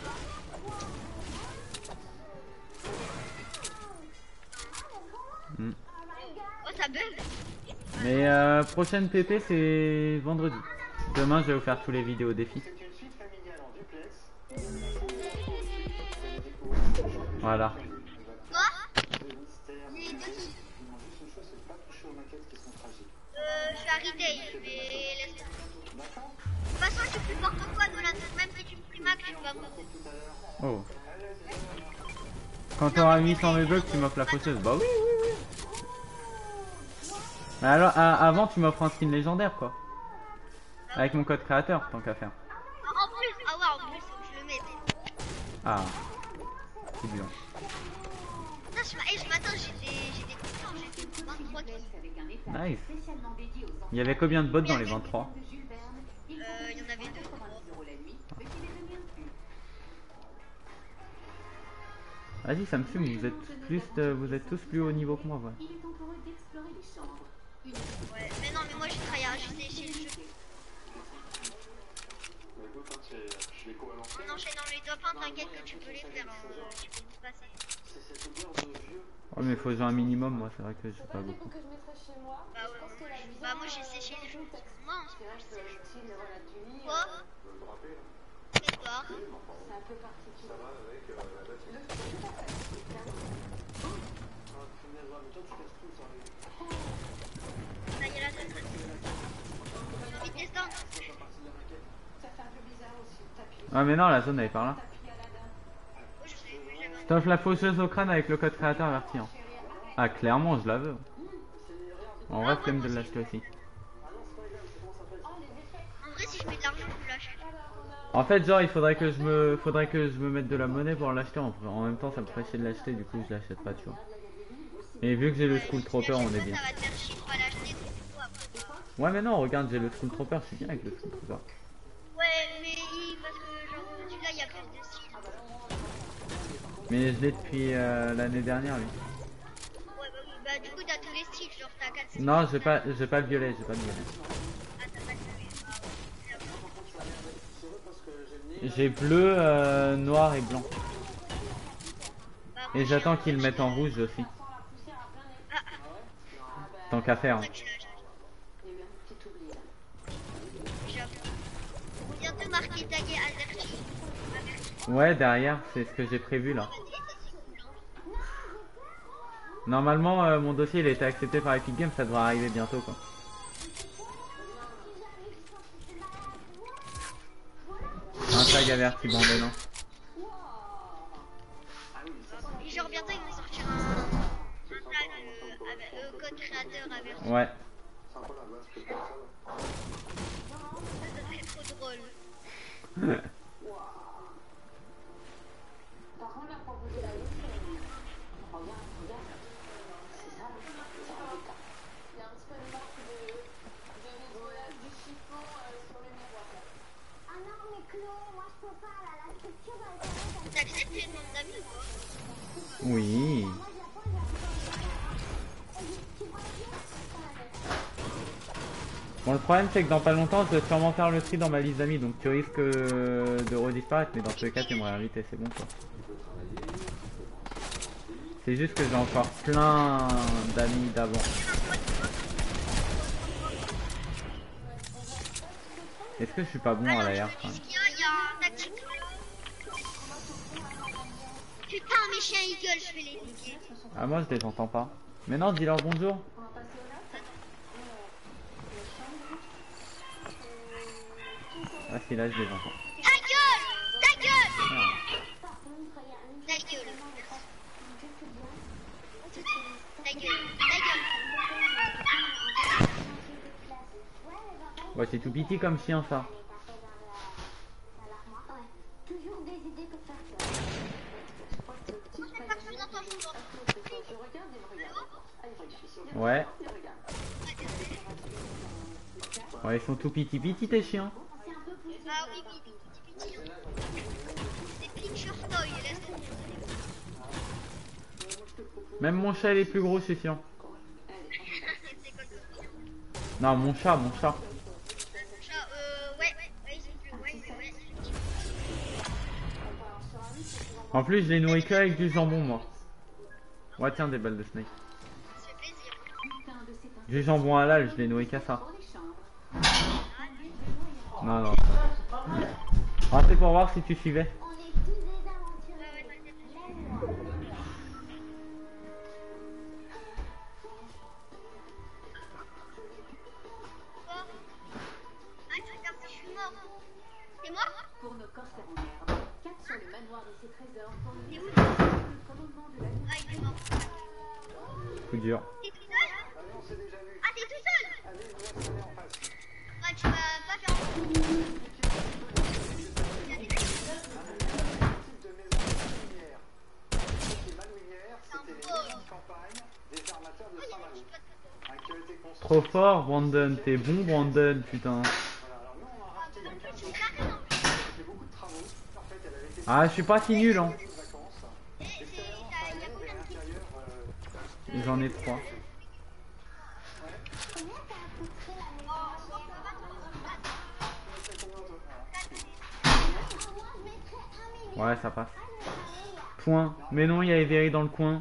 [SPEAKER 5] Oh, ça bug.
[SPEAKER 1] Mais prochaine PP, c'est vendredi. Demain, je vais vous faire tous les vidéos défis. Voilà.
[SPEAKER 5] Quoi? Je suis à retail, mais laisse. De toute façon, je suis plus fort que toi, Nolan. Même si tu me primac, je suis pas bon.
[SPEAKER 1] Oh. Quand t'auras 800 V-Bucks, tu m'offres la faucheuse. Bah oui, oui, oui. Mais alors, avant, tu m'offres un skin légendaire, quoi. Avec mon code créateur, tant qu'à faire.
[SPEAKER 5] En plus, ah ouais, en plus, faut que je le mette.
[SPEAKER 1] Ah. C'est bien.
[SPEAKER 5] Putain, je m'attends, j'ai des coups, j'ai 23 kills.
[SPEAKER 1] Nice. Il y avait combien de bots dans les 23?
[SPEAKER 5] Il y en avait 2.
[SPEAKER 1] Vas-y, ça me fume, vous êtes tous plus haut niveau que moi, ouais.
[SPEAKER 5] Ouais, mais non, mais moi j'ai tryhard, j'ai essayé le jeu. On enchaîne dans les top 1, t'inquiète que tu peux les faire, tu peux nous passer.
[SPEAKER 1] Oh, mais faut jouer un minimum, moi, c'est vrai que j'ai pas beaucoup.
[SPEAKER 5] Bah ouais, bah moi j'ai séché le jeu. Moi en ce moment je sèche. Quoi? Fais-toi. Ça y est là, ça se j'ai envie de descendre.
[SPEAKER 1] Ah, mais non, la zone elle est par là. Je t'offre la faucheuse au crâne avec le code créateur averti. Hein. Ah, clairement, je la veux. En vrai, flemme de l'acheter aussi. En fait, genre, il faudrait que je me mette de la monnaie pour l'acheter. En même temps, ça me ferait chier de l'acheter, du coup, je l'achète pas, tu vois. Et vu que j'ai le Skull Trooper, on est bien.
[SPEAKER 5] Ça va te faire chier de pas l'acheter, donc du coup, après, bah.
[SPEAKER 1] Ouais, mais non, regarde, j'ai le Skull Trooper, je suis bien avec le Skull Trooper.
[SPEAKER 5] Ouais, mais parce que genre celui-là, il y a plus de style.
[SPEAKER 1] Mais je l'ai depuis l'année dernière, lui.
[SPEAKER 5] Ouais, bah oui, bah du coup, t'as tous les styles, genre t'as 4 styles.
[SPEAKER 1] Non, j'ai pas le violet, j'ai pas le violet.
[SPEAKER 5] Ah, t'as pas le violet.
[SPEAKER 1] J'ai bleu, noir et blanc. Et j'attends qu'ils le mettent en rouge aussi. Tant qu'à faire. Hein.
[SPEAKER 5] Bientôt marqué tagué averti.
[SPEAKER 1] Ouais, derrière, c'est ce que j'ai prévu là. Normalement, mon dossier il a été accepté par Epic Games, ça devrait arriver bientôt quoi. Un tag averti bandé, non?
[SPEAKER 5] Et genre bientôt ils vont sortir un tag code créateur averti.
[SPEAKER 1] Ouais.
[SPEAKER 5] Ça serait trop drôle.
[SPEAKER 6] Par contre, la proposé la liste, regarde, c'est ça, c'est embêtant. Il y a un petit peu de marque de nettoyage du chiffon sur le miroir. Ah non, mais Chloé, moi je peux pas, là, la structure va être...
[SPEAKER 5] T'acceptes les noms d'amis ou quoi?
[SPEAKER 1] Oui. Bon, le problème c'est que dans pas longtemps je vais sûrement faire le tri dans ma liste d'amis, donc tu risques de redisparaître, mais dans tous les cas tu m'aurais invité, c'est bon quoi. C'est juste que j'ai encore plein d'amis d'avant. Est-ce que je suis pas bon à l'AR quand même?
[SPEAKER 5] Il y a un tactique. Putain, mes chiens ils gueulent, je vais les niquer.
[SPEAKER 1] Ah moi je les entends pas. Mais non, dis-leur bonjour. Ah si, là je les entends.
[SPEAKER 5] Ta gueule! Ta gueule! Ta gueule. Ta gueule. Ta gueule.
[SPEAKER 1] Ouais, c'est tout petit comme chien ça.
[SPEAKER 6] Toujours des idées pour faire ça.
[SPEAKER 1] Ouais. Ouais, ils sont tout petit tes chiens.
[SPEAKER 5] Ah oui, petit. C'est Pincher Toy, laisse tomber.
[SPEAKER 1] Même mon chat il est plus gros, c'est chiant. Non, mon chat.
[SPEAKER 5] Ouais, ils sont plus. Ouais.
[SPEAKER 1] En plus, je les nourris que avec du jambon, moi. Ouais, tiens, des balles de snake.
[SPEAKER 5] Ça fait plaisir.
[SPEAKER 1] Du jambon halal, je les nourris qu'à ça. Non. Ah, c'est pour voir si tu suivais.
[SPEAKER 5] C'est moi?
[SPEAKER 6] Pour nos corsaires en herbe, 4 sur le manoir de ses trésors pour le commandement de la
[SPEAKER 5] Ah, il est mort.
[SPEAKER 1] Coup dur.
[SPEAKER 5] T'es tout seul? Ah, t'es tout seul? Ah, tu vas pas faire un coup.
[SPEAKER 1] Trop fort, Brandon. T'es bon, Brandon, putain. Ah, je suis pas si nul, hein. J'en ai 3. Ouais, ça passe. Point. Mais non, il y a Everi dans le coin.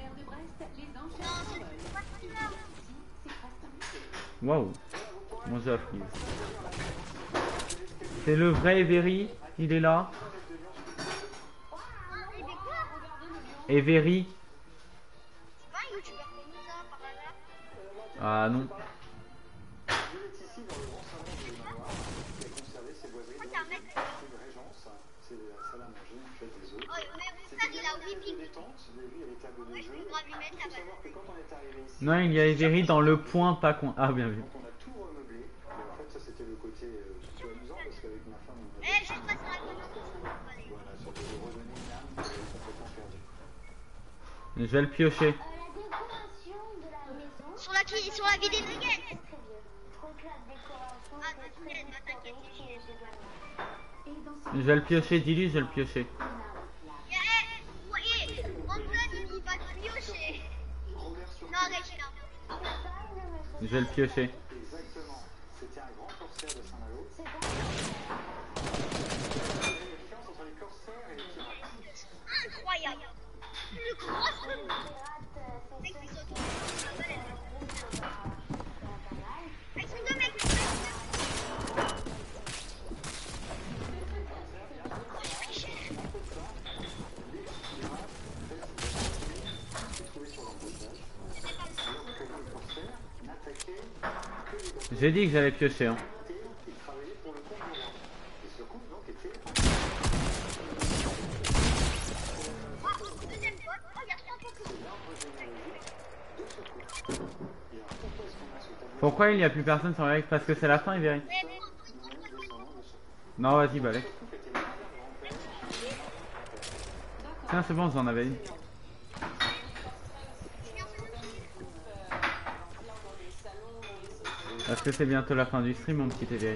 [SPEAKER 1] Waouh. Mon jeu a pris. C'est le vrai Everi. Il est là. Everi. Ah non. Non, il y a Everi dans le point, pas coin. Ah, bien vu.
[SPEAKER 5] Eh, je
[SPEAKER 1] Je vais le piocher.
[SPEAKER 5] Sur la vie des nuggets. Ah, nuggets, bah t'inquiète.
[SPEAKER 1] Je vais le piocher, dis-lui, je vais le piocher.
[SPEAKER 5] Ouais, Antoine, il va te piocher. Non, Régina.
[SPEAKER 1] Je vais le piocher.
[SPEAKER 11] Exactement. C'était un grand corsaire de Saint-Malo. La différence entre les corsaires et les pirates.
[SPEAKER 5] Incroyable. Le gros mec qui saute. Ils sont deux mecs.
[SPEAKER 1] J'ai dit que j'allais piocher. Hein. Pourquoi il n'y a plus personne sur Eric? Parce que c'est la fin, il vérifie. Non, vas-y, bah allez. Tiens, c'est bon, j'en avais une. Parce que c'est bientôt la fin du stream, mon petit TV.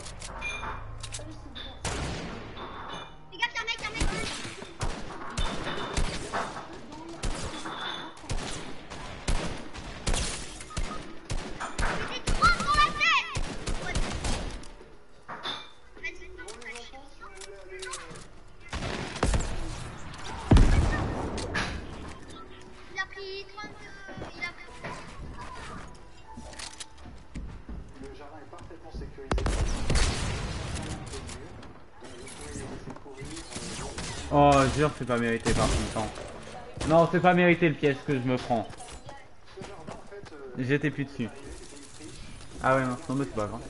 [SPEAKER 1] Oh, jure, c'est pas mérité par tout le temps. Non, c'est pas mérité le piège que je me prends. J'étais plus dessus. Ah ouais, non, mais c'est pas grave.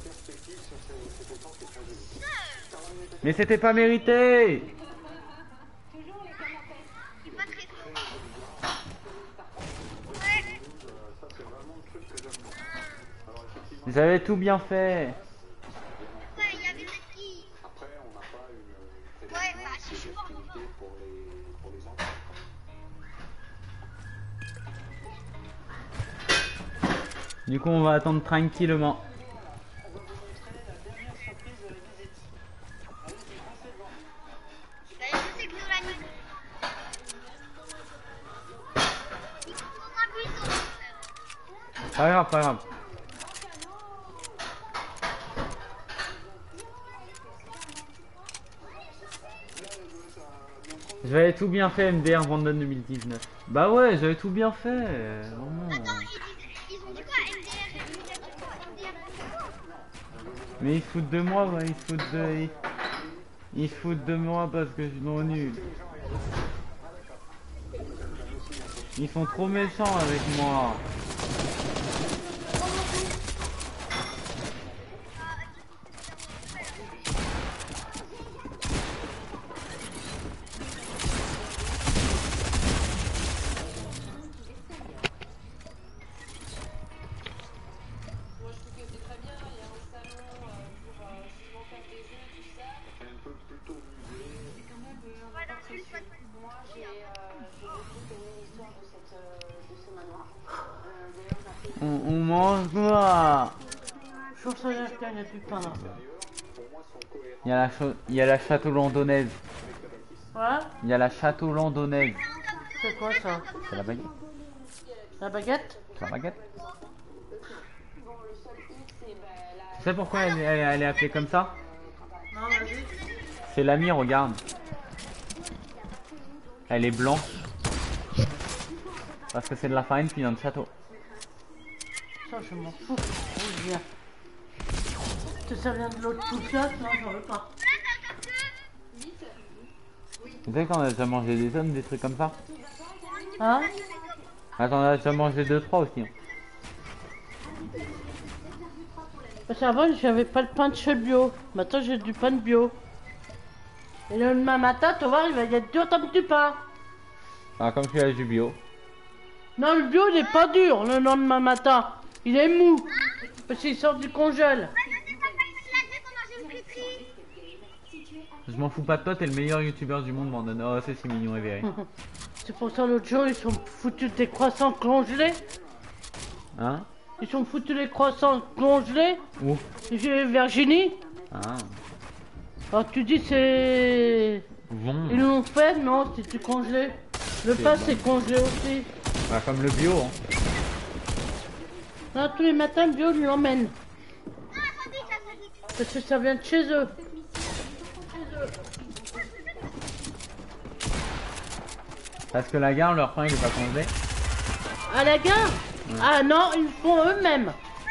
[SPEAKER 1] Mais c'était pas mérité! J'avais tout bien fait. Du coup, on va attendre tranquillement. Pas grave, pas grave. J'avais tout bien fait, MDR Vendôme 2019. Bah ouais, j'avais tout bien fait. Vraiment. Mais ils se foutent de moi, ouais, ils se foutent de moi parce que je suis non nul. Ils sont trop méchants avec moi. On mange quoi?
[SPEAKER 4] Sur ce live, il n'y a plus de pain là.
[SPEAKER 1] Il y a la château londonnaise.
[SPEAKER 4] Ouais?
[SPEAKER 1] Il y a la château londonnaise.
[SPEAKER 4] C'est quoi ça?
[SPEAKER 1] C'est la baguette.
[SPEAKER 4] La baguette?
[SPEAKER 1] C'est la baguette. Tu sais pourquoi elle est appelée comme ça?
[SPEAKER 4] Non, vas-y.
[SPEAKER 1] C'est l'ami, regarde. Elle est blanche. Parce que c'est de la farine qui vient de château.
[SPEAKER 4] Ça, je m'en fous. Oh, bien. Que ça vient de l'autre poussette? Non, j'en veux pas.
[SPEAKER 1] Vous savez qu'on a déjà mangé des hommes, des trucs comme ça?
[SPEAKER 4] Hein?
[SPEAKER 1] Attends, on a déjà mangé 2-3 aussi. Hein.
[SPEAKER 4] Parce qu'avant, j'avais pas le pain de chez bio. Maintenant, j'ai du pain de bio. Et le lendemain matin, tu vois, il va y être dur comme du pain.
[SPEAKER 1] Ah, comme tu as du bio.
[SPEAKER 4] Non, le bio, il est pas dur le lendemain matin. Il est mou. Parce qu'il sort du congèle.
[SPEAKER 1] Je m'en fous pas de toi, t'es le meilleur youtubeur du monde, Brandon. Oh, c'est si mignon et véré.
[SPEAKER 4] C'est pour ça l'autre jour ils sont foutus des croissants congelés.
[SPEAKER 1] Hein?
[SPEAKER 4] Ils sont foutus les croissants congelés.
[SPEAKER 1] Où?
[SPEAKER 4] J'ai Virginie.
[SPEAKER 1] Ah.
[SPEAKER 4] Alors tu dis c'est...
[SPEAKER 1] Bon.
[SPEAKER 4] Ils l'ont fait, non, c'était congelé. Le pain c'est congelé aussi.
[SPEAKER 1] Bah, comme le bio. Hein.
[SPEAKER 4] Là, tous les matins, le bio lui l'emmène.
[SPEAKER 5] Ah, attendez, ça s'agit.
[SPEAKER 4] Parce que ça vient de chez eux.
[SPEAKER 1] Parce que la gare, leur pain, il est pas congelé.
[SPEAKER 4] À la gare?
[SPEAKER 1] Ouais.
[SPEAKER 4] Ah non, ils le font eux-mêmes.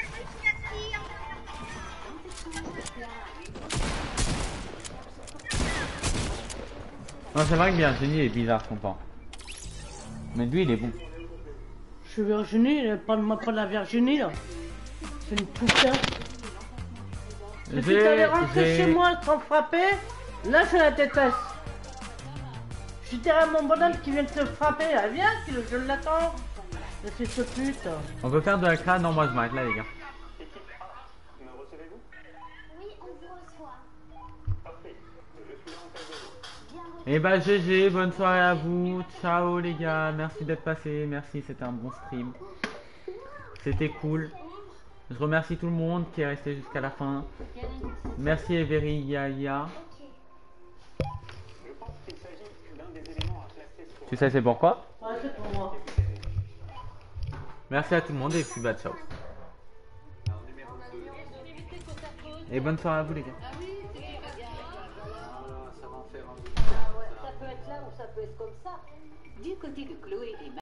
[SPEAKER 1] Non, c'est vrai que Virginie est bizarre son pain. Mais lui, il est bon.
[SPEAKER 4] Je suis Virginie, parle-moi pas de la Virginie là. C'est une poucasse. Et puis t'allais rentrer chez moi sans frapper, là je la déteste. Je dirais à mon bonhomme qui vient de te frapper, ah, viens, je l'attends. Mais c'est ce pute.
[SPEAKER 1] On peut faire de la crâne? Non, moi je m'arrête là, les gars.
[SPEAKER 8] Équipe A, me recevez-vous?
[SPEAKER 6] Oui, on vous reçoit.
[SPEAKER 8] Parfait. Je suis là en cas de besoin.
[SPEAKER 1] Et bah GG, bonne soirée à vous. Ciao les gars, merci d'être passé. Merci, c'était un bon stream. C'était cool. Je remercie tout le monde qui est resté jusqu'à la fin. Merci Everi Yaya.
[SPEAKER 8] Je pense qu'il s'agit d'un des éléments à classer sur...
[SPEAKER 1] Tu sais c'est pourquoi?
[SPEAKER 4] Ouais, c'est pour moi.
[SPEAKER 1] Merci à tout le monde et puis bah ciao. Et bonne soirée à vous les gars.
[SPEAKER 11] Ça va en faire un.
[SPEAKER 6] Ça peut être là ou ça peut être comme ça. Du côté de Chloé et